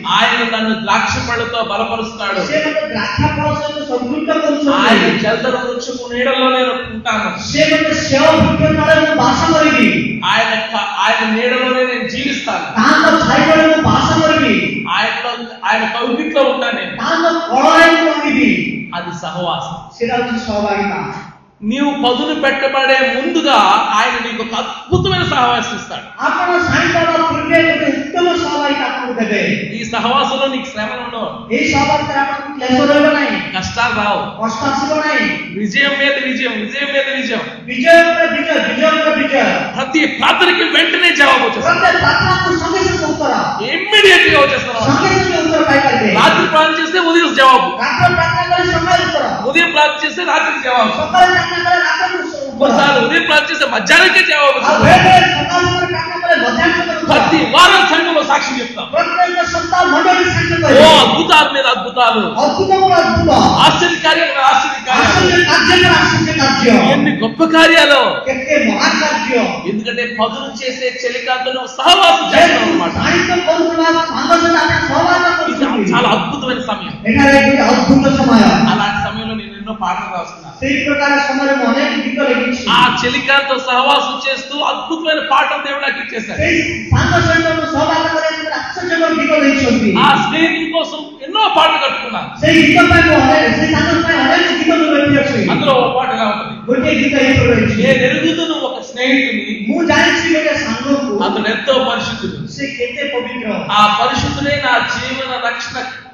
S1: ఆయన నన్ను ద్రాక్ష పళ్ళతో బలపరుస్తాడు.
S2: ସେ ମୋତେ ଦ୍ରାକ୍ଷା ଫଳ ସହିତ ସମୃଦ୍ଧ କରୁଛନ୍ତି.
S1: ఆయన జలధర వృక్షపు నీడలో నేను ఉంటాను.
S2: ସେ ମୋତେ ସେଓ ବୃକ୍ଷ ତଳେ ମୁଁ ବାସ କରିବି.
S1: ఆయన ఆయన నీడలోనే నేను జీవిస్తాను.
S2: ତାଙ୍କ ଛାଇରେ ମୁଁ ବାସ କରିବି.
S1: ఆయనలో ఆయన కౌగిట్లో ఉంటాను నేను.
S2: ତାଙ୍କ କୋଳରେ ମୁଁ ରହିବି.
S1: అది సహవాసం.
S2: ସେଟା ହେଉଛି ସହଭାଗିତା.
S1: నీవు పదును పెట్టబడే ముందుగా ఆయన నీకు ఒక అద్భుతమైన సహవాసం ఇస్తాడు.
S2: ଆପଣ ସାଇଁତର ପୂର୍ବେ ଗୋଟେ ଉତ୍ତମ ସହଭାଗିତା ଆପଣଙ୍କୁ ଦେବେ.
S1: ఈ సహవాసంలో నీకు శ్రమలు ఉండవు.
S2: ଏହି ସହଭାଗିତାରେ ଆପଣଙ୍କୁ କ୍ଲେଶ ରହିବ ନାହିଁ.
S1: కష్టాలు రావు.
S2: କଷ୍ଟ ଆସିବ ନାହିଁ.
S1: విజయం మీద విజయం, విజయం మీద విజయం.
S2: ବିଜୟ ଉପରେ ବିଜୟ, ବିଜୟ ଉପରେ ବିଜୟ.
S1: ప్రతి ప్రార్థనకి వెంటనే జవాబు వచ్చేస్తుంది.
S2: ପ୍ରତ୍ୟେକ ପ୍ରାର୍ଥନାକୁ ସଙ୍ଗେ ସଙ୍ଗେ ଉତ୍ତର.
S1: ఇమ్మీడియట్ గా వచ్చేస్తున్నారు.
S2: ସଙ୍ଗେ ସଙ୍ଗେ ଉତ୍ତର ପାଇପାରିବେ.
S1: రాత్రి ప్రార్థన చేస్తే ఉదయం జవాబు.
S2: ରାତ୍ର ପ୍ରାର୍ଥନା କଲେ ସକାଳେ ଉତ୍ତର.
S1: ఉదయం ప్రార్థన చేస్తే రాత్రికి జవాబు.
S2: ସକାଳେ ପ୍ରାର୍ଥନା କଲେ ରାତ୍ରକୁ ଉତ୍ତର.
S1: ఒకసారి ఉదయం ప్రార్థన చేస్తే మధ్యాహ్నానికే జవాబు.
S2: ଆଉ ବେଳେ ବେଳେ ସକାଳ ସମୟରେ ପ୍ରାର୍ଥନା କଲେ ମଧ୍ୟାହ୍ନ ସମୟରେ ଉତ୍ତର.
S1: ప్రతి వారం సంఘంలో సాక్ష్యం చెప్తాం.
S2: ପ୍ରତ୍ୟେକ ସପ୍ତାହ ମଣ୍ଡଳୀ ସାକ୍ଷ୍ୟ
S1: ఓ
S2: କରିବେ.
S1: అద్భుతాల మీద అద్భుతాలు,
S2: ଅଦ୍ଭୁତ ପରେ ଅଦ୍ଭୁତ,
S1: ఆశ్చర్య కార్యాలు మీద ఆశ్చర్య కార్యాలు,
S2: ଆଶ୍ଚର୍ଯ୍ୟ କାର୍ଯ୍ୟ ପରେ ଆଶ୍ଚର୍ଯ୍ୟ କାର୍ଯ୍ୟ,
S1: ఎన్ని గొప్ప కార్యాలు.
S2: କେତେ ମହାନ କାର୍ଯ୍ୟ.
S1: ఎందుకంటే పదులు చేసే చెలికాంతను సహవాసం చేస్తాం అన్నమాట.
S2: ସାହିତ୍ୟ କରୁଥିବା ସାଙ୍ଗ ସହିତ ଆପଣ ସହବାସ
S1: ఇది
S2: କରୁଛନ୍ତି.
S1: చాలా అద్భుతమైన సమయం.
S2: ଏଠାରେ ଗୋଟେ ଅଦ୍ଭୁତ ସମୟ.
S1: అలాంటి సమయంలో నేను ఎన్నో పాటలు రాస్తున్నాను.
S2: ସେଇ ପ୍ରକାର ସମୟରେ ମୁଁ ଅନେକ ଗୀତ ଲେଖିଛି.
S1: ఆ చెలికాంతో సహవాసం చేస్తూ అద్భుతమైన పాటలు దేవుడు నాకు ఇచ్చేశాడు.
S2: ସେଇ ସାଙ୍ଗ ସହିତ ମୁଁ ସହବାସ କରିବା ସମୟରେ ଆଶ୍ଚର୍ଯ୍ୟକର ଗୀତ ଲେଖିଛନ୍ତି.
S1: ఆ స్నేహితుల కోసం ఎన్నో పాటలు కట్టుకున్నాను.
S2: ସେଇ గୀତ ପାଇଁ ମୁଁ ଅନେକ ସେଇ ସାଙ୍ଗ ପାଇଁ ଅନେକ గୀତ ମୁଁ ଲେଖିଅଛି.
S1: అందులో ఒక పాట ఎలా ఉంటుంది?
S2: ଗୋଟିଏ గୀତ ଏହିପରି ରହିଛି.
S1: నేను ఎరుగుతున్న ఒక స్నేహితుని,
S2: ମୁଁ ଜାଣିଛି ଗୋଟେ ସାଙ୍ଗକୁ
S1: అతను ఎంతో పరిశుద్ధుడు.
S2: ସେ କେତେ ପବିତ୍ର.
S1: ఆ పరిశుద్ధుడే నా జీవన రక్షణ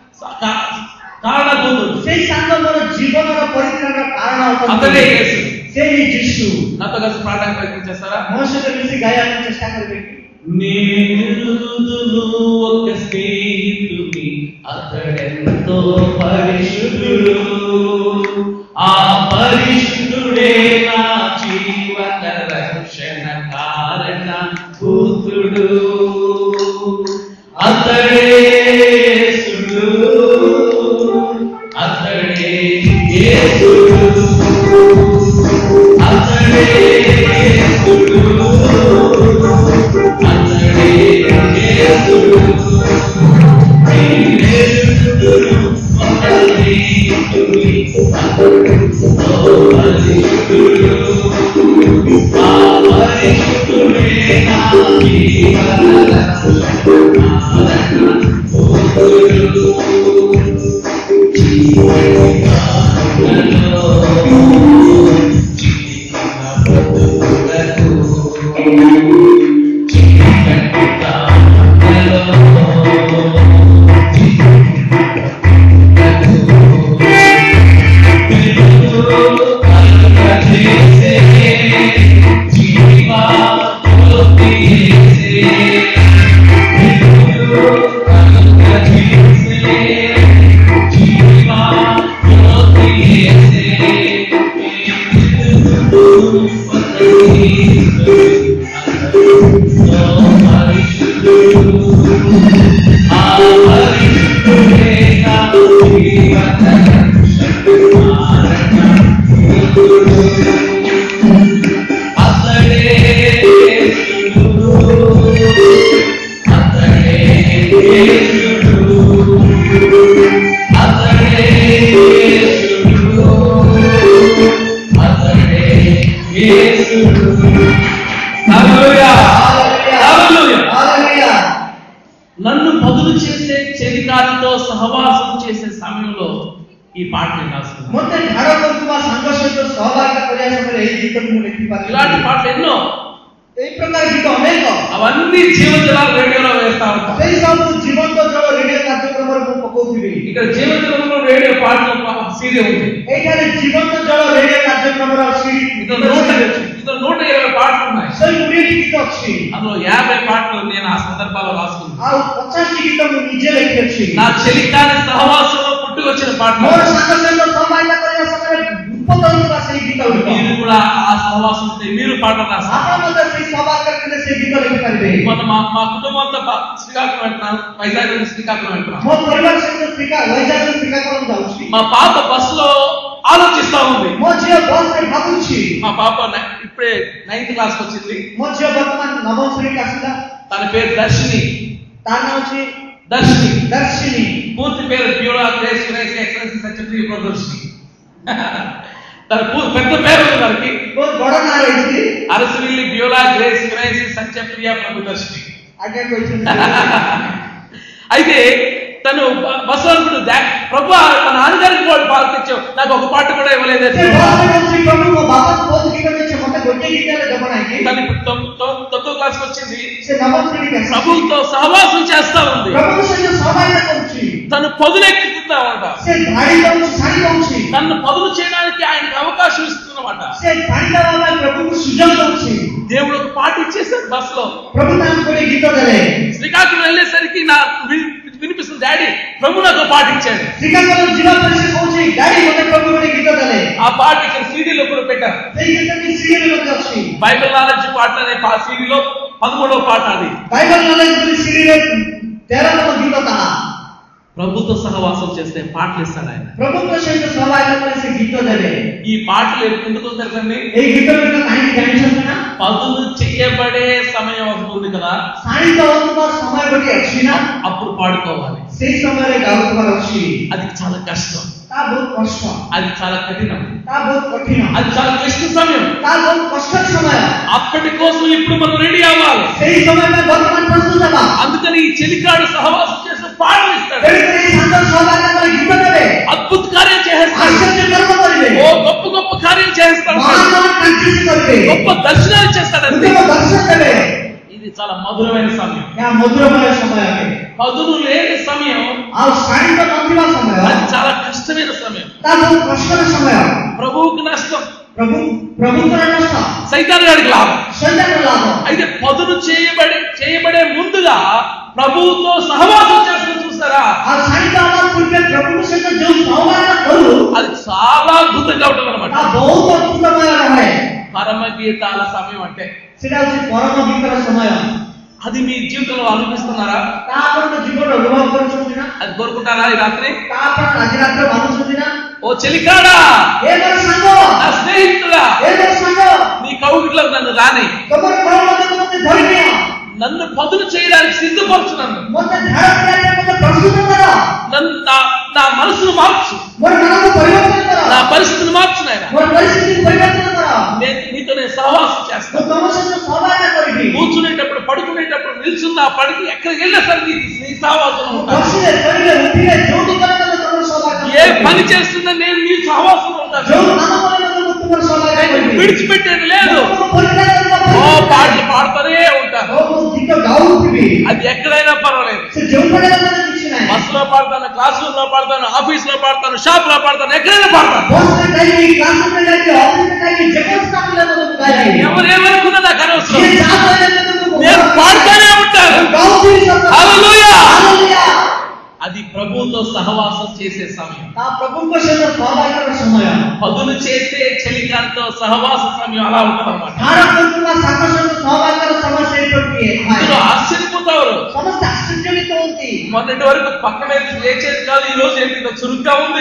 S1: కారణభూతుడు.
S2: ସେଇ ସାଙ୍ଗ ମୋର ଜୀବନର ପରିତ୍ରାଣର କାରଣ
S1: అతడే
S2: ଅଟନ୍ତି.
S1: యేసు.
S2: ସେ ହିଁ ଯୀଶୁ.
S1: నాతో కలిసి పాడడానికి ప్రయత్నం చేస్తారా?
S2: ମୋ ସହିତ ମିଶି ଗାଇବା ପାଇଁ ଚେଷ୍ଟା କରିବେ କି?
S1: నేనెరుగుదును ఒక స్నేహితుని, అతడెంతో పరిశుద్ధుడు. ఆ పరిశుద్ధుడే నా జీవన రక్షణ కారణ భూతుడు. అతడే యేసుడు, అతడే యేసుడు, అతడే యేసుడు, అతడే యేసుడు. నేనెరుగుదును ఒక స్నేహితుని, అతడెంతో పరిశుద్ధుడు. ఆ పరిశుద్ధుడే నా జీవన రక్షణ కారణ భూతుడు. జీవనలో జీవన బ్రతుకులకు చీకటి కాలంలో కలుగజేసే జీవజ్యోతి యేసే. కలుగజేసే జీవజ్యోతి యేసే. ఆ పరిశుద్ధుడే నా జీవన రక్షణ కారణ భూతుడు. అతడే యేసుడు, అతడే యేసుడు, అతడే యేసుడు, అతడే యేసుడు. హల్లెలూయా, హల్లెలూయా.
S2: హల్లెలూయా.
S1: నన్ను పదులు చేసే చెలికాలతో సహవాసం చేసే సమయంలో ఈ పాట నేను రాసుకున్నాను.
S2: ମୋତେ ଧାର କରୁଥିବା ସାଙ୍ଗ ସହିତ ସହଭାଗିତା କରିବା ସମୟରେ ଏହି ଗୀତକୁ ମୁଁ ଲେଖିପାରିବି.
S1: ఇలాంటి పాటలు ఎన్నో.
S2: ଏହି ପ୍ରକାର ଗୀତ ଅନେକ.
S1: అవన్నీ జీవజలాలు రేడియోలో వేస్తా ఉంటాం.
S2: ସେଇ ସବୁ ଜୀବନ୍ତ ଜଳ ରେଡ଼ିଓ କାର୍ଯ୍ୟକ୍ରମରେ ମୁଁ ପକଉଥିବି.
S1: ఇక్కడ జీవజలంలో రేడియో పాటలు సీడీ ఉంది.
S2: ଏଇଠାରେ ଜୀବନ୍ତ ଜଳ ରେଡ଼ିଓ କାର୍ଯ୍ୟକ୍ରମର ସିଡି
S1: ఇందులో నూట ఇందులో నూట ఇరవై పాటలు ఉన్నాయి.
S2: ଶହେ କୋଡ଼ିଏଟି ଗୀତ ଅଛି.
S1: అందులో యాభై పాటలు నేను ఆ సందర్భాల్లో రాసుకున్నాను.
S2: ଆଉ ପଚାଶଟି ଗୀତ ମୁଁ ନିଜେ ଲେଖିଅଛି.
S1: నా చెలికాని సహవాసంలో పుట్టుకొచ్చిన పాటలు.
S2: ମୋର ସାଙ୍ଗ ସହିତ ସହଭାଗିତା କରିବା ସମୟରେ ଉତ୍ପନ୍ନ ସେଇ ଗୀତ ଗୁଡ଼ିକ.
S1: మీరు కూడా ఆ సహవాసం ఉంటే మీరు పాటలు రాస్తారు.
S2: ଆପଣ ମଧ୍ୟ ସେଇ ସହଭାଗିତା କଲେ ସେଇ ଗୀତ ଲେଖିପାରିବେ.
S1: మన మా మా కుటుంబం అంతా బా- శ్రీకాకుళం వెళ్తున్నాం, వైజాగ్ నుంచి శ్రీకాకుళం వెళ్తున్నాం.
S2: ମୋ ପରିବାର ସହିତ ଶ୍ରୀକା వైజాగ్ରୁ శ్రీకాకుళం ଯାଉଛି.
S1: మా పాప బస్సులో ఆలోచిస్తా ఉంది.
S2: ମୋ ଝିଅ ବସରେ ଭାବୁଛି.
S1: మా పాప నై- ఇప్పుడే నైన్త్ క్లాస్ వచ్చింది.
S2: ମୋ ଝିଅ ବର୍ତ୍ତମାନ ନବମ ଶ୍ରେଣୀకి ଆସିଲା.
S1: తన పేరు దర్శిని.
S2: ତା ନାଁ ହେଉଛି
S1: దర్శిని.
S2: దర్శిని
S1: పూర్తి పేరు Beulah Grace Grace Excellence Secretary Pradarshini. తన పెద్ద పేరు ఉంది మనకి. Arasavilli Beulah Grace Grace Satyapriya Prabhudarshini. అయితే తను బస్సు అనుకుంటు ప్రభు మా నాన్నగారికి వాళ్ళు పాలు తెచ్చావు, నాకు ఒక పాట కూడా ఇవ్వలేదు. తను తొమ్మిదో క్లాస్ వచ్చింది, ప్రభుత్వం సహవాసం చేస్తా ఉంది, తను పదులెక్కుతుందా ఉంట, తను పదులు చేయడానికి ఆయనకి అవకాశం ఇస్తున్నమాట. దేవుడు ఒక పాట ఇచ్చేసాడు బస్సులో. శ్రీకాకుళం వెళ్ళేసరికి నా వినిపిస్తుంది, డాడీ ప్రభు నాకు పాట ఇచ్చాడు. ఆ పాట ఇక్కడ సీడీలో కూడా పెట్టారు. బైబిల్ నాలెడ్జ్ పాట అనే సీడీలో పదమూడవ పాట అది. బైబిల్ నాలెడ్జ్ ప్రభుత్వ సహవాసం చేస్తే పాటలు ఇస్తాడు ఆయన. ప్రభుత్వ సహిత సహవాసం గీతో దేవే. ఈ పాటలు ఎందుకు తెలుసండి? ఈ గీతలు పదులు చేయబడే సమయం వస్తుంది కదా, సమయం అప్పుడు పాడుకోవాలి. అది చాలా కష్టం, అది చాలా కఠినం, అది చాలా క్లిష్ట సమయం. అప్పటి కోసం ఇప్పుడు మనం రెడీ అవ్వాలి. అందుకని ఈ చెలికాడు సహవాసం చేస్తే పాటలు ఇస్తాడు, అద్భుత కార్యం చేస్తాడు, ఓ గొప్ప గొప్ప కార్యం చేస్తాడు, గొప్ప దర్శనాలు చేస్తాడు. ఇది చాలా మధురమైన సమయం. మధురమైన సమయం, పదులు లేని సమయం, అది చాలా కష్టమైన సమయం, ప్రభువుకి నష్టం, సైతాను గారికి లాభం. అయితే పదులు చేయబడి చేయబడే ముందుగా ప్రభువుతో సహవాసం చేస్తూ చూస్తారా, అది చాలా అద్భుతంగా ఉంటుంది అనమాట. పరమగీతాల సమయం అంటే అది మీ జీవితంలో అనుభవిస్తున్నారా? అది కోరుకుంటారా ఈ రాత్రి? ఓ చెలికాడా, నా స్నేహితుడా, నీ కౌగిట్లో నన్ను రాని, నన్ను పదులు చేయడానికి సిద్ధపరచు, నన్ను నన్ను నా మనసును మార్చు, నా పరిస్థితిని మార్చు నాయన. నేను నీతో నేను సహవాసం చేస్తాను. కూర్చునేటప్పుడు, పడుకునేటప్పుడు, నిల్చున్నా పడికి ఎక్కడికి వెళ్ళినా సరే నీ సహవాసం ఉంటాను. ఏ పని చేస్తున్నా నేను నీ సహవాసం ఉంటాను, విడిచిపెట్టేది లేదు. ఓ పాటలు పాడుతూనే ఉంటాను, అది ఎక్కడైనా పర్వాలేదు. బస్సులో పాడతాను, క్లాస్ రూమ్ లో పాడతాను, ఆఫీస్ లో పాడతాను, షాప్ లో పాడతాను, ఎక్కడైనా పాడతాను. ఎవరేమనుకున్నా నాకు అనవసరం, నేను పాడుతూనే ఉంటాను. హల్లెలూయా. అది ప్రభువుతో సహవాసం చేసే సమయం, పదులు చేసే చెలికాంతో సహవాస సమయం అలా ఉంటుంది అన్నమాట. ఆశ్చర్యపోతారు. మొన్నటి వరకు పక్కన లేచేది కాదు, ఈ రోజు ఏంటి చురుగ్గా ఉంది.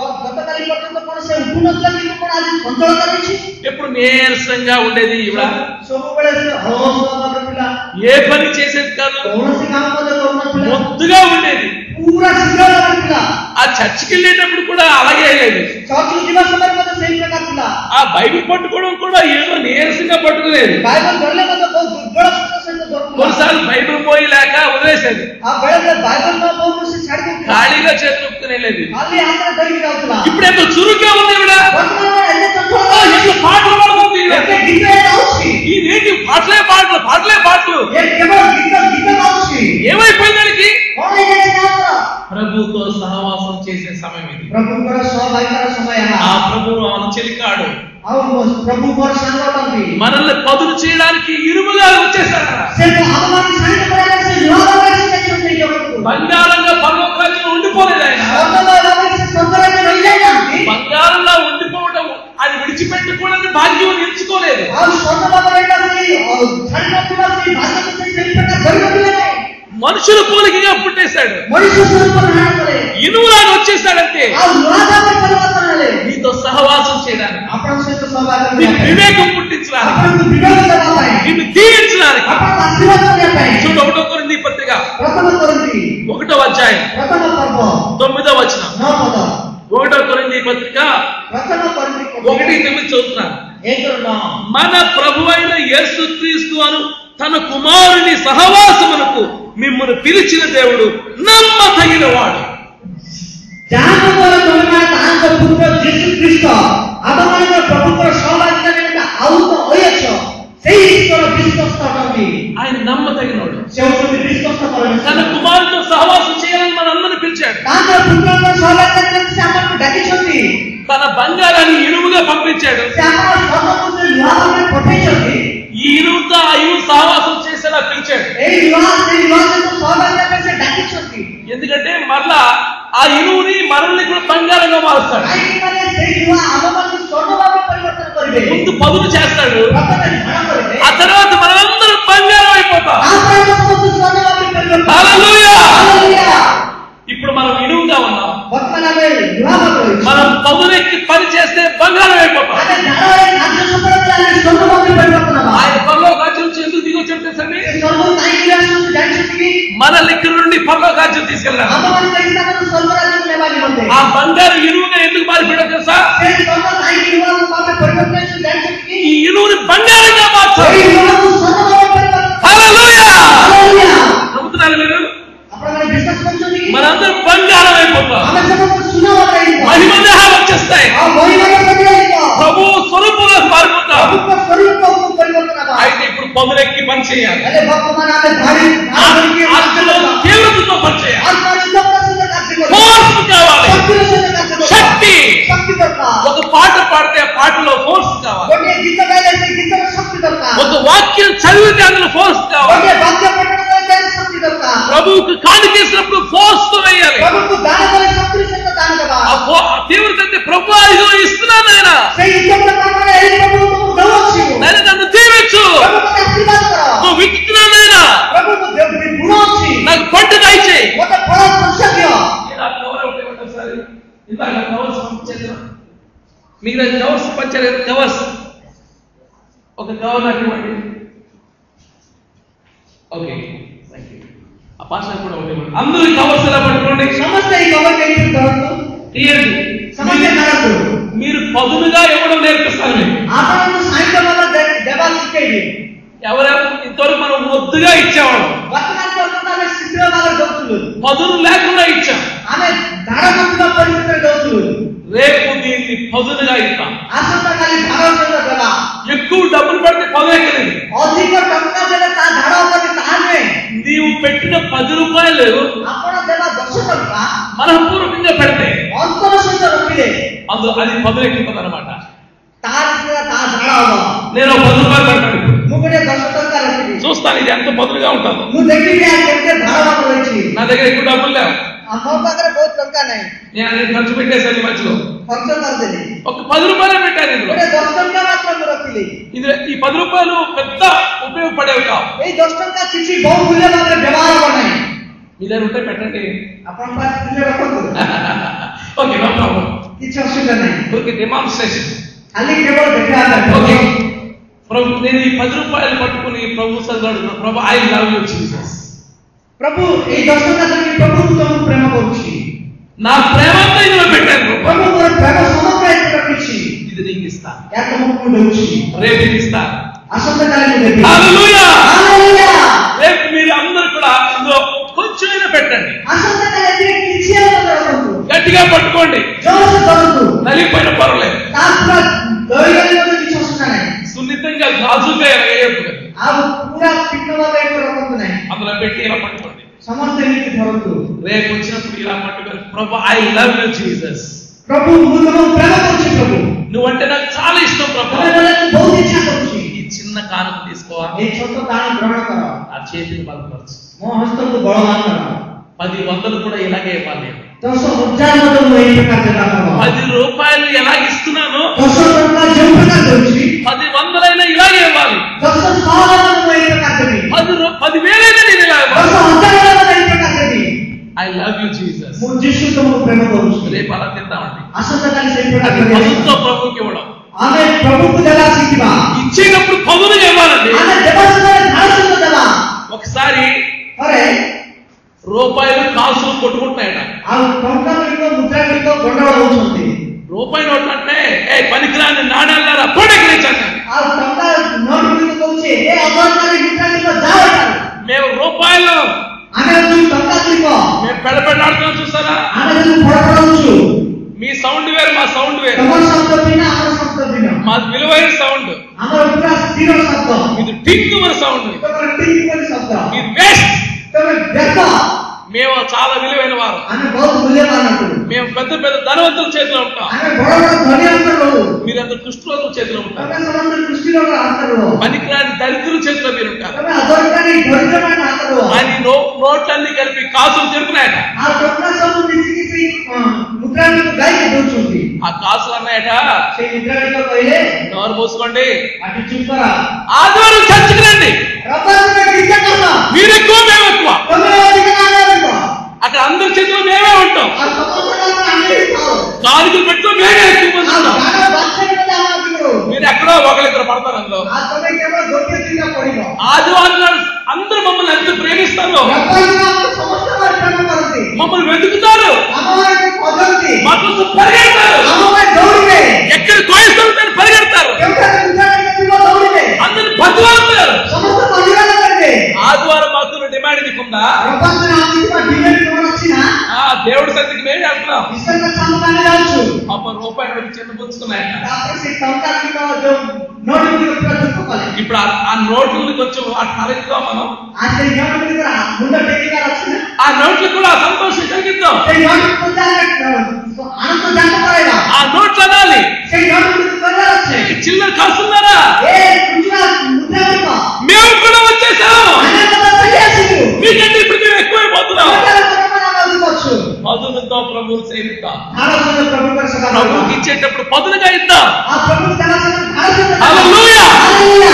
S1: ఎప్పుడు నీరసంగా ఉండేది, ఏ పని చేసేది కాదు, మొద్దుగా ఉండేది. ఆ చర్చికి వెళ్ళేటప్పుడు కూడా అలాగే లేదు. ఆ బైబిల్ పట్టుకోవడం కూడా ఏదో నీరసంగా పట్టుకునేది. కొన్నిసార్లు బైబిల్ పోయి లేక వదిలేసేది, ఖాళీగా చేతులుపుకుని వెళ్ళేది. ఇప్పుడేమో చురుగ్గా ఉంది, పాటలు పాడుతుంది. ఈ నేటి పాటలే పాటలు పాటలే పాటలు ఏమైపోయిందానికి? ప్రభుతో సహవాసం చేసే సమయం ఇది. ఆ ప్రభువు మన చెలికాడు, మనల్ని పదులు చేయడానికి ఇరుముగా వచ్చేసాడు. బంగారంగా పరలోకరాజ్యం ఉండిపోలేదు ఆయన. బంగారంలో ఉండిపోవడం, అది విడిచిపెట్టుకోవడానికి భాగ్యం ఎంచుకోలేదు. మనుషుల పోలికగా పుట్టేశాడు, ఇనుములాగా వచ్చేసాడంటే నీతో సహవాసం చేయడానికి, వివేకం పుట్టించడానికి, నిన్ను దీవించడానికి. చూడు, ఒకటో కొరింథీ పత్రిక ఒకటో అధ్యాయం
S2: ప్రథమ పర్వ
S1: తొమ్మిదో వచనం
S2: నవ పద
S1: ఒకటో కొరింథీ పత్రిక
S2: ప్రథమ కొరింథీ
S1: ఒకటి తొమ్మిది చదువుతున్నాను.
S2: ఏకరునా
S1: మన ప్రభువైన యేసుక్రీస్తు అను తన కుమారుని సహవాసమునకు మిమ్మల్ని పిలిచిన దేవుడు నమ్మదగిన వాడు.
S2: ଯାହାଙ୍କର ତୁମେ ତାଙ୍କ ପୁତ୍ର ଯୀଶୁ ଖ୍ରୀଷ୍ଟ ଆମମାନଙ୍କ ପ୍ରଭୁଙ୍କର ସହଭାଗିତା ନିମନ୍ତେ ଆହୁତ ହୋଇଅଛ ସେହି ଈଶ୍ୱର ବିଶ୍ୱସ୍ତ ଅଟନ୍ତି.
S1: ఆయన నమ్మదగినవాడు.
S2: ସେ ହେଉଛନ୍ତି ବିଶ୍ୱସ୍ତ ପରମେଶ୍ୱର.
S1: తన కుమారునితో సహవాసం చేయాలని మనందరిని పిలిచాడు.
S2: ତାଙ୍କ ପୁତ୍ରଙ୍କ ସହଭାଗିତା ନିମନ୍ତେ ସେ ଆମକୁ ଡାକିଛନ୍ତି.
S1: తన బంగారాన్ని ఇనుముగా పంపించాడు.
S2: ସେ ଆମର ସ୍ୱର୍ଣ୍ଣକୁ ଲୁହା ଭାବରେ ପଠେଇଛନ୍ତି.
S1: ఈ ఇనుముతో ఆ ఇనుము సహవాసం చేసేలా పిలిచాడు.
S2: ଏହି ଲୁହା ସେହି ଲୁହା ସହିତ ସହଭାଗିତା ପାଇଁ ସେ ଡାକିଛନ୍ତି.
S1: ఎందుకంటే మరలా ఆ ఇనుముని మనల్ని కూడా బంగారంగా మారుస్తాడు.
S2: କାହିଁକି ମାନେ ସେହି ଲୁହା ଆମମାନଙ୍କୁ ସ୍ୱର୍ଣ୍ଣ ଭାବରେ ପରିବର୍ତ୍ତନ କରିବେ.
S1: ముందు పదును చేస్తాడు,
S2: ପ୍ରଥମେ ଧାରଣ କରିବେ,
S1: ఆ తర్వాత మనందరం బంగారం అయిపోతాం.
S2: ତାପରେ ସମସ୍ତେ ସ୍ୱର୍ଣ୍ଣ ଭାବରେ ପରିବର୍ତ୍ତନ.
S1: హల్లెలూయా.
S2: హల్లెలూయా.
S1: ఇప్పుడు మనం ఇనుముగా ఉన్నాం.
S2: ବର୍ତ୍ତମାନ ଆମେ ଲୁହା ଭାବରେ
S1: మనం పదునెక్కి పని చేస్తే బంగారం అయిపోతాం.
S2: ଆମେ ଧାରରେ କାର୍ଯ୍ୟ ସଫଳତା ଆମେ ସ୍ୱର୍ଣ୍ଣ ଭାବରେ పరివర్ତ୍ତନ ହେବା.
S1: ఆయన పరలోక రాజ్యం నుంచి ఎందుకు దిగొచ్చాడు తెలుసండి?
S2: ଏ ସ୍ୱର୍ଗ କାହିଁକି ଆସୁଛନ୍ତି ଜାଣିଛନ୍ତି କି?
S1: మనల్ని ఇక్కడ నుండి పరలోక రాజ్యం తీసుకెళ్ళాడు.
S2: ଆମମାନଙ୍କ ହିସାବରେ ସ୍ୱର୍ଗ ରାଜ୍ୟକୁ ନେବା ନିମନ୍ତେ
S1: ఆ బంగారు ఇనువుగా ఎందుకు మారిపోయాడో తెలుసా?
S2: ସେ ସ୍ୱର୍ଗ କାହିଁକି ଲୁହା ଭାବରେ ପରିବର୍ତ୍ତନ ହେଇଛନ୍ତି ଜାଣିଛନ୍ତି କି?
S1: ఈ ఇనువుని బంగారంగా మార్చాడు.
S2: ଏହି ଲୁହାକୁ ସ୍ୱର୍ଣ୍ଣ ଭାବରେ ପରିବର୍ତ୍ତନ.
S1: హల్లెలూయా.
S2: హల్లెలూయా.
S1: నమ్ముతున్నారు మీరు?
S2: ଆପଣମାନେ ବିଶ୍ୱାସ କରୁଛନ୍ତି କି?
S1: మనందరం బంగారం అయిపోతాం.
S2: ଆମେ ସମସ୍ତେ ସୁନା ଭାବରେ ହେଇଯିବା.
S1: మహిమ దేహాలు వచ్చేస్తాయి.
S2: ଆଉ ମହିମାର ଶରୀର ହେଇଯିବ.
S1: ప్రభు స్వరూపంలో మారిపోతాం.
S2: ప్రభుత్వ స్వరూపକୁ ପରିବର୍ତ୍ତନ ହେବା.
S1: అయితే ఇప్పుడు పదునెక్కి పని చేయాలి.
S2: ହେଲେ ବର୍ତ୍ତମାନ ଆମେ ଧାଡ଼ି ଧାଡ଼ି
S1: ఆత్మలో తీవ్రతతో పని చేయాలి.
S2: ఆత్మର ଚିତ୍ତର ସହିତ କାର୍ଯ୍ୟ କରିବା.
S1: ఫోర్స్ కావాలి.
S2: ଶକ୍ତିର ସହିତ କାର୍ଯ୍ୟ କରିବା.
S1: శక్తి.
S2: ଶକ୍ତି ଦରକାର.
S1: ఒక పాట పాడితే ఆ పాటలో ఫోర్స్ కావాలి.
S2: ଗୋଟିଏ ଗୀତ ଗାଇଲେ ସେ ଗୀତର ଶକ୍ତି ଦରକାର.
S1: ఒక వాక్యం చదివితే అందులో ఫోర్స్ కావాలి.
S2: ଗୋଟିଏ ବାକ୍ୟ ପଠନ କଲେ ଶକ୍ତି ଦରକାର.
S1: ప్రభువుకు కానుకేసినప్పుడు ఫోర్స్ తో వేయాలి.
S2: ప్రభుకు ଦାନ କଲେ ଶକ୍ତିର ସହିତ ଦାନ ଦେବା.
S1: ఆ ఫో- ఆ తీవ్రత అంటే ప్రభు ఇదిగో ఇస్తున్నాను ఆయన,
S2: ସେଇ ଇଚ୍ଛା କାମରେ ଏହି ପ୍ରଭୁ ତୁମକୁ ଦେଉଅଛି.
S1: నేను నన్ను దీవించు,
S2: ପ୍ରଭୁ ମୋତେ ଆଶୀର୍ବାଦ କର.
S1: నువ్వు విత్తుతున్నాను ఆయన,
S2: ପ୍ରଭୁକୁ ଦେବୀ ଗୁଣ ଅଛି.
S1: నాకు పంట దయచేయి.
S2: ମୋତେ ଫଳ ସଂଖ୍ୟା ଦିଅ.
S1: మీరు కవర్స్ పంచారు కదా, కవర్స్ ఒక కవర్ నాకు ఇవ్వండి. Okay, thank you. ఆ పాష కూడా ఒకటి ఇవ్వండి. అందరూ ఈ కవర్స్ ఎలా పట్టుకోండి,
S2: ସମସ୍ତେ ଏହି କବର କେମିତି ଧରନ୍ତୁ,
S1: తీయండి.
S2: ସମସ୍ତେ କାଢ଼ନ୍ତୁ.
S1: మీరు పదునుగా ఇవ్వడం నేర్పిస్తాను మీకు.
S2: ଆପଣଙ୍କୁ ସାହିତ୍ୟ ଭାବରେ ଦେବା ଶିଖେଇବି.
S1: ఎవరెవరు ఇంతవరకు మనం ముద్దుగా ఇచ్చేవాళ్ళం,
S2: ବର୍ତ୍ତମାନ ପର୍ଯ୍ୟନ୍ତ ଆମେ ଶୀଘ୍ର ଭାବରେ ଦଉଥିଲୁ.
S1: పదును లేకుండా ఇచ్చాం.
S2: ଆମେ ଧାର ନଥିବା ପରିସ୍ଥିତିରେ ଦଉଥିଲୁ.
S1: రేపు దీన్ని పదునుగా ఇస్తాం.
S2: ଆସନ୍ତାକାଲି ଧାର ସହିତ ଦେବା.
S1: ఎక్కువ డబ్బులు పెడితే పదును ఎక్కలేదు.
S2: ଅଧିକ ଟଙ୍କା ଦେଲେ ତା ଧାର ହବନି, ତାହା ନୁହେଁ.
S1: నీవు పెట్టిన పది రూపాయలు
S2: ଆପଣ ଦେବା ଦଶ ଟଙ୍କା
S1: మనపూర్వకంగా పెడితే
S2: ଅନ୍ତର ସହିତ ରଖିଲେ
S1: అందులో అది పదును ఎక్కుతుంది అనమాట.
S2: ତା ଭିତରେ ତା ଧାର ହବ.
S1: నేను పది రూపాయలు పెడతాను,
S2: ମୁଁ ଗୋଟେ ଦଶ ଟଙ୍କା ରଖିବି.
S1: చూస్తాను ఇది ఎంత పదునుగా ఉంటుందో.
S2: ମୁଁ ଦେଖିବି ଆ କେତେ ଧାର ଭାଗ ରହିଛି.
S1: నా దగ్గర ఎక్కువ డబ్బులు లేవు,
S2: ଆଉ ମୋ ପାଖରେ ବହୁତ ଟଙ୍କା ନାହିଁ,
S1: నేను అది ఖర్చు పెట్టేసాను ఈ మధ్యలో.
S2: ଖର୍ଚ୍ଚ କରିଦେଲି.
S1: ఒక పది రూపాయలే పెట్టాను ఇందులో.
S2: ଗୋଟେ ଦଶ ଟଙ୍କା ମାତ୍ର ମୁଁ ରଖିଲି.
S1: ఇది ఈ పది రూపాయలు పెద్ద ఉపయోగపడేవి కావు.
S2: ଏଇ ଦଶ ଟଙ୍କା କିଛି ବହୁ ମୂଲ୍ୟ ଭାବରେ ବ୍ୟବହାର ହବ ନାହିଁ.
S1: మీ దగ్గర ఉంటే పెట్టండి.
S2: ଆପଣଙ୍କ ପାଖରେ ଥିଲେ ରଖନ୍ତୁ,
S1: ఓకే, నో ప్రాబ్లం.
S2: କିଛି ଅସୁବିଧା ନାହିଁ.
S1: Okay, demonstration.
S2: ଖାଲି କେବଳ ଦେଖେଇବା
S1: ఓకే,
S2: ପାଇଁ.
S1: ప్రభు నేను ఈ పది రూపాయలు పట్టుకుని ప్రభు సదుడు, ప్రభు ఐ లవ్ యూ జీసస్.
S2: ପ୍ରଭୁ ଏଇ ଦଶ ଟଙ୍କା ଧରି ପ୍ରଭୁକୁ ତମକୁ ପ୍ରେମ କରୁଛି.
S1: నా ప్రేమంతా ఇందులో పెట్టాను.
S2: ପ୍ରଭୁ ମୋର ପ୍ରେମ ସମଗ୍ର ଏଥିରେ ରଖିଛି.
S1: ఇది నీకు ఇస్తా,
S2: ଏହା ତମକୁ ମୁଁ ଦେଉଛି.
S1: రేపు నీకు ఇస్తా.
S2: ଆସନ୍ତାକାଲି ମୁଁ ଦେବି.
S1: హల్లెలూయా.
S2: హల్లెలూయా.
S1: రేపు మీరు అందరూ కూడా ఇందులో కొంచెమైనా పెట్టండి.
S2: ଆସନ୍ତାକାଲି ଏଥିରେ କିଛି ହେଲେ ମଧ୍ୟ ରଖନ୍ତୁ.
S1: గట్టిగా పట్టుకోండి,
S2: ଜୋରସେ ଧରନ୍ତୁ.
S1: నలిగిపోయిన పర్వాలేదు.
S2: ତା ପୁରା ଦଳିଗଲେ ମଧ୍ୟ କିଛି ଅସୁବିଧା ନାହିଁ.
S1: సున్నితంగా గాజుగా వేయొద్దు,
S2: ଆଉ ପୁରା ତୀକ୍ଷ୍ଣ ଭାବେ ଏଥିରେ రଖନ୍ତୁ ନାହିଁ.
S1: అందులో పెట్టి ఇలా పట్టుకోండి.
S2: ସମସ୍ତେ ଏମିତି ଧରନ୍ତୁ.
S1: రేపు వచ్చినప్పుడు ఇలా పట్టుకొని ప్రభు ఐ లవ్ యూ జీసస్,
S2: ପ୍ରଭୁ ମୁଁ ତମକୁ ପ୍ରେମ କରୁଛି. ପ୍ରଭୁ
S1: నువ్వంటే నాకు చాలా ఇష్టం ప్రభు,
S2: ତମେ ବୋଲେ ମୁଁ ବହୁତ ଇଚ୍ଛା କରୁଛି.
S1: ఈ చిన్న కానుక తీసుకోవా,
S2: ଏଇ ଛୋଟ ଦାନ ଗ୍ରହଣ କର.
S1: ఆ చేతిని బలపరచు.
S2: ମୋ ହସ୍ତକୁ ବଳବାନ କର.
S1: పది వందలు కూడా ఇలాగే ఇవ్వాలి.
S2: ଦଶ ହଜାର ମଧ୍ୟ ମୁଁ ଏଇ ପ୍ରକାର ଦେବା ହବ.
S1: పది రూపాయలు ఎలా ఇస్తున్నానో
S2: ଦଶ ଟଙ୍କା ଯେଉଁ ପ୍ରକାର ଦେଉଛି,
S1: పది వందలైనా ఇలాగే ఇవ్వాలి.
S2: ଦଶ ସହର ମୁଁ ଏଇ ପ୍ରକାର ଦେବି.
S1: పది రూ- పది వేలైనా నేను ఇలా
S2: ଦଶ
S1: ఇవ్వాలి.
S2: ହଜାର ମଧ୍ୟ ଏଇ ପ୍ରକାର ଦେବି.
S1: I love you Jesus.
S2: ମୁଁ ଯୀଶୁ ତମକୁ ପ୍ରେମ କରୁଛି.
S1: రేపు అలా తిందామండి.
S2: ଆସନ୍ତାକାଲି ସେଇ ପ୍ରକାର
S1: అది
S2: କରିବା.
S1: పదుతో ప్రభుకి ఇవ్వడం.
S2: ଆମେ ପ୍ରଭୁକୁ ଦେବା ଶିଖିବା.
S1: ఇచ్చేటప్పుడు పదులుగా ఇవ్వాలండి.
S2: ଆମେ ଦେବା ସମୟରେ ଧାର ସହିତ ଦେବା.
S1: ఒకసారి
S2: ଥରେ
S1: రూపాయలు కాసులు కొట్టుకుంటున్నాయట.
S2: ఆ టంకా ଗୁଡ଼ିକ ముద్రా ଗୁଡ଼ିକ ଗଣ୍ଡଗୋଳ ହଉଛନ୍ତି.
S1: రూపాయి నోట్లు అంటే ఏ పనికిరాని నాణ్యాలారా పొడగిలించండి.
S2: ఆ టంకా నోట్ ଗୁଡ଼ିକ କହୁଛି ଏ ଅଦରକାରୀ ମୁଦ୍ରା ଗୁଡ଼ିକ ଯାଅ ଏଠାରୁ.
S1: మేము రూపాయలు
S2: ଆମେ ହଉଛୁ ଟଙ୍କା ଗୁଡ଼ିକ.
S1: మేము పెడపెట్టాడుతున్నాం చూస్తారా?
S2: ଆମେ ଯଦି ଫଡ଼ ଫଡ଼ଉଛୁ.
S1: మీ సౌండ్ వేరు మా సౌండ్ వేరు.
S2: ତମର ଶବ୍ଦ ଭିନ୍ନ ଆମର ଶବ୍ଦ ଭିନ୍ନ.
S1: మాది విలువైన సౌండ్.
S2: ଆମର ପୁରା ସ୍ଥିର ଶବ୍ଦ.
S1: ఇది టింగ్ మన సౌండ్.
S2: ତମର ଟିଙ୍ଗ କରି ଶବ୍ଦ.
S1: ఇది వేస్ట్.
S2: ତମେ ବ୍ୟର୍ଥ.
S1: మేము చాలా విలువైన వారు.
S2: ଆମେ ବହୁତ ମୂଲ୍ୟବାନ ଅଟୁ.
S1: మేము పెద్ద పెద్ద ధనవంతుల చేతిలో ఉంటాం.
S2: ଆମେ ବଡ଼ ବଡ଼ ଧନୀୟଙ୍କର ରହୁ.
S1: మీరందరూ దుష్టుల చేతిలో ఉంటారు.
S2: ତମେ ସମସ୍ତେ ଦୃଷ୍ଟିର ହାତରେ ରହ.
S1: పనికిరాని దరిద్రుల చేతిలో మీరు ఉంటారు.
S2: ତମେ ଅଦରକାରୀ ଦରିଦ୍ରମାନ ହାତରେ ରହ.
S1: అని నో నోట్లన్నీ కలిపి కాసులు తిరుగుతున్నాయట.
S2: ఆ ଟଙ୍କା ସବୁ ମିଶିକି ସେଇ ମୁଦ୍ରା ଗୁଡ଼ିକ ଗାଈକି ଦଉଛନ୍ତି.
S1: ఆ కాసులు అన్నాయట,
S2: ସେଇ ముద్ରା ଗୁଡ଼ିକ କହିଲେ
S1: నోరు మూసుకోండి,
S2: అటు చୁప్ କର.
S1: ఆదివారం చర్చికి రండి.
S2: రబ్బర్ తో గిట్ట కర.
S1: మీరు ఎక్కువ మేము ఎక్కువ.
S2: తమେ అధిక నాయకుడు.
S1: అక్కడ అందరి చేతిలో మేమే ఉంటాం.
S2: ఆ సమాజంలో అన్ని తావు.
S1: కాలుకి పెట్టుకో మేమే ఎక్కువ మంది
S2: ఆ
S1: ఉంటాం.
S2: గాన బాధ్యత దానదిరు.
S1: మీరు ఎక్కడో ఒకళ్ళిద్దరు పడతారు అందులో.
S2: ఆ తమే కేవలం గొట్టె తీన పడిన.
S1: ఆదివారం నాడు అందరూ మమ్మల్ని ఎంత ప్రేమిస్తారు.
S2: రబ్బర్ తో సమస్త ప్రేమ करते.
S1: మమ్మల్ని వెతుకుతారు.
S2: అమ్మవారికి పొదల్తి.
S1: మా కోసం పరిగెడతారు.
S2: అమ్మవారి దౌడివే.
S1: ఎక్కడ కోయిస్తారు పరిగెడతారు.
S2: ఎక్కడ ముద్రానికి దౌడివే.
S1: అందరూ బతుకుతారు.
S2: సమస్త పరిగెడతారు.
S1: ఆదివారం మాకు డిమాండ్ నీకుందా?
S2: రబ్బర్ ఆదిమ డిమాండ్ కొనొచ్చినా
S1: ఆ దేవుడి సన్నిధికి మేము వెళ్తున్నాం.
S2: ఇసంత సమాధానం రావచ్చు.
S1: అప్ప రూపాయలు పెట్టి చిన్న పుచ్చుకున్నాయట.
S2: తాపసి టంకాకిలో జో నోట్ ଗୁଡ଼ିକ ପୁରା దుఃఖపాలి.
S1: ఇప్పుడు ఆ నోట్లకు కొంచెం ఆ తలెత్తుగా మనం
S2: ఆ ସେ ନୋଟ ଗୁଡ଼ିକ ମୁଣ୍ଡ ଟେକିବାର ଅଛି ନା.
S1: ఆ నోట్లు కూడా సంతోషం కలిగిద్దాం.
S2: ସେ ନୋଟ ପୂଜାରେ ଆନନ୍ଦ ଜାତ କରାଇବା.
S1: ఆ నోట్లు అనాలి,
S2: ସେ ନୋଟ ଗୁଡ଼ିକ କରିବାର ଅଛି.
S1: చిల్లర కాస్తున్నారా?
S2: ఏ కుజా ముద్ర ଗୁଡ଼ିକ
S1: మేము కూడా వచ్చేసాం.
S2: ఆనందతో చలి ଆସିବୁ.
S1: మీకంటే ఇప్పుడు మేము ఎక్కువైపోతున్నాం.
S2: వచ్చు.
S1: పదులతో ప్రభువుని సేవిద్దాం.
S2: ఆరాధన ప్రభువుకి సేవ చేద్దాం.
S1: ప్రభువుకి ఇచ్చేటప్పుడు పదులుగా ఇద్దాం.
S2: ఆ ప్రభువు సమాధానం ఆరాధన.
S1: హల్లెలూయా.
S2: హల్లెలూయా.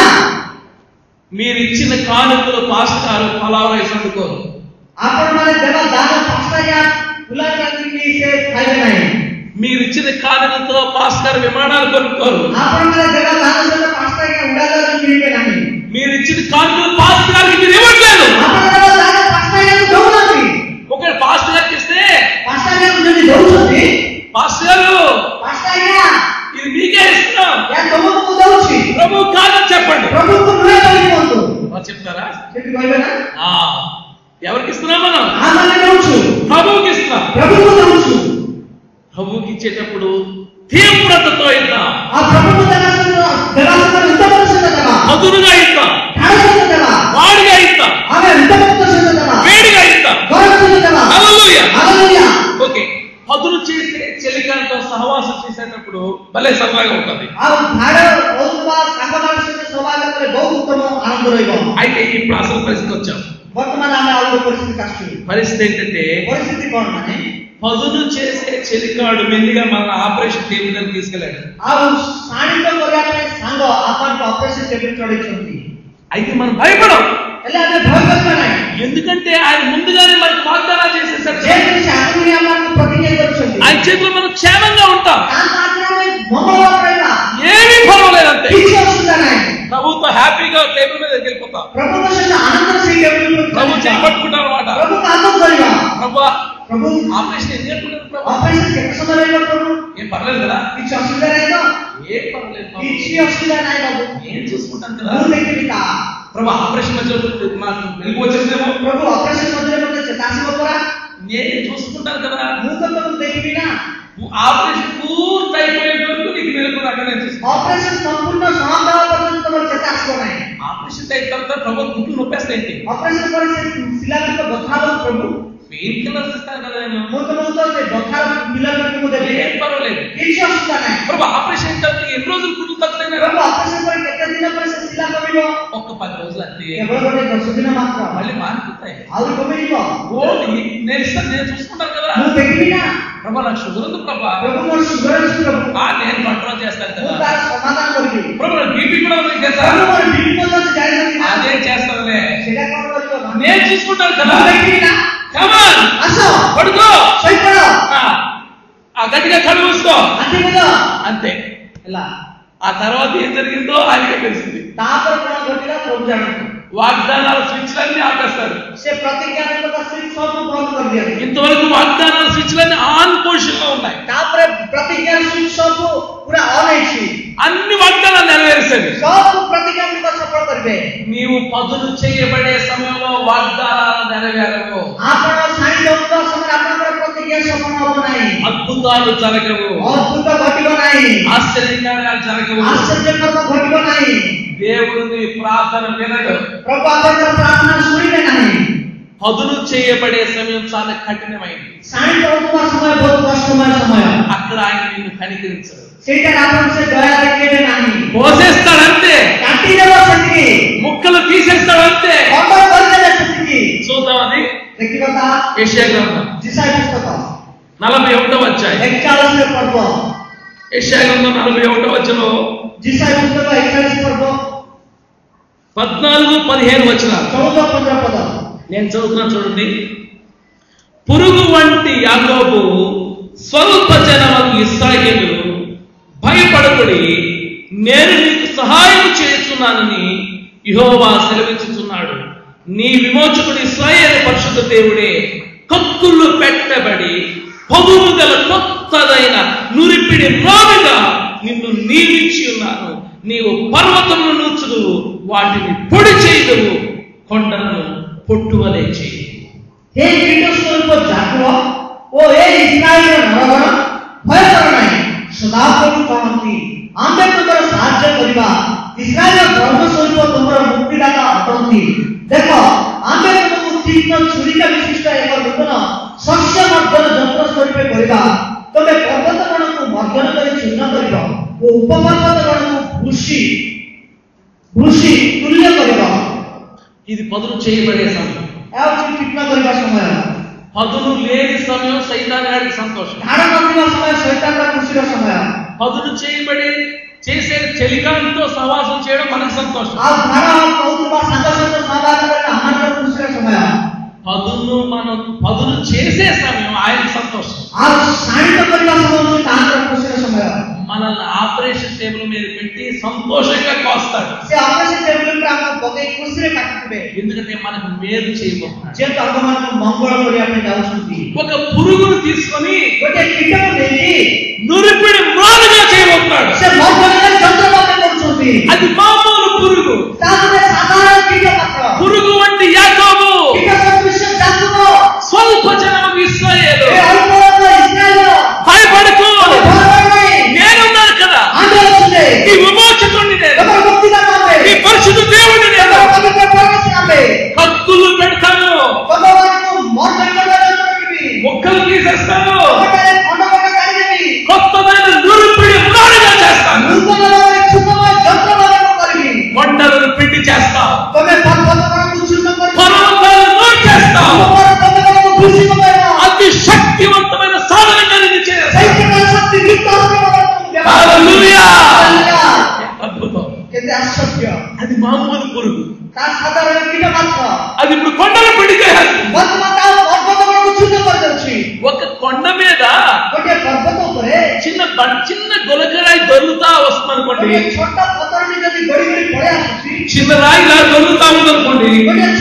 S1: మీరు ఇచ్చిన కానుకలు పాస్టారు పలావ్ రైస్ వండుకోరు.
S2: आपण माने देवा दान पास्ताया गुलाबजामुन से खाइबे नहीं.
S1: మీరు ఇచ్చిన కానుకలతో పాస్టర్ విమానాలు కొనుక్కోరు.
S2: आपण माने देवा दान से पास्ताया उड़ालन किनिबे नहीं.
S1: మీరు ఇచ్చిన కానుకలు పాస్టర్ గారికి మీరు ఇవ్వట్లేదు.
S2: आपण देवा दान पास्ताया దౌనాలి.
S1: ఒక పాస్టర్ గారికి ఇస్తే
S2: పాస్తాया যদি దౌచండి
S1: పాస్టర్ గారు
S2: పాస్తాया
S1: ఇది మీకే ఇస్తున్నాం.
S2: యా తమకు దౌచి.
S1: ప్రభు కాదు చెప్పండి.
S2: ప్రభుకు నువ్వే కలిగిపోతు.
S1: మరి చెప్తారా?
S2: చెప్పి କହିବେనా?
S1: ఆ ఎవరికి ఇస్తున్నాం మనం?
S2: ఆమనే దౌచు.
S1: ప్రభువుకి ఇస్తున్నాం.
S2: ప్రభుకు దౌచు.
S1: ప్రభువుకి ఇచ్చేటప్పుడు తీవ్రతతో ఇద్దాం.
S2: ఆ ప్రభుకు దనసన దనసన ఉత్తమసన దన.
S1: మధురుగా ఇద్దాం.
S2: ధారసన దన. వాడిగా
S1: ఇద్దాం.
S2: ఆమె ఉత్తమసన దన.
S1: వేడిగా ఇద్దాం.
S2: గౌరవసన దన.
S1: హల్లెలూయా.
S2: హల్లెలూయా.
S1: ఓకే. పదులు చేసే చెలికలతో సహవాసం చేసేటప్పుడు భలే సరదాగా ఉంటుంది.
S2: ఆ ధార ఓదువా సంగమానసన సమాజ కలే బహు ఉత్తమ ఆనంద రహిବ.
S1: అయితే ఇప్పుడు అసలు పరిస్థితి వచ్చాం.
S2: వర్తమాన ఆమె ఆవిడ పరిస్థితి కష్టం.
S1: పరిస్థితి ఏంటంటే
S2: పరిస్థితి కోण माने
S1: పదులు చేసే చెలికాడు మెల్లిగా మన ఆపరేషన్ టేబుల్ దగ్గర తీసుకెళ్ళాడు.
S2: ఆ సాణితో କରିବା ପାଇଁ ସାଙ୍ଗ ଆପଣଙ୍କ ଅପରେସନ୍ ଟେବୁଲ ଚଢେଇଛନ୍ତି.
S1: అయితే మనం భయపడం.
S2: ହେଲେ ଆମେ ଭୟ କରିବା ନାହିଁ.
S1: ఎందుకంటే ఆయన ముందుగానే మనకు వాగ్దానం చేసేసారు.
S2: ଯେହେତୁ ସେ ଆଗରୁ ଆମକୁ ପ୍ରତିଜ୍ଞା କରିଛନ୍ତି.
S1: ఆయన చేతిలో మనం క్షేమంగా ఉంటాం.
S2: ତା ପାଖରେ ଆମେ ମଙ୍ଗଳବାର ରହିବା.
S1: ఏమీ పర్వాలేదు అంతే.
S2: କିଛି ଅସୁବିଧା ନାହିଁ.
S1: ప్రభుతో హ్యాపీగా టేబుల్ మీద వెళ్ళిపోతాం.
S2: ప్రభుଙ୍କ ସହିତ ଆନନ୍ଦରେ ସେଇ ଟେବୁଲ
S1: ప్రభు చేపట్టుకుంటాం అన్నమాట.
S2: ప్రభుଙ୍କୁ ଆନନ୍ଦ କରିବା.
S1: ప్రభు
S2: ప్రభు
S1: ఆపరేషన్ ఎన్ని గంటలు ప్రభు?
S2: ఆపరేషన్ କେତେ ସମୟ ରହିବ ప్రభు?
S1: ఏం పర్లేదు కదా?
S2: କିଛି ଅସୁବିଧା ନାହିଁ ତ?
S1: ఏం పర్లేదు ప్రభు.
S2: କିଛି ଅସୁବିଧା ନାହିଁ ବାବୁ.
S1: ఏం చూసుకుంటాను కదా.
S2: ମୁଁ ଦେଖିବି ତା
S1: ప్రభు ఆపరేషన్ మధ్యలో నాకు వెలుగు వచ్చేసేమో.
S2: ప్రభు ଅପରେସନ୍ ମଧ୍ୟରେ ମୋତେ ଚେତା ଆସିବ ପରା.
S1: నేను చూసుకుంటాను కదా.
S2: ମୁଁ ତ ତମକୁ ଦେଖିବି ନା.
S1: ఆపరేషన్ పూర్తి అయిపోయేంత వరకు నీకు వెలుగు అక్కడ నేను చూసుకుంటాను.
S2: ଅପରେସନ୍ ସମ୍ପୂର୍ଣ୍ଣ ସମାପ୍ତ ହେବା ପର୍ଯ୍ୟନ୍ତ ତମର ଚେତା ଆସିବ ନାହିଁ.
S1: ఆపరేషన్ అయిన తర్వాత ప్రభు గుడ్లు నొప్పేస్తాయి.
S2: ଅପରେସନ୍ ପରେ ସେ ଶିଲାଗୁଡ଼ିକ ବଥା ହେବ ପ୍ରଭୁ.
S1: పెయిన్ కిల్లర్స్ ఇస్తాను కదా నేను.
S2: ମୁଁ ତମକୁ ତ ସେ ବଥା ପିଲାମାନଙ୍କୁ ମୁଁ ଦେବି.
S1: ఏం పర్వాలేదు.
S2: କିଛି ଅସୁବିଧା ନାହିଁ.
S1: ప్రభు ఆపరేషన్ అయిన తర్వాత ఎన్ని రోజులు గుడ్లు తగ్గుతాయి?
S2: ప్రభు ଅପରେସନ୍ ପରେ କେତେ ଦିନ ପରେ ସେ ଶିଲା କମିବ?
S1: ఒక్క పది రోజులు అంతే.
S2: କେବଳ ଗୋଟେ ଦଶ ଦିନ ମାତ୍ର.
S1: మళ్ళీ మారిపోతాయి.
S2: ଆହୁରି କମିଯିବ.
S1: ఓ నేను ఇస్తాను, నేను చూసుకుంటాను కదా.
S2: ମୁଁ ଦେଖିବି ନା.
S1: ప్రభు నాకు షుగర్ ఉంది ప్రభా.
S2: ప్రభు ମୋର ସୁଗର ଅଛି ప్రభు.
S1: ఆ నేను కంట్రోల్ చేస్తాను
S2: ମୁଁ
S1: కదా.
S2: ତାର ସମାଧାନ କରିବି.
S1: ప్రభు నాకు బీపీ కూడా ఉంది కదా.
S2: ప్రభు ମୋର ବିପି ମଧ୍ୟ ଅଛି ଜାଣିଛନ୍ତି ନା?
S1: అదే చేస్తానులే.
S2: ସେଇଟା କଣ କରିବ?
S1: నేను చూసుకుంటాను కదా.
S2: ମୁଁ ଦେଖିବି ନା.
S1: కమాన్
S2: ଆସ
S1: పడుకో.
S2: ଶୋଇପଡ଼.
S1: ఆ గట్టిగా కళ్ళు మూసుకో.
S2: ଆଣ୍ଠି ବୁଲ.
S1: అంతే.
S2: ହେଲା.
S1: ఆ తర్వాత ఏం జరిగిందో ఆయనకే తెలిసింది.
S2: ତାପରେ କଣ ଘଟିଲା ପ୍ରଭୁ ଜାଣନ୍ତି.
S1: వాగ్దానాల స్విచ్లన్నీ ఆపేస్తాడు.
S2: से प्रतिज्ञा का स्विच सब बंद कर दिया.
S1: ఇంతవరకు వాగ్దానాల స్విచ్లన్నీ ఆన్ పొజిషన్ లో ఉన్నాయి.
S2: तापर प्रतिज्ञा स्विच सब पूरा ऑन है.
S1: అన్ని వాగ్దానాలు నెరవేర్చేది.
S2: सब प्रतिज्ञा को सफल करबे.
S1: నీవు పదును చేయబడే సమయంలో వాగ్దానాలు నెరవేరవు.
S2: आपण साइन होता समय आपनकर प्रतिज्ञा सफल होब नाही.
S1: అద్భుతాలు జరగవు.
S2: అద్భుత घटिबो नाही.
S1: ఆశ్చర్యకార్యాలు జరగవు.
S2: ఆశ్చర్యకరమ घटिबो नाही.
S1: దేవుడు నీ ప్రార్థన వినడు.
S2: ప్రభు आपनकर प्रार्थना सुनिबे नाही.
S1: పదును చేయబడే సమయం చాలా కఠినమైనది.
S2: साइन होता समय बहुत कष्टमय समय.
S1: అక్కడ ఆయన నిన్ను కనికరించడు.
S2: सेटा आपन से दया देखेबे नाही.
S1: కోసేస్తాడంతే.
S2: काटी देबो सती.
S1: ముక్కలు తీసేస్తాడంతే.
S2: खंड कर देबे सती.
S1: చూద్దామని
S2: देखिबा
S1: యెషయా గ్రంథం
S2: जिसाई पुस्तक
S1: నలభై ఒకటవ అధ్యాయం.
S2: इकतालीस में पढ़बो.
S1: యెషయా గ్రంథం నలభై ఒకటవ అధ్యాయంలో
S2: जिसाई पुस्तक इकतालीस पढ़बो.
S1: పద్నాలుగు పదిహేను వచనాలు.
S2: चौदह पंद्रह पद
S1: నేను చదువుతున్నా చూడండి. పురుగు వంటి యాకోబు స్వల్ప జనముకు ఇశ్రాయేలు భయపడకుడి, నేను నీకు సహాయం చేస్తున్నానని యెహోవా సెలవిచ్చుచున్నాడు. నీ విమోచకుడు ఇశ్రాయేలు పరిశుద్ధ దేవుడే. కత్తులు పెట్టబడి పదును గల కొత్తదైన నురిపిడి రావిగా నిన్ను నియమించి ఉన్నాను. నీవు పర్వతమును నూర్చుదువు, వాటిని పొడి చేయుదువు, కొండలను పొట్టువలే చేయి.
S2: हे कीटो स्वरूप जातो ओ ए इस्राएल नरगण भय कर नाही. सदा प्रभु कहंती आमे तुमर साहाय्य करिबा. इस्राएल धर्म स्वरूप तुमर मुक्तिदाता अटंती. देखो आमे तुमको तीक्ष्ण छुरिका विशिष्ट एक नूतन शस्य मर्दन यंत्र स्वरूप करिबा. तबे पर्वतगण को मर्दन करि चूर्ण करिबा. ओ उपपर्वतगण को भूषि भूषि तुल्य करिबा.
S1: ఇది పదును చేయబడే సమయం.
S2: యావచి కిట్నా కరిబా సమయం.
S1: పదును లేని సమయం సైతాన్ గారికి సంతోషం.
S2: ధార నొప్పిన సమయం సైతాన్ గారికి ఖుషిగా సమయం.
S1: పదును చేయబడి చేసే చలికాంతో సహవాసం చేయడం మనకు సంతోషం.
S2: ఆ ధార కౌతుబా సంతోషంతో సహవాసం చేయడం అన్నట్టు ఖుషిగా సమయం.
S1: పదును మనం పదును చేసే సమయం ఆయన సంతోషం.
S2: ఆ సాయంత్ర కరిబా సమయం తాంత్ర ఖుషిగా సమయం.
S1: మనల్ని ఆపరేషన్ టేబుల్ మీద పెట్టి సంతోషంగా కోస్తాడు.
S2: సే ఆపరేషన్ టేబుల్ మీద మనం బొకే ఖుషిగా కట్టుబే.
S1: ఎందుకంటే మనకు మేలు చేయబోతున్నాడు.
S2: जे భగవాన్ మంగళ కొడి આપણે જાઉંસુంది.
S1: ఒక పురుగును తీసుకొని
S2: ఒక కీటను నేసి
S1: నురిపిడి మ్రానుగా చేయబోతున్నాడు.
S2: సే మోహనగా చంద్రబాబు కొడుచుంది.
S1: అది మామూలు పురుగు.
S2: సాధారణ సాధారణ కీట మాత్ర.
S1: పురుగు వంటి యాకోబు
S2: కీట సదృశ్య జాతులో
S1: స్వల్ప జనము ఇశ్రాయేలు.
S2: ఏ అల్పమైన ఇశ్రాయేలు
S1: భయపడకు, నేనున్నాను కదా. ఈ విమోచకుడిని నేను, ఈ పరిశుద్ధ దేవుడిని నేను. కత్తులు పెడతాను, ముక్కలు తీసేస్తాను, కొత్తదైన నురిపిడి మ్రానుగా చేస్తాను, కొండలను పిండి చేస్తాను, పర్వతాలను నూరి చేస్తాను, అతి శక్తివంతమైన సాధనంగా నిన్ను చేస్తాను. హల్లెలూయా. అద్భుతం. అది మామూలు పురుగు. అది ఇప్పుడు కొండలు పిండి చేయాలి. ఒక కొండ మీద చిన్న చిన్న గొలకరాయి దొరుకుతా వస్తుంది అనుకోండి, చిన్న రాయి ఇలా దొరుకుతా ఉంది అనుకోండి,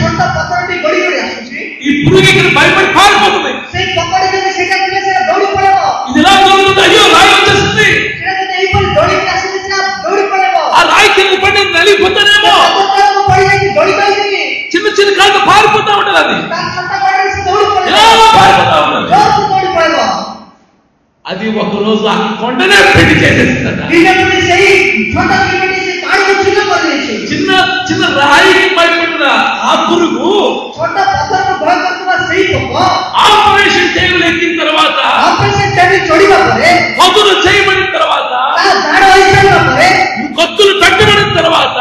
S1: ఈ పురుగు ఇక్కడ భయపడి పారిపోతుంది. ఇది ఇలా దొరుకుతుంది, అయ్యో రాయి వచ్చేస్తుంది, ఆ రాయి కింద పడి నలిగిపోతానేమో, చిన్న చిన్న కాళ్ళు పారిపోతా ఉంటుంది. అది ఇలా పారిపోతా ఉంటుంది. అది ఒక రోజు ఆ కొండనే పెళ్లి చేసేస్తుంది. చిన్న చిన్న రాయికి భయపడిన ఆ పురుగు ఆపరేషన్ టేబుల్ ఎక్కిన తర్వాత, పదును చేయబడిన తర్వాత, కత్తులు పెట్టబడిన తర్వాత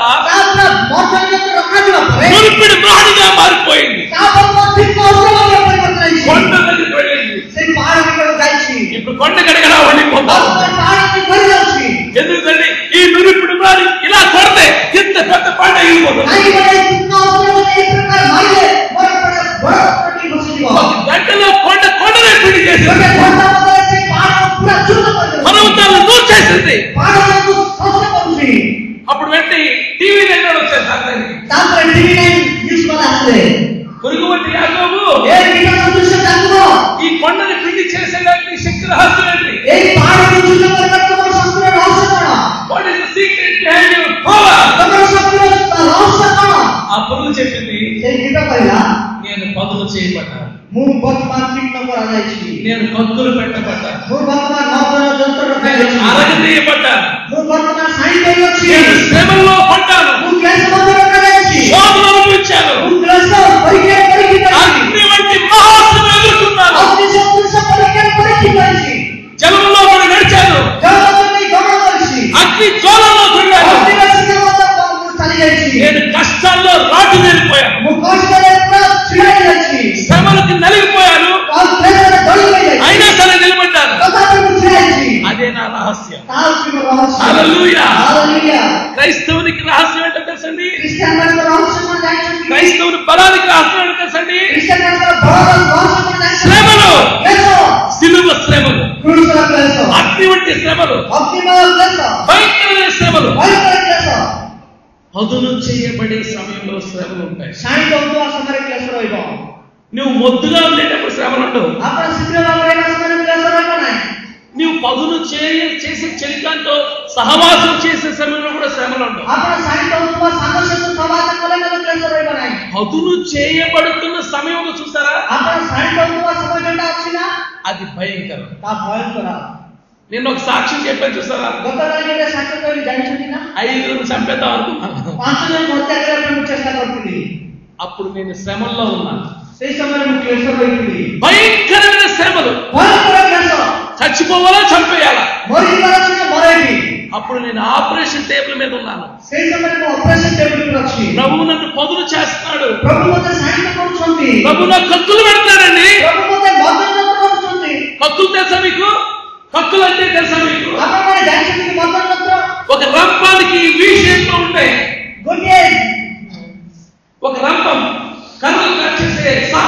S1: మురిపిడి మ్రానుగా మారిపోయింది. కొండ దగ్గరికి వెళ్ళింది. ఇప్పుడు కొండ గడగడా వండిపోతారు. ఎందుకంటే ఈ నురిపిడి మ్రాను ఇలా కొడితే ఇంత పెద్ద కొండ వెళ్ళిపోతుంది. గంటలో కొండ కొండనే పిండి చేసింది, పర్వతాలను నూరు చేసింది. అప్పుడు వెంటనే టీవీ నైన్ వచ్చేది.
S2: আসলে
S1: పురుగు వంటి యాకోబు
S2: ఏ కీట సదృశ యాకోబు
S1: ఈ కొండని పిండి చేసేదానికి శక్తి రహస్యం ఏంటి?
S2: এই পাহাড়কে চূর্ণ করে রাখতে তোমার শক্তির রহস্য কোন?
S1: What is the secret behind your power?
S2: তোমার শক্তির রহস্য কোন?
S1: ఆ పురుగు చెప్పింది,
S2: এই কীট কইলা
S1: నేను పదులు చేయబడ్డాను,
S2: ମୁଁ ବର୍ତ୍ତମାନ ତୀକ୍ଷ୍ଣ କରାଯାଇଛି,
S1: నేను కత్తులు పెట్టబడ్డాను,
S2: ମୁଁ ବର୍ତ୍ତମାନ ମର୍ଦ୍ଦନ ଯନ୍ତ୍ର ରଖାଯାଇଛି,
S1: అరగదీయబడ్డాను,
S2: ମୁଁ ବର୍ତ୍ତମାନ ସାଇନ୍ ହୋଇଅଛି,
S1: నేను శ్రమల్లో పడ్డాను,
S2: ମୁଁ କ୍ଲେଶ ମଧ୍ୟ ରଖାଯାଇଛି,
S1: శోధన అనుభవించాను,
S2: ମୁଁ କ୍ଲେଶ ପରୀକ୍ଷା ପରୀକ୍ଷା
S1: అగ్ని వంటి మహాశ్రమ ఎదుర్కొన్నాను,
S2: ଅଗ୍ନି ସଦୃଶ ପରୀକ୍ଷା ପରୀକ୍ଷା କରିଛି,
S1: జలంలో పడి నడిచాను,
S2: ଜଗତରେ ଗମନ କରିଛି,
S1: అగ్ని జ్వాలలో తిరిగాను,
S2: ଅଗ୍ନିର ଶିଖା ମଧ୍ୟ ମୁଁ ଚାଲିଯାଇଛି,
S1: నేను కష్టాల్లో రాటు తేలిపోయాను,
S2: ମୁଁ କଷ୍ଟରେ ପୁରା ଛିଡ଼ା ହୋଇଯାଇଛି,
S1: శ్రమలకు నలిగిపోయాను,
S2: ଆଉ କ୍ଲେଶରେ ଦଳି ହୋଇଯାଇଛି,
S1: అయినా సరే నిలబడ్డాను.
S2: ତଥାପି ମୁଁ ଛିଡ଼ା ହୋଇଛି,
S1: అదే నా రహస్యం.
S2: ତା ହେଉଛି ମୋ ରହସ୍ୟ।
S1: హల్లెలూయా.
S2: ହାଲେଲୁୟା।
S1: క్రైస్తవునికి రహస్యం ఏంటో తెలుసండి?
S2: ଖ୍ରୀଷ୍ଟିଆନଙ୍କ ରହସ୍ୟ କଣ ଜାଣିଛନ୍ତି?
S1: క్రైస్తవుని బలానికి రహస్యం ఏంటో తెలుసండి?
S2: ଖ୍ରୀଷ୍ଟିଆନଙ୍କର ବଳର ରହସ୍ୟ କଣ ଜାଣିଛନ୍ତି?
S1: శ్రమలు,
S2: କ୍ଲେଶ,
S1: సిలువ శ్రమలు,
S2: క్రూଶର କ୍ଲେଶ,
S1: అగ్ని వంటి శ్రమలు,
S2: ଅଗ୍ନିମୟ କ୍ଲେଶ,
S1: భయంకరమైన శ్రమలు,
S2: ଭୟଙ୍କର କ୍ଲେଶ,
S1: పదును చేయబడే సమయంలో శ్రమలు ఉంటాయి.
S2: ଶାଣିତ ହେଉଥିବା ସମୟରେ କ୍ଲେଶ ରହିବ।
S1: నువ్వు మొద్దుగా ఉండేటప్పుడు శ్రమలు ఉండవు.
S2: ଆପଣ ଶୀଘ୍ର ଭାବରେ ଏକା ସମୟରେ କ୍ଲେଶ ରହିବ ନାହିଁ।
S1: నువ్వు పదును చేయ చేసే చలికాంతో సహవాసం చేసే సమయంలో కూడా శ్రమలు ఉండవు.
S2: ଆପଣ ଶାଣିତ ହେଉଥିବା ସାଙ୍ଗ ସହିତ ସହବାସ କଲେ ମଧ୍ୟ କ୍ଲେଶ ରହିବ ନାହିଁ।
S1: పదును చేయబడుతున్న సమయంలో చూసారా,
S2: ଆପଣ ଶାଣିତ ହେଉଥିବା ସମୟ ଯୋଉଟା ଅଛି ନା,
S1: అది భయంకరం.
S2: ତା ଭୟଙ୍କର।
S1: నేను ఒక సాక్ష్యం చెప్పాను చూసారా,
S2: ଗତକାଲି ଗୋଟେ ସାକ୍ଷ୍ୟ କହିଲି ଜାଣିଛନ୍ତି ନା?
S1: ఐదుగురు చంపేద్దాం అనుకున్నాను,
S2: ପାଞ୍ଚ ଜଣଙ୍କୁ ହତ୍ୟା କରିବା ପାଇଁ ମୁଁ ଚେଷ୍ଟା କରିଥିଲି।
S1: అప్పుడు నేను శ్రమల్లో ఉన్నాను.
S2: ସେଇ ସମୟରେ ମୁଁ କ୍ଲେଶ ରହିଥିଲି।
S1: భయంకరమైన శ్రమలు,
S2: ଭୟଙ୍କର କ୍ଲେଶ,
S1: చచ్చిపోవాలా చంపేయాలా,
S2: ମରିଯିବାର ଅଛି ନା ମରେଇବି।
S1: అప్పుడు నేను ఆపరేషన్ టేబుల్ మీద ఉన్నాను.
S2: ସେଇ ସମୟରେ ମୁଁ ଅପରେସନ ଟେବୁଲ ଉପରେ ଅଛି।
S1: ప్రభు నన్ను పదును చేస్తున్నాడు,
S2: ପ୍ରଭୁ ମୋତେ ସାହାଯ୍ୟ କରୁଛନ୍ତି,
S1: ప్రభు నా కత్తులు పెడతాడండి.
S2: ପ୍ରଭు ମୋତେ ମର୍ଦ୍ଦନ କରୁଛନ୍ତି।
S1: కత్తులు తెలుసా మీకు? కత్తులు అంటే తెలుసా మీకు?
S2: ଆପଣମାନେ ଜାଣିଛନ୍ତି କି ମର୍ଦ୍ଦନ ଯନ୍ତ୍ର?
S1: ఒక రంపానికి వి షేప్ లో ఉంటాయి.
S2: ଗୋଟିଏ
S1: ఒక రంపం కర్రలు కట్ చేసే సా,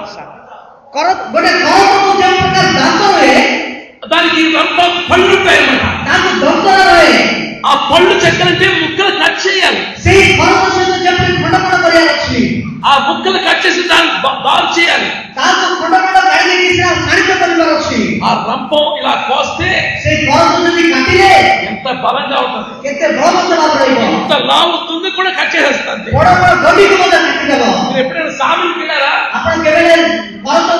S2: କର ଗୋଟେ କରକୁ ଯେଉଁ ପ୍ରକାର ଦାନ୍ତ ରହେ,
S1: దానికి రంపం పళ్ళు ఉంటాయి అన్నమాట.
S2: ତାକୁ ଦନ୍ତର ରହେ।
S1: ఆ పళ్ళు చెక్కలంటే ముక్కలు కట్ చేయాలి.
S2: ସେଇ କରକ ସହିତ ଯେପରି ଖଣ୍ଡ ଖଣ୍ଡ କରିବାର ଅଛି,
S1: ఆ ముక్కలు కట్ చేసి దాన్ని బాగు చేయాలి.
S2: ତାକୁ ଖଣ୍ଡ ଖଣ୍ଡ କାଢି ଦେଇକି ସେଟା ଶାଣିତ କରିବାର ଅଛି।
S1: ఆ రంపం ఇలా కోస్తే
S2: ସେଇ କରକୁ ଯଦି କାଟିଲେ
S1: ఎంత బలంగా ఉంటుంది,
S2: କେତେ ବଳବନ୍ତ ଭାବ ରହିବ,
S1: ఎంత లావుతుంది కూడా కట్ చేసేస్తుంది.
S2: ବଡ ବଡ ଗଣ୍ଡିକୁ ମଧ୍ୟ କାଟିଦେବ।
S1: మీరు ఎప్పుడైనా సామికి వెళ్ళారా?
S2: ଆପଣ କେବେ ଭରତ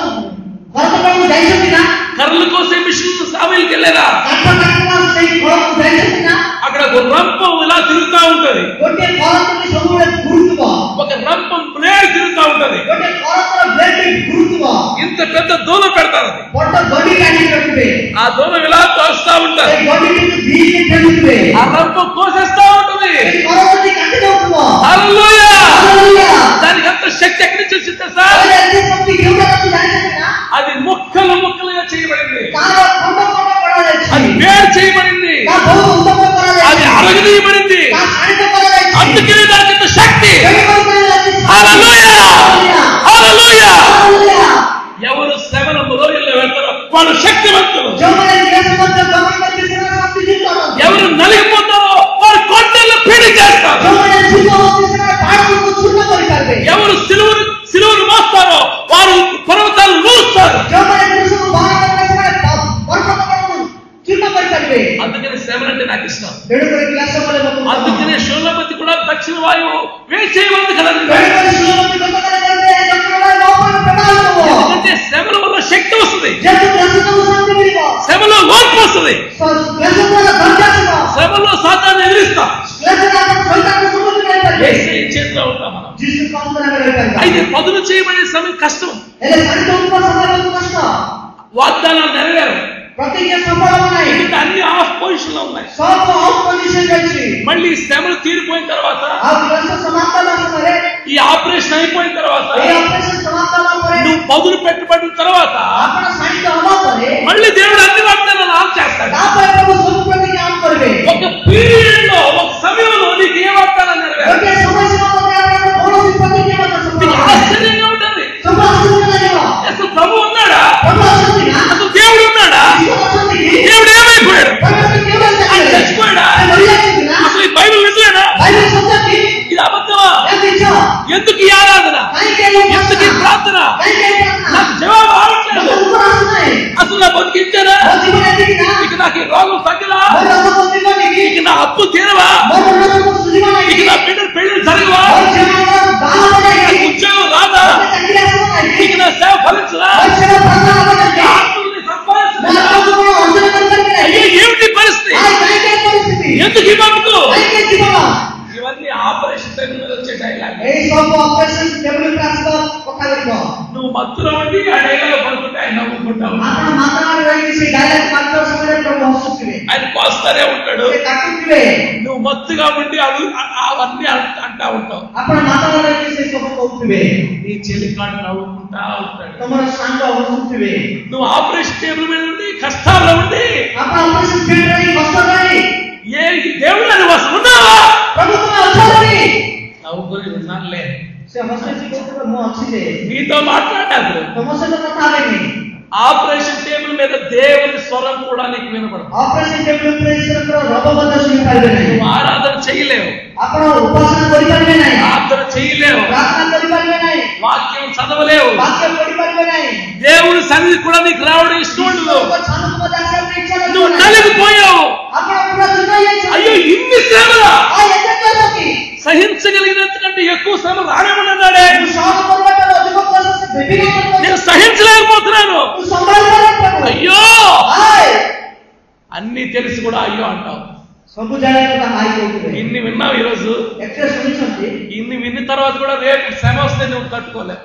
S2: ଭରତକୁ ଯାଇଛନ୍ତି ନା?
S1: కర్రలు కోసే మిషన్ సామికి వెళ్ళారా?
S2: କାଠ କାଟିବା ସେଇ ଫଳକୁ ଯାଇଛନ୍ତି ନା?
S1: అక్కడ ఒక రంపం ఇలా తిరుగుతా ఉంటది,
S2: ଗୋଟିଏ ଫଳକୁ ସବୁବେଳେ ଘୁରୁଥିବ,
S1: ఒక రంపం బ్లేడ్ తిరుగుతా ఉంటది.
S2: ଗୋଟିଏ ଫଳର ବ୍ଲେଡ୍ ଘୁରୁଥିବ,
S1: ఇంత పెద్ద దూలం పెడతారు, అది
S2: ବଡ ଗଣ୍ଡି କାଢି ରଖିବେ,
S1: ఆ దూలం ఇలా తోస్తా ఉంటారు,
S2: ସେଇ ଗଣ୍ଡିକୁ ଧୀରେ ଠେଲୁଥିବେ,
S1: ఆ రంపం కోసేస్తా ఉంటుంది.
S2: ସେଇ ଫଳ ଯଦି କାଟି ଦଉଥିବ,
S1: హల్లెలూయా.
S2: హల్లెలూయా।
S1: దానికి అంత శక్తి ఎక్కడి నుంచి వచ్చింది తెలుసా?
S2: ତାହେଲେ ଏତେ ଶକ୍ତି କେଉଁଟା ଅଛି ଜାଣିଛନ୍ତି ନା?
S1: అది ముక్కలు ముక్కలుగా చేయబడింది,
S2: ତାର ଖଣ୍ଡ ଖଣ୍ଡ କରାଯାଇଛି,
S1: అది వేరు చేయబడింది,
S2: ତା ବହୁ ଉତ୍ତମ
S1: అది
S2: କରାଯାଇଛି,
S1: అరగదీయబడింది.
S2: ତା ଶାଣିତ କରାଯାଇଛି,
S1: అందుకే దానికి ఇంత శక్తి.
S2: ତେଣୁକରି କରାଯାଇଛି ଶକ୍ତି।
S1: హల్లెలూయా. హల్లెలూయా.
S2: హల్లెలూయా।
S1: ఎవరు శ్రమల రోజుల్లో వెళ్తారో వాళ్ళు శక్తివంతులు,
S2: ଯେଉଁମାନେ କ୍ଲେଶ ମଧ୍ୟ ଗମନ କରିବେ ସେମାନେ ଶକ୍ତିଯୁକ୍ତ ହୁଅନ୍ତି।
S1: ఎవరు నలిగిపోతారో వారు కొండల్లో పీడి చేస్తారు,
S2: ଯେଉଁମାନେ ଯୁଗ ହୁଅନ୍ତି ସେମାନେ ପାହାଡ଼କୁ ଚୂର୍ଣ୍ଣ କରିପାରିବେ।
S1: ఎవరు సిలువను సిలువను మోస్తారో వారు పర్వతాలు లూస్తారు.
S2: ଯେଉଁମାନେ କୃଷକୁ ବହନ କରିବେ ସେମାନେ ପର୍ବତକୁ ଚୂର୍ଣ୍ଣ କରିପାରିବେ।
S1: అందుకని శ్రమలు అంటే నాకు ఇష్టం.
S2: ତେଣୁକରି କ୍ଲେଶ ବୋଲେ ମୋତେ ଭଲ।
S1: అందుకనే శూలపతి కూడా దక్షిణ వాయువు వేచేయమంది కదా.
S2: ତେଣୁକରି ଶୂଳପତି ଗତକାଲି କହିଲେ ଦକ୍ଷିଣବାୟୁ ମୋ ଉପରେ ପ୍ରଭାବ ହେବ।
S1: ఎందుకంటే శ్రమల వల్ల శక్తి వస్తుంది,
S2: ଯେହେତୁ କ୍ଲେଶ ଯୋଗୁଁ ଶାନ୍ତି ମିଳିବ,
S1: శ్రమలో ఓర్పు వస్తుంది,
S2: କ୍ଲେଶ ଦ୍ୱାରା ଧୈର୍ଯ୍ୟ ଆସିବ,
S1: శ్రమలో సాతాన్ని ఎదిరిస్తాం.
S2: କ୍ଲେଶ ଦ୍ୱାରା ଆପଣ ସైତାନକୁ ସମ୍ମୁଖୀନ କରିପାରିବେ।
S1: యేసయ్య చేతిలో ఉంటాం మనం.
S2: ଯୀଶୁ କଷ୍ଟରେ ରହିପାରିବା।
S1: అయితే పదును చేయబడే సమయం కష్టం,
S2: ହେଲେ ଶାଣିତ ହେଉଥିବା ସମୟ ବହୁତ କଷ୍ଟ,
S1: వాగ్దానాలు నెరవేరు,
S2: ପ୍ରତିଜ୍ଞା ସଫଳ ହେବ ନାହିଁ,
S1: ఎందుకంటే అన్ని ఆఫ్ పొజిషన్ లో ఉన్నాయి.
S2: ସବୁ ଅଫ୍ ପୋଜିସନ୍ ରହିଛି।
S1: మళ్ళీ శ్రమలు తీరిపోయిన తర్వాత,
S2: ଆଉ କ୍ଲେଶ ସମାପ୍ତ ହେବା ସମୟରେ,
S1: ఈ ఆపరేషన్ అయిపోయిన తర్వాత,
S2: ଏହି ଅପରେସନ୍ ସମାପ୍ତ ହେବା ପରେ,
S1: నువ్వు పదును పెట్టుబడిన తర్వాత
S2: ଆପଣ ଶାଣିତ ହେବା ପରେ
S1: మళ్ళీ దేవుడు అన్ని వాగ్దానాలు ఆఫ్ చేస్తాడు.
S2: ତାପରେ ପ୍ରଭୁ ସବୁ ପ୍ରତିଜ୍ଞା ଅନ୍ କରିବେ।
S1: ఒక పీరియడ్ లో, ఒక సమయంలో నీకు ఏ వాగ్దానాలు నెరవేరు,
S2: ଗୋଟିଏ ସମୟ ସୀମା ମଧ୍ୟରେ ଆପଣଙ୍କର କୌଣସି ପ୍ରତିଜ୍ଞା ମଧ୍ୟ ସଫଳ
S1: నీకు
S2: ହେବ ନାହିଁ।
S1: ఆశ్చర్యంగా ఉంటుంది.
S2: ସବୁ ଆଶ୍ଚର୍ଯ୍ୟ ଲାଗିବ।
S1: అసలు ప్రభు ఉన్నాడా?
S2: ପ୍ରଭୁ ଅଛନ୍ତି ନା?
S1: అసలు దేవుడు ఉన్నాడా?
S2: ଯୀଶୁ ଅଛନ୍ତି କି?
S1: దేవుడు ఏమైపోయాడు?
S2: ପ୍ରଭୁ କେଉଁ
S1: ఆయన
S2: ଜାଗାରେ?
S1: చచ్చిపోయాడా?
S2: ସେ ମରିଯାଇଛନ୍ତି ନା?
S1: అసలు ఈ బైబిల్ నిజమేనా?
S2: ବାଇବେଲ ସତ୍ୟ କି?
S1: ఇది అబద్ధమా?
S2: ଏ ମିଛ।
S1: ఎందుకు ఈ ఆరాధన? ఎందుకు ఈ ప్రార్థన నాకు జవాబు రావట్లేదు. అసలు నా బతికించారా? ఇక నాకు ఈ రోగం తగ్గలా? ఇక నా అప్పు తీరవా? ఇక నా బిడ్డలు పెళ్లి జరగవా? ఉద్యోగం రాదా? ఇక నా సేవ ఫలించదా? అయ్యో ఏమిటి పరిస్థితి? ఎందుకు ఈ బతుకు? ఇవన్నీ ఆపరేషన్ టైం మీద వచ్చే డైలాగ్. నువ్వు మత్తులో ఉండి ఆ డైలాగ్ పడుతుంటే ఆయన నవ్వుకుంటావు. ఆయన కోస్తానే ఉంటాడు. నువ్వు మత్తుగా ఉండి అవి అవన్నీ అంటా ఉంటావు. నీ చెల్లికాడు నవ్వుకుంటా ఉంటాడు. నువ్వు ఆపరేషన్ టేబుల్ మీద ఉండి కష్టాల్లో ఉండి ఏ దేవుడు అని వస్తున్నావా? నవ్వుకొని ఉన్నానులే. నీతో మాట్లాడారు. ఆపరేషన్ టేబుల్ మీద దేవుని స్వరం కూడా నీకు వినపడదు.
S2: ఆపరేషన్ టేబుల్ నువ్వు
S1: ఆరాధన చేయలేవు. ప్రార్థన చేయలేవు. వాక్యం చదవలేవు. దేవుని సన్నిధి కూడా నీకు రావడం ఇష్టం ఉండదు. నువ్వు నలిగిపోయావు. అయ్యో ఇన్ని శ్రమలా? సహించగలిగినంతకంటే ఎక్కువ శ్రమ రానివ్వనన్నాడే. నేను సహించలేకపోతున్నాను. అయ్యో అన్ని తెలిసి కూడా అయ్యో అంటావు. ఇన్ని విన్నావు ఈ రోజు. ఇన్ని విన్న తర్వాత కూడా రేపు శ్రమ వస్తే నువ్వు తట్టుకోలేవు.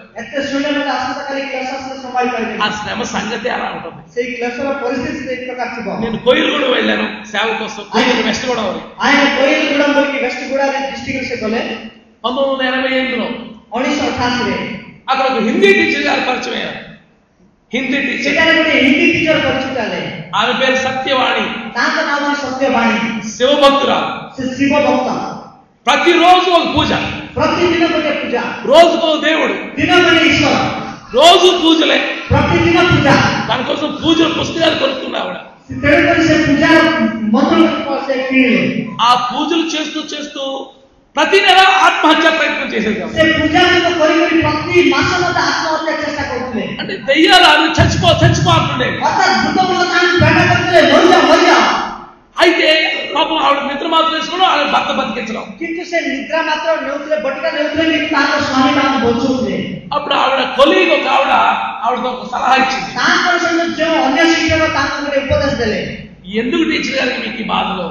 S1: ఆ శ్రమ సంగతి అలా ఉంటుంది. నేను కోయిలు కూడా వెళ్ళాను సేవ కోసం. కోయిలు వెస్ట్ గోదావరి. పంతొమ్మిది వందల ఎనభై ఎనిమిదిలో అక్కడ ఒక హిందీ టీచర్ గారు పరిచయం అయ్యారు. హిందీ టీచర్
S2: హిందీ టీచర్ పరిచయం.
S1: ఆమె పేరు సత్యవాణి.
S2: సత్యవాణి
S1: శివభక్తురాలు.
S2: శివభక్త.
S1: ప్రతిరోజు ఒక పూజ.
S2: ప్రతిదిన పూజ.
S1: రోజుకో దేవుడు. రోజు పూజలే.
S2: ప్రతిదిన పూజ.
S1: దానికోసం పూజల పుస్తకాలు కొనుక్కున్నా ఆవిడ. ఆ పూజలు చేస్తూ చేస్తూ ప్రతి నెల ఆత్మహత్య ప్రయత్నం చేసేది. అంటే దెయ్యాలు చచ్చిపో చచ్చిపో అంటుండే. అయితే పాపం ఆవిడ నిద్ర మాత్రం వేసుకోవడం, ఆవిడ భర్త బతికించడం.
S2: నిద్ర మాత్రం
S1: అప్పుడు ఆవిడ కొలీగ్ ఒక ఆవిడ ఆవిడతో ఒక సలహా ఇచ్చింది. ఎందుకు టీచర్ గారికి మీకు ఈ బాధలో?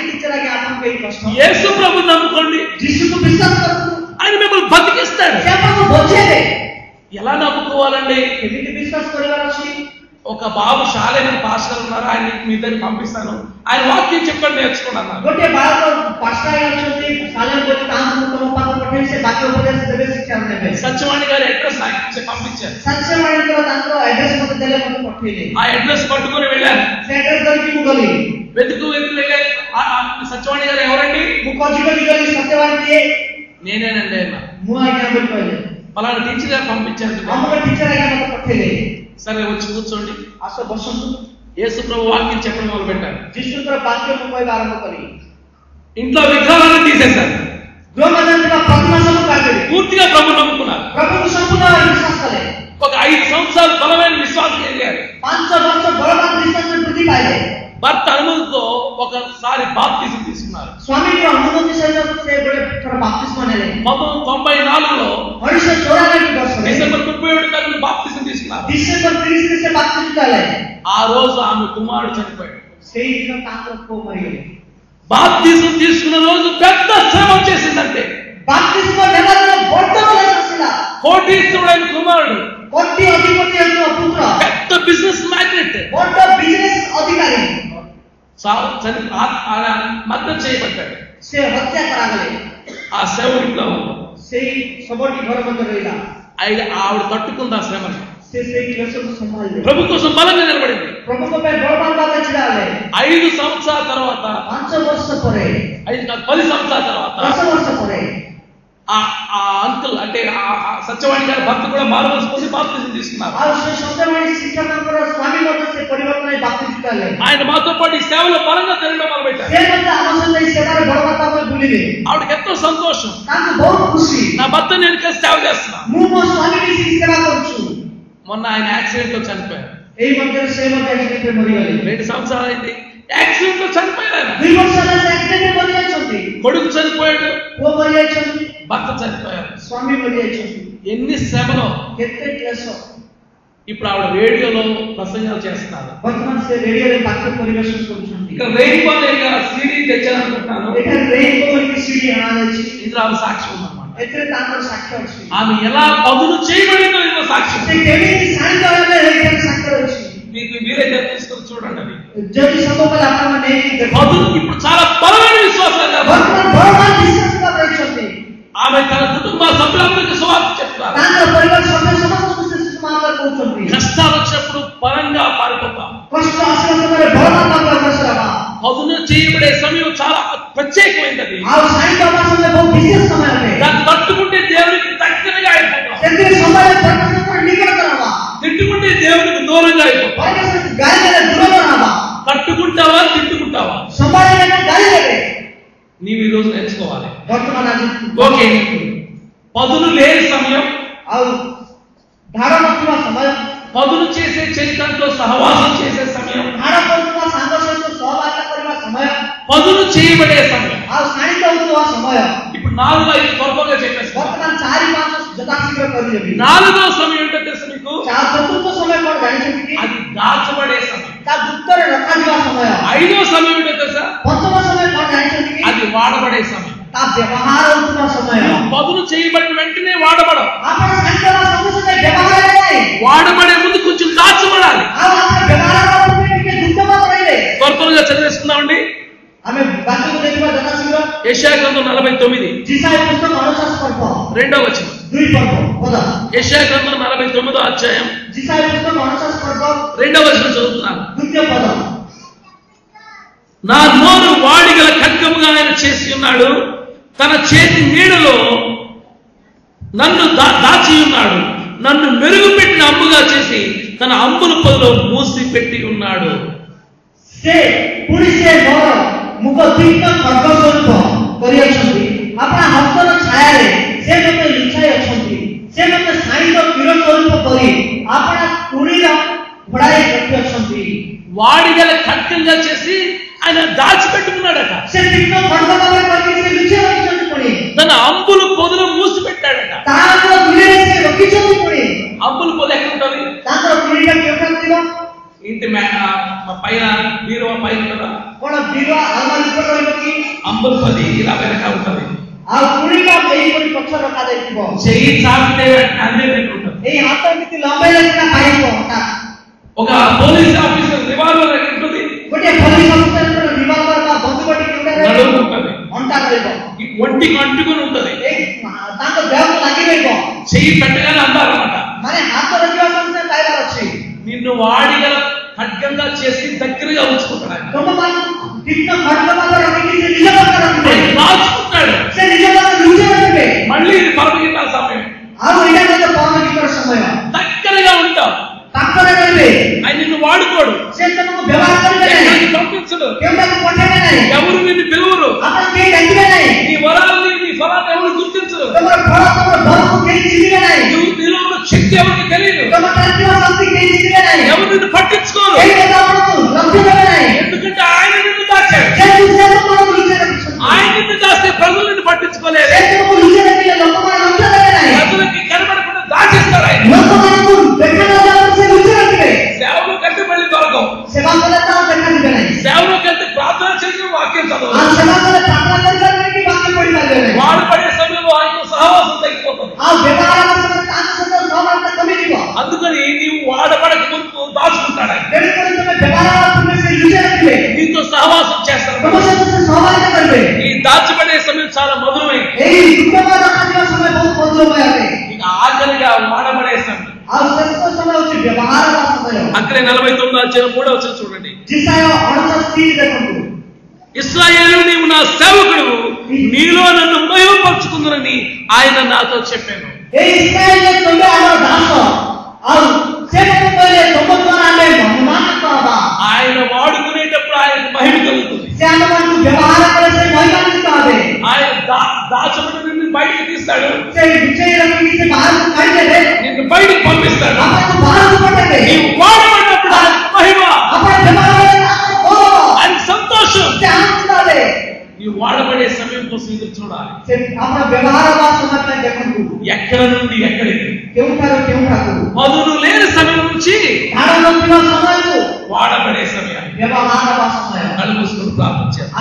S1: యేసు ప్రభుని నమ్ముకోండి, ఆయన మిమ్మల్ని బతికిస్తాడు. ఎలా నమ్ముకోవాలండి? ఒక బాబు శాలేని పాస్టర్ ఉన్నారు, ఆయన మీ దగ్గర పంపిస్తాను, ఆయన వాక్యం చెప్పండి నేర్చుకున్నాను. సత్యవాణి గారి అడ్రస్ నాకు పంపించారు. ఆ అడ్రస్ పట్టుకుని వెళ్ళాను. వెతుకు వెతుకు వెళ్ళాను. సత్యవాణి గారు ఎవరండి? నేనేనండి ఆయన. పలానా టీచర్ గారు పంపించారు. సరే వచ్చి కూర్చోండి. యేసు ప్రభు వాక్యం చెప్పడం మొదలు పెట్టారు. ఇంట్లో విగ్రహాలను తీసేశారు. పూర్తిగా ప్రభు నమ్ముకున్నారు. ఒక ఐదు సంవత్సరాలు బలమైన విశ్వాసం ఎదిగారు. భర్త అనుమతితో ఒకసారి బాప్తిజం తీసుకున్నారు. పంతొమ్మిది తొంభై నాలుగులో డిసెంబర్ ముప్పై ఏడు తారీఖు బాప్తిజం తీసుకున్నారు. ఆ రోజు ఆమె కుమారుడు చనిపోయాడు. బాప్తిజం తీసుకున్న రోజు పెద్ద శ్రమ వచ్చేసిందంటే కోటీశ్వరుడైన కుమారుడు, పెద్ద బిజినెస్ మ్యాగ్నెట్ మద్దతు చేయబడ్డాడు. ఆ శవం ఇంట్లో ఆవిడ తట్టుకుంది ఆ శ్రమని. ప్రభు కోసం బలంగా నిలబడింది. ఐదు సంవత్సరాల తర్వాత ఐదు పది సంవత్సరాల తర్వాత ఆ అంకుల్ అంటే సత్యవాణి గారి భర్త కూడా మారవలసి పోసి బాప్తిజం తీసుకున్నారు. ఆయన మాతో పాటు ఈ సేవలో బలంగా తిరగడం మొదలుపెట్టారు. ఆవిడకి ఎంతో సంతోషం. నా భర్త నేను ఇక్కడ సేవ చేస్తున్నా.
S2: ମୁଁ ମୋ ସ୍ୱାମୀକି ସେବା କରୁଛୁ.
S1: మొన్న ఆయన యాక్సిడెంట్ లో చనిపోయారు.
S2: ଏଇ ମଧ୍ୟରେ ସେ ମଧ୍ୟ ଆକ୍ସିଡେଣ୍ଟରେ ମରିଗଲେ.
S1: రెండు సంవత్సరాలు అయింది యాక్సిడెంట్ లో చనిపోయారు ఆయన.
S2: ଦୁଇ ବର୍ଷ ହେଲା ସେ ଆକ୍ସିଡେଣ୍ଟରେ ମରିଯାଇଛନ୍ତି.
S1: కొడుకు చనిపోయాడు,
S2: ପୁଅ ମରିଯାଇଛନ୍ତି,
S1: భర్త చనిపోయారు.
S2: ସ୍ୱାମୀ ମରିଯାଇଛନ୍ତି.
S1: ఎన్ని శ్రమలో.
S2: କେତେ କ୍ଲେଶ.
S1: ఇప్పుడు ఆవిడ రేడియోలో ప్రసంగాలు చేస్తున్నారు.
S2: ବର୍ତ୍ତମାନ ସେ ରେଡିଓରେ ପାଠ ପରିବେଷଣ କରୁଛନ୍ତି.
S1: ఇక రెయిన్బో సిడీ తెచ్చారనుకుంటున్నాను.
S2: ଏଠାରେ రెయిన్బో ବୋଲି సిడి అଣାଯାଇଛି.
S1: ఇందులో ఆమె సాక్ష్యం ఉందన్నమాట.
S2: ଏଥିରେ ତାଙ୍କର ସାକ୍ଷ୍ୟ ଅଛି.
S1: ఆమె ఎలా పదును చేయబడిందో ఇందులో సాక్ష్యం.
S2: ସେ କେମିତି ସାଇଜ ହେଲେ ଏଥିରେ ସାକ୍ଷ୍ୟ ଅଛି.
S1: మీకు వీలైతే తీసుకొని చూడండి. అది
S2: ଯଦି ସମ୍ଭବ ହେଲା ଆପଣମାନେ ନେଇକି ଦେଖନ୍ତୁ.
S1: పదును ఇప్పుడు చాలా బలమైన విశ్వాసం.
S2: ବର୍ତ୍ତମାନ ବଳବାନ ବିଶ୍ୱାସ କରିଛନ୍ତି.
S1: ఆమె తన కుటుంబ సభ్యులందరికీ సువార్త చెప్తారు.
S2: ତାଙ୍କର ପରିବାର ସଭ୍ୟ ସମସ୍ତଙ୍କୁ ସେ ସୁସମାଚାର କହୁଛନ୍ତି.
S1: కష్టాలు వచ్చినప్పుడు బలంగా పారిపోతాం.
S2: କଷ୍ଟ ଆସିବା ସମୟରେ ବଳବାନ ଅଗ୍ରସର ହେବା.
S1: పదును చేయబడే సమయం చాలా ప్రత్యేకమైనది.
S2: ଆଉ ସାଇଜ ହେବା ସମୟ ବହୁତ ବିଶେଷ ସମୟ ଅଟେ.
S1: దాన్ని తట్టుకుంటే దేవునికి దగ్గరగా అయిపోతాం.
S2: ସେଥିରେ ସମୟରେ ପରମେଶ୍ୱର ନିକଟତର ହେବା.
S1: తిట్టుకుంటే దేవునికి దూరంగా అయిపోతాం.
S2: ପରମେଶ୍ୱର ଗାଳିରେ ଦୂରରେ ହେବା.
S1: తట్టుకుంటావా తిట్టుకుంటావా?
S2: ସମ୍ଭାଳିଲେ ଗାଳି ଦେବେ.
S1: నీవు ఈ రోజు నేర్చుకోవాలి.
S2: ବର୍ତ୍ତମାନ ଆଜି
S1: ఓకే, పదును లేని సమయం,
S2: ଆଉ ଧାର ନଥିବା ସମୟ,
S1: పదును చేసే చరిత్రతో సహవాసం చేసే సమయం,
S2: ଧାର କରୁଥିବା ସାଙ୍ଗ ସହିତ ସହବାସ କରିବା ସମୟ,
S1: పదును చేయబడే సమయం.
S2: ଆଉ ଶାଣିତ ହେଉଥିବା ସମୟ.
S1: ఇప్పుడు నాలుగు ఐదు త్వరగా చెప్పేసి
S2: ବର୍ତ୍ତମାନ ଚାରି ପାଞ୍ଚ ଯଥାଶୀଘ୍ର କରିଦେବି.
S1: నాలుగో సమయం ఏంటో తెలుసు మీకు?
S2: ଚତୁର୍ଥ ସମୟ କଣ ଜାଣିଛନ୍ତି କି?
S1: అది దాచబడే సమయం.
S2: ତା ଗୁପ୍ତରେ ରଖାଯିବା ସମୟ.
S1: ఐదో సమయం ఏంటో తెలుసా?
S2: ପଞ୍ଚମ ସମୟ କଣ ଜାଣିଛନ୍ତି କି?
S1: అది వాడబడే సమయం.
S2: ତା ବ୍ୟବହାର ହେଉଥିବା ସମୟ.
S1: పదును చేయబడిన వెంటనే వాడబడవు.
S2: ଆପଣ ଶାଣିତ ହେବା ସଙ୍ଗେ ସଙ୍ଗେ ବ୍ୟବହାର ହେବେ ନାହିଁ.
S1: వాడబడే ముందు కొంచెం దాచబడాలి.
S2: ଆଉ ଆପଣ ବ୍ୟବହାର ହେବା ପୂର୍ବରୁ ଟିକେ ଗୁପ୍ତବାସ ରହିବେ.
S1: త్వర త్వరగా చదివేసుకుందామండి.
S2: ଆମେ ବାକ୍ୟକୁ ଦେଖିବା ଯଥାଶୀଘ୍ର.
S1: యెషయా గ్రంథం నలభై తొమ్మిది
S2: ଯିଶାୟା ପୁସ୍ତକ ଅଣଚାଶ ପର୍ବ
S1: రెండో వచనం.
S2: ଦୁଇ ପର୍ବ ପଦ.
S1: యెషయా గ్రంథం నలభై తొమ్మిదో అధ్యాయం
S2: ଯିଶାୟା పుస్తକ ଅଣଚାଶ పర్ବ
S1: రెండో వచనం చదువుతున్నాను.
S2: ద్వితీయ పద.
S1: నా నోరు వాడిగల ఖడ్గముగా ఆయన చేసి ఉన్నాడు, తన చేతి నీడలో నన్ను దా- దాచి ఉన్నాడు, నన్ను మెరుగుపెట్టిన అంబుగా చేసి తన అంబుల పొదలో మూసి పెట్టి ఉన్నాడు.
S2: ସେ ପୁଣି ସେ ମୋର ମୁଖ ତୀକ୍ଷ୍ଣ ଖడ్ଗ ସ୍ୱରୂପ କରିଅଛନ୍ତି. ଆପଣା ହସ୍ତର ଛାୟାରେ ସେ ମୋତେ ଲୁଚାଇ ଅଛନ୍ତି. ସେ ମୋତେ ସାଇଁତ ତୀର ସ୍ୱରୂପ କରି ଆପଣା ତୁଣୀର ଘୋଡ଼ାଇ ରଖିଅଛନ୍ତି.
S1: వాడిగల ఖడ్గంగా చేసి ఆయన దాచిపెట్టుకున్నాడట.
S2: ସେ ତୀକ୍ଷ୍ଣ ଖడ్ଗ ଭାବରେ କରିକି ସେ ଲୁଚାଇ ରଖିଛନ୍ତି. ପୁଣି
S1: తన అంబుల పొదలో మూసి పెట్టాడట.
S2: ତାଙ୍କର ତୁଣୀରେ ସେ ରଖିଛନ୍ତି. ପୁଣି
S1: అంబుల పొద ఎక్కడ ఉంటుంది?
S2: ତାଙ୍କର ତୁଣୀଟା କେଉଁଠାରେ ଥିବ?
S1: ఇంటి మే- ఆ, పైన బీరువా పైన కదా
S2: କଣ ବିରୁଆ ଆଲମାରୀ ଉପରେ ରହିବ କି?
S1: అంబుల పది ఇలా వెనక ఉంటుంది.
S2: ଆଉ ତୁଣୀଟା ଏହିପରି ପଛ ରଖାଯାଇଥିବ.
S1: చెయ్యి చాపితే అన్నీ ఉంటుంది.
S2: ଏଇ ହାତ ଏମିତି ଲମ୍ବେଇଲେ ସିନା ପାଇବ ହଠାତ୍.
S1: ఒక పోలీస్ ఆఫీసర్ రివాల్వర్ ఎక్కడ ఉంటుంది?
S2: ଗୋଟିଏ ପୋଲିସ ଅଫିସରଙ୍କର ରିଭଲଭର ବା ବନ୍ଧୁକଟି କେଉଁଠାରେ
S1: నడుము
S2: ରହିବ?
S1: ఉంటుంది.
S2: ଅଣ୍ଟା ରହିବ.
S1: ఈ ఒంటికి అంటుకుని ఉంటుంది.
S2: ଏଇ ତାଙ୍କ ଦେହକୁ ଲାଗି ରହିବ.
S1: చెయ్యి పెట్టగానే అందాలన్నమాట.
S2: ମାନେ ହାତ ରଖିବା ସଙ୍ଗେ ପାଇବାର ଅଛି.
S1: నిన్ను వాడిగల ఖడ్గంగా చేసి దగ్గరగా ఉంచుకుంటాడు ఆయన.
S2: ତମମାନଙ୍କୁ ତୀକ୍ଷ୍ଣ ଖడ్ଗ ଭାବରେ ରଖିକି ସେ ନିଜ ପାଖରେ ରଖିବେ.
S1: ఆయన దాచుకుంటాడు.
S2: ସେ ନିଜ ପାଖରେ ଲୁଚାଇ ରଖିବେ.
S1: మళ్ళీ ఇది పరమగీత సమయం.
S2: ଆଉ ଏଇଟା ମଧ୍ୟ ପରମ ଗୀତର ସମୟ.
S1: దగ్గరగా ఉంటావు.
S2: ପାଖରେ ରହିବେ.
S1: ఆయన నిన్ను వాడుకోడు.
S2: ସେ ତମକୁ ବ୍ୟବହାର କରିବେ ନାହିଁ.
S1: ఎక్కడికి పంపించడు.
S2: କେଉଁଟାକୁ ପଠେଇବେ ନାହିଁ.
S1: ఎవరు నిన్ను పిలువరు.
S2: ଆପଣ କେହି ଡାକିବେ ନାହିଁ.
S1: నీ వరాలని నీ ఫలాన్ని ఎవరు గుర్తించరు.
S2: ତମର ଫଳ ତମର ଫଳକୁ କେହି ଚିହ୍ନିବେ ନାହିଁ.
S1: నువ్వు నీలో ఉన్న శక్తి ఎవరికి తెలియదు.
S2: ତମ ଟାଣିଥିବା ଶକ୍ତି କେହି ଚିହ୍ନିବେ ନାହିଁ.
S1: ఎవరు నిన్ను పట్టించుకోరు.
S2: କେହି ମଧ୍ୟ ଆପଣଙ୍କୁ ଲକ୍ଷ୍ୟ ଦେବେ ନାହିଁ.
S1: ఎందుకంటే ఆయన నిన్ను దాచాడు.
S2: ଯେହେତୁ ସେ ତମକୁ ଲୁଚାଇ ରଖିଛନ୍ତି.
S1: ఆయన నిన్ను దాస్తే ప్రజలు నిన్ను పట్టించుకోలేదు.
S2: ସେ ତମକୁ ଲୁଚାଇ ରଖିଲେ ଲୋକମାନେ ଲକ୍ଷ୍ୟ ଦେବେ ନାହିଁ.
S1: ప్రజలకి కనబడకుండా దాచేస్తారు ఆయన.
S2: ଲୋକମାନଙ୍କୁ ଦେଖାଯାଉ ସେ ଲୁଚାଇ ରଖିବେ.
S1: సేవలో కంటే మళ్ళీ దొరకవు.
S2: ସେବା କଲେ ତ ଦେଖାଯିବେ ନାହିଁ.
S1: సేవలో కంటే ప్రార్థన చేసి వాక్యం
S2: ଆଉ
S1: చదవాలి.
S2: ସେବା କଲେ ପ୍ରାର୍ଥନା କରିପାରିବେ କି ବାକ୍ୟ ପଢିପାରିବେ ନାହିଁ.
S1: వాడు పడే సమయంలో ఆయనతో సహవాసం తగ్గిపోతుంది.
S2: ଆଉ ବ୍ୟବହାର ସମୟରେ ତାଙ୍କ ସହିତ ସହବାସ କମିଯିବ.
S1: అందుకని నీవు వాడబడక ముందు దాచుకుంటాడు ఆయన.
S2: ତେଣୁକରି ତମେ ବ୍ୟବହାର ପୂର୍ବେ ସେ ଲୁଚାଇ రଖିବେ.
S1: నీతో సహవాసం చేస్తాడు.
S2: ତମ ସହିତ ସେ ସହବାସ କରିବେ.
S1: ఈ దాచిపడే సమయం చాలా మధురమైంది.
S2: ଏହି ଗୁପ୍ତବାଦ ରଖାଯିବା ସମୟ ବହୁତ ମଧୁରମୟ ଅଟେ.
S1: ఇక ఆఖరిగా వాడబడే సమయం.
S2: ଆଉ ଶେଷ ସମୟ ହେଉଛି ବ୍ୟବହାର ସମୟ.
S1: అక్కడే నలభై తొమ్మిది అధ్యాయం మూడో వచనం చూడండి.
S2: ଯିଶାୟ ଅଣଚାଶ ତିନି ଦେଖନ୍ତୁ.
S1: ఇశ్రాయేలు నీవు నా సేవకుడు, నీలో నన్ను మహిమపరుచుకుందునని ఆయన నాతో చెప్పాను.
S2: ଏହି ଇସ୍ରାଏଲରେ ତମେ ଆମର ଦାସ, ଆଉ ସେ ମୋତେ କହିଲେ ତମ ଦ୍ୱାରା ଆମେ ମହିମାନ୍ୱିତ ହେବା.
S1: ఆయన వాడుకునేటప్పుడు ఆయనకు మహిమ కలుగుతుంది.
S2: ସେ ଆମମାନଙ୍କୁ ବ୍ୟବହାର କଲେ ସେ ମହିମାନ୍ୱିତ ହେବେ.
S1: ఆయన దా- దాచబడిన నిన్ను బయటికి తీసి చేస్తాడు? నిన్ను బయటకు పంపిస్తాడు. నీవు వాడబడినప్పుడు మహిమ, ఆయన సంతోషం. నీవు వాడబడే సమయం కోసం ఎదురు చూడాలి. ఎక్కడ నుండి ఎక్కడికి? మధులు లేని సమయం నుంచి వాడబడే సమయం. కళ్ళు మూసుకొని ప్రార్థించారు.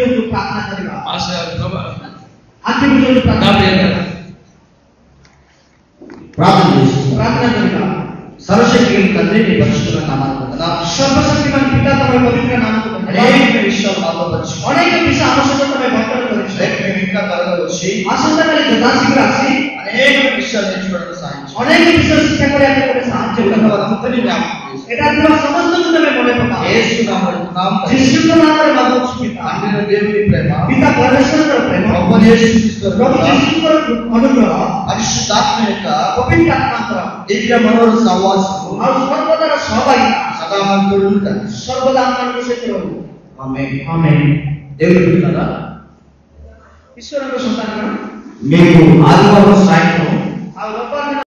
S2: ప్రార్థన సర్వశక్తి తండ్రి నీ పరిశుద్ధ నామమున సర్వశక్తిमान पिता तुम्हारे पवित्र नाम को అనేక విషయాలు మాతో పరిచయం అనేక విషయ అవసరతమే బట్టలు పరిచయం మేము ఇంకా త్వరగా వచ్చి ఆసన్నమైన గదాసికి రాసి అనేక విషయాలు నేర్చుకోవడానికి సహాయం చేయండి. అనేక విషయాలు శిక్షకులకు సహాయం చేయండి. వారందరినీ జ్ఞాపకం చేయండి. ఎడారిలో సమస్తమును మేము మొదలుపెడతాం. యేసు నామములో నామ యేసు నామములో మాకు పిత తండ్రి దేవుని ప్రేమ పిత పరమేశ్వరుని ప్రేమ ప్రభు యేసు క్రీస్తు ప్రభు యేసు క్రీస్తు అనుగ్రహం పరిశుద్ధాత్మ యొక్క పవిత్ర ఆత్మ దివ్య మనోహర సహవాసము ఆ సర్వదా సహభాగిత సదా మనతో ఉంటుంది. సర్వదా మనకు శక్తివంతుడు. ఆమేన్ ఆమేన్. దేవుని బిడ్డలారా, ఈశ్వరుని సంతానమా, మీకు ఆదివారం సాయంత్రం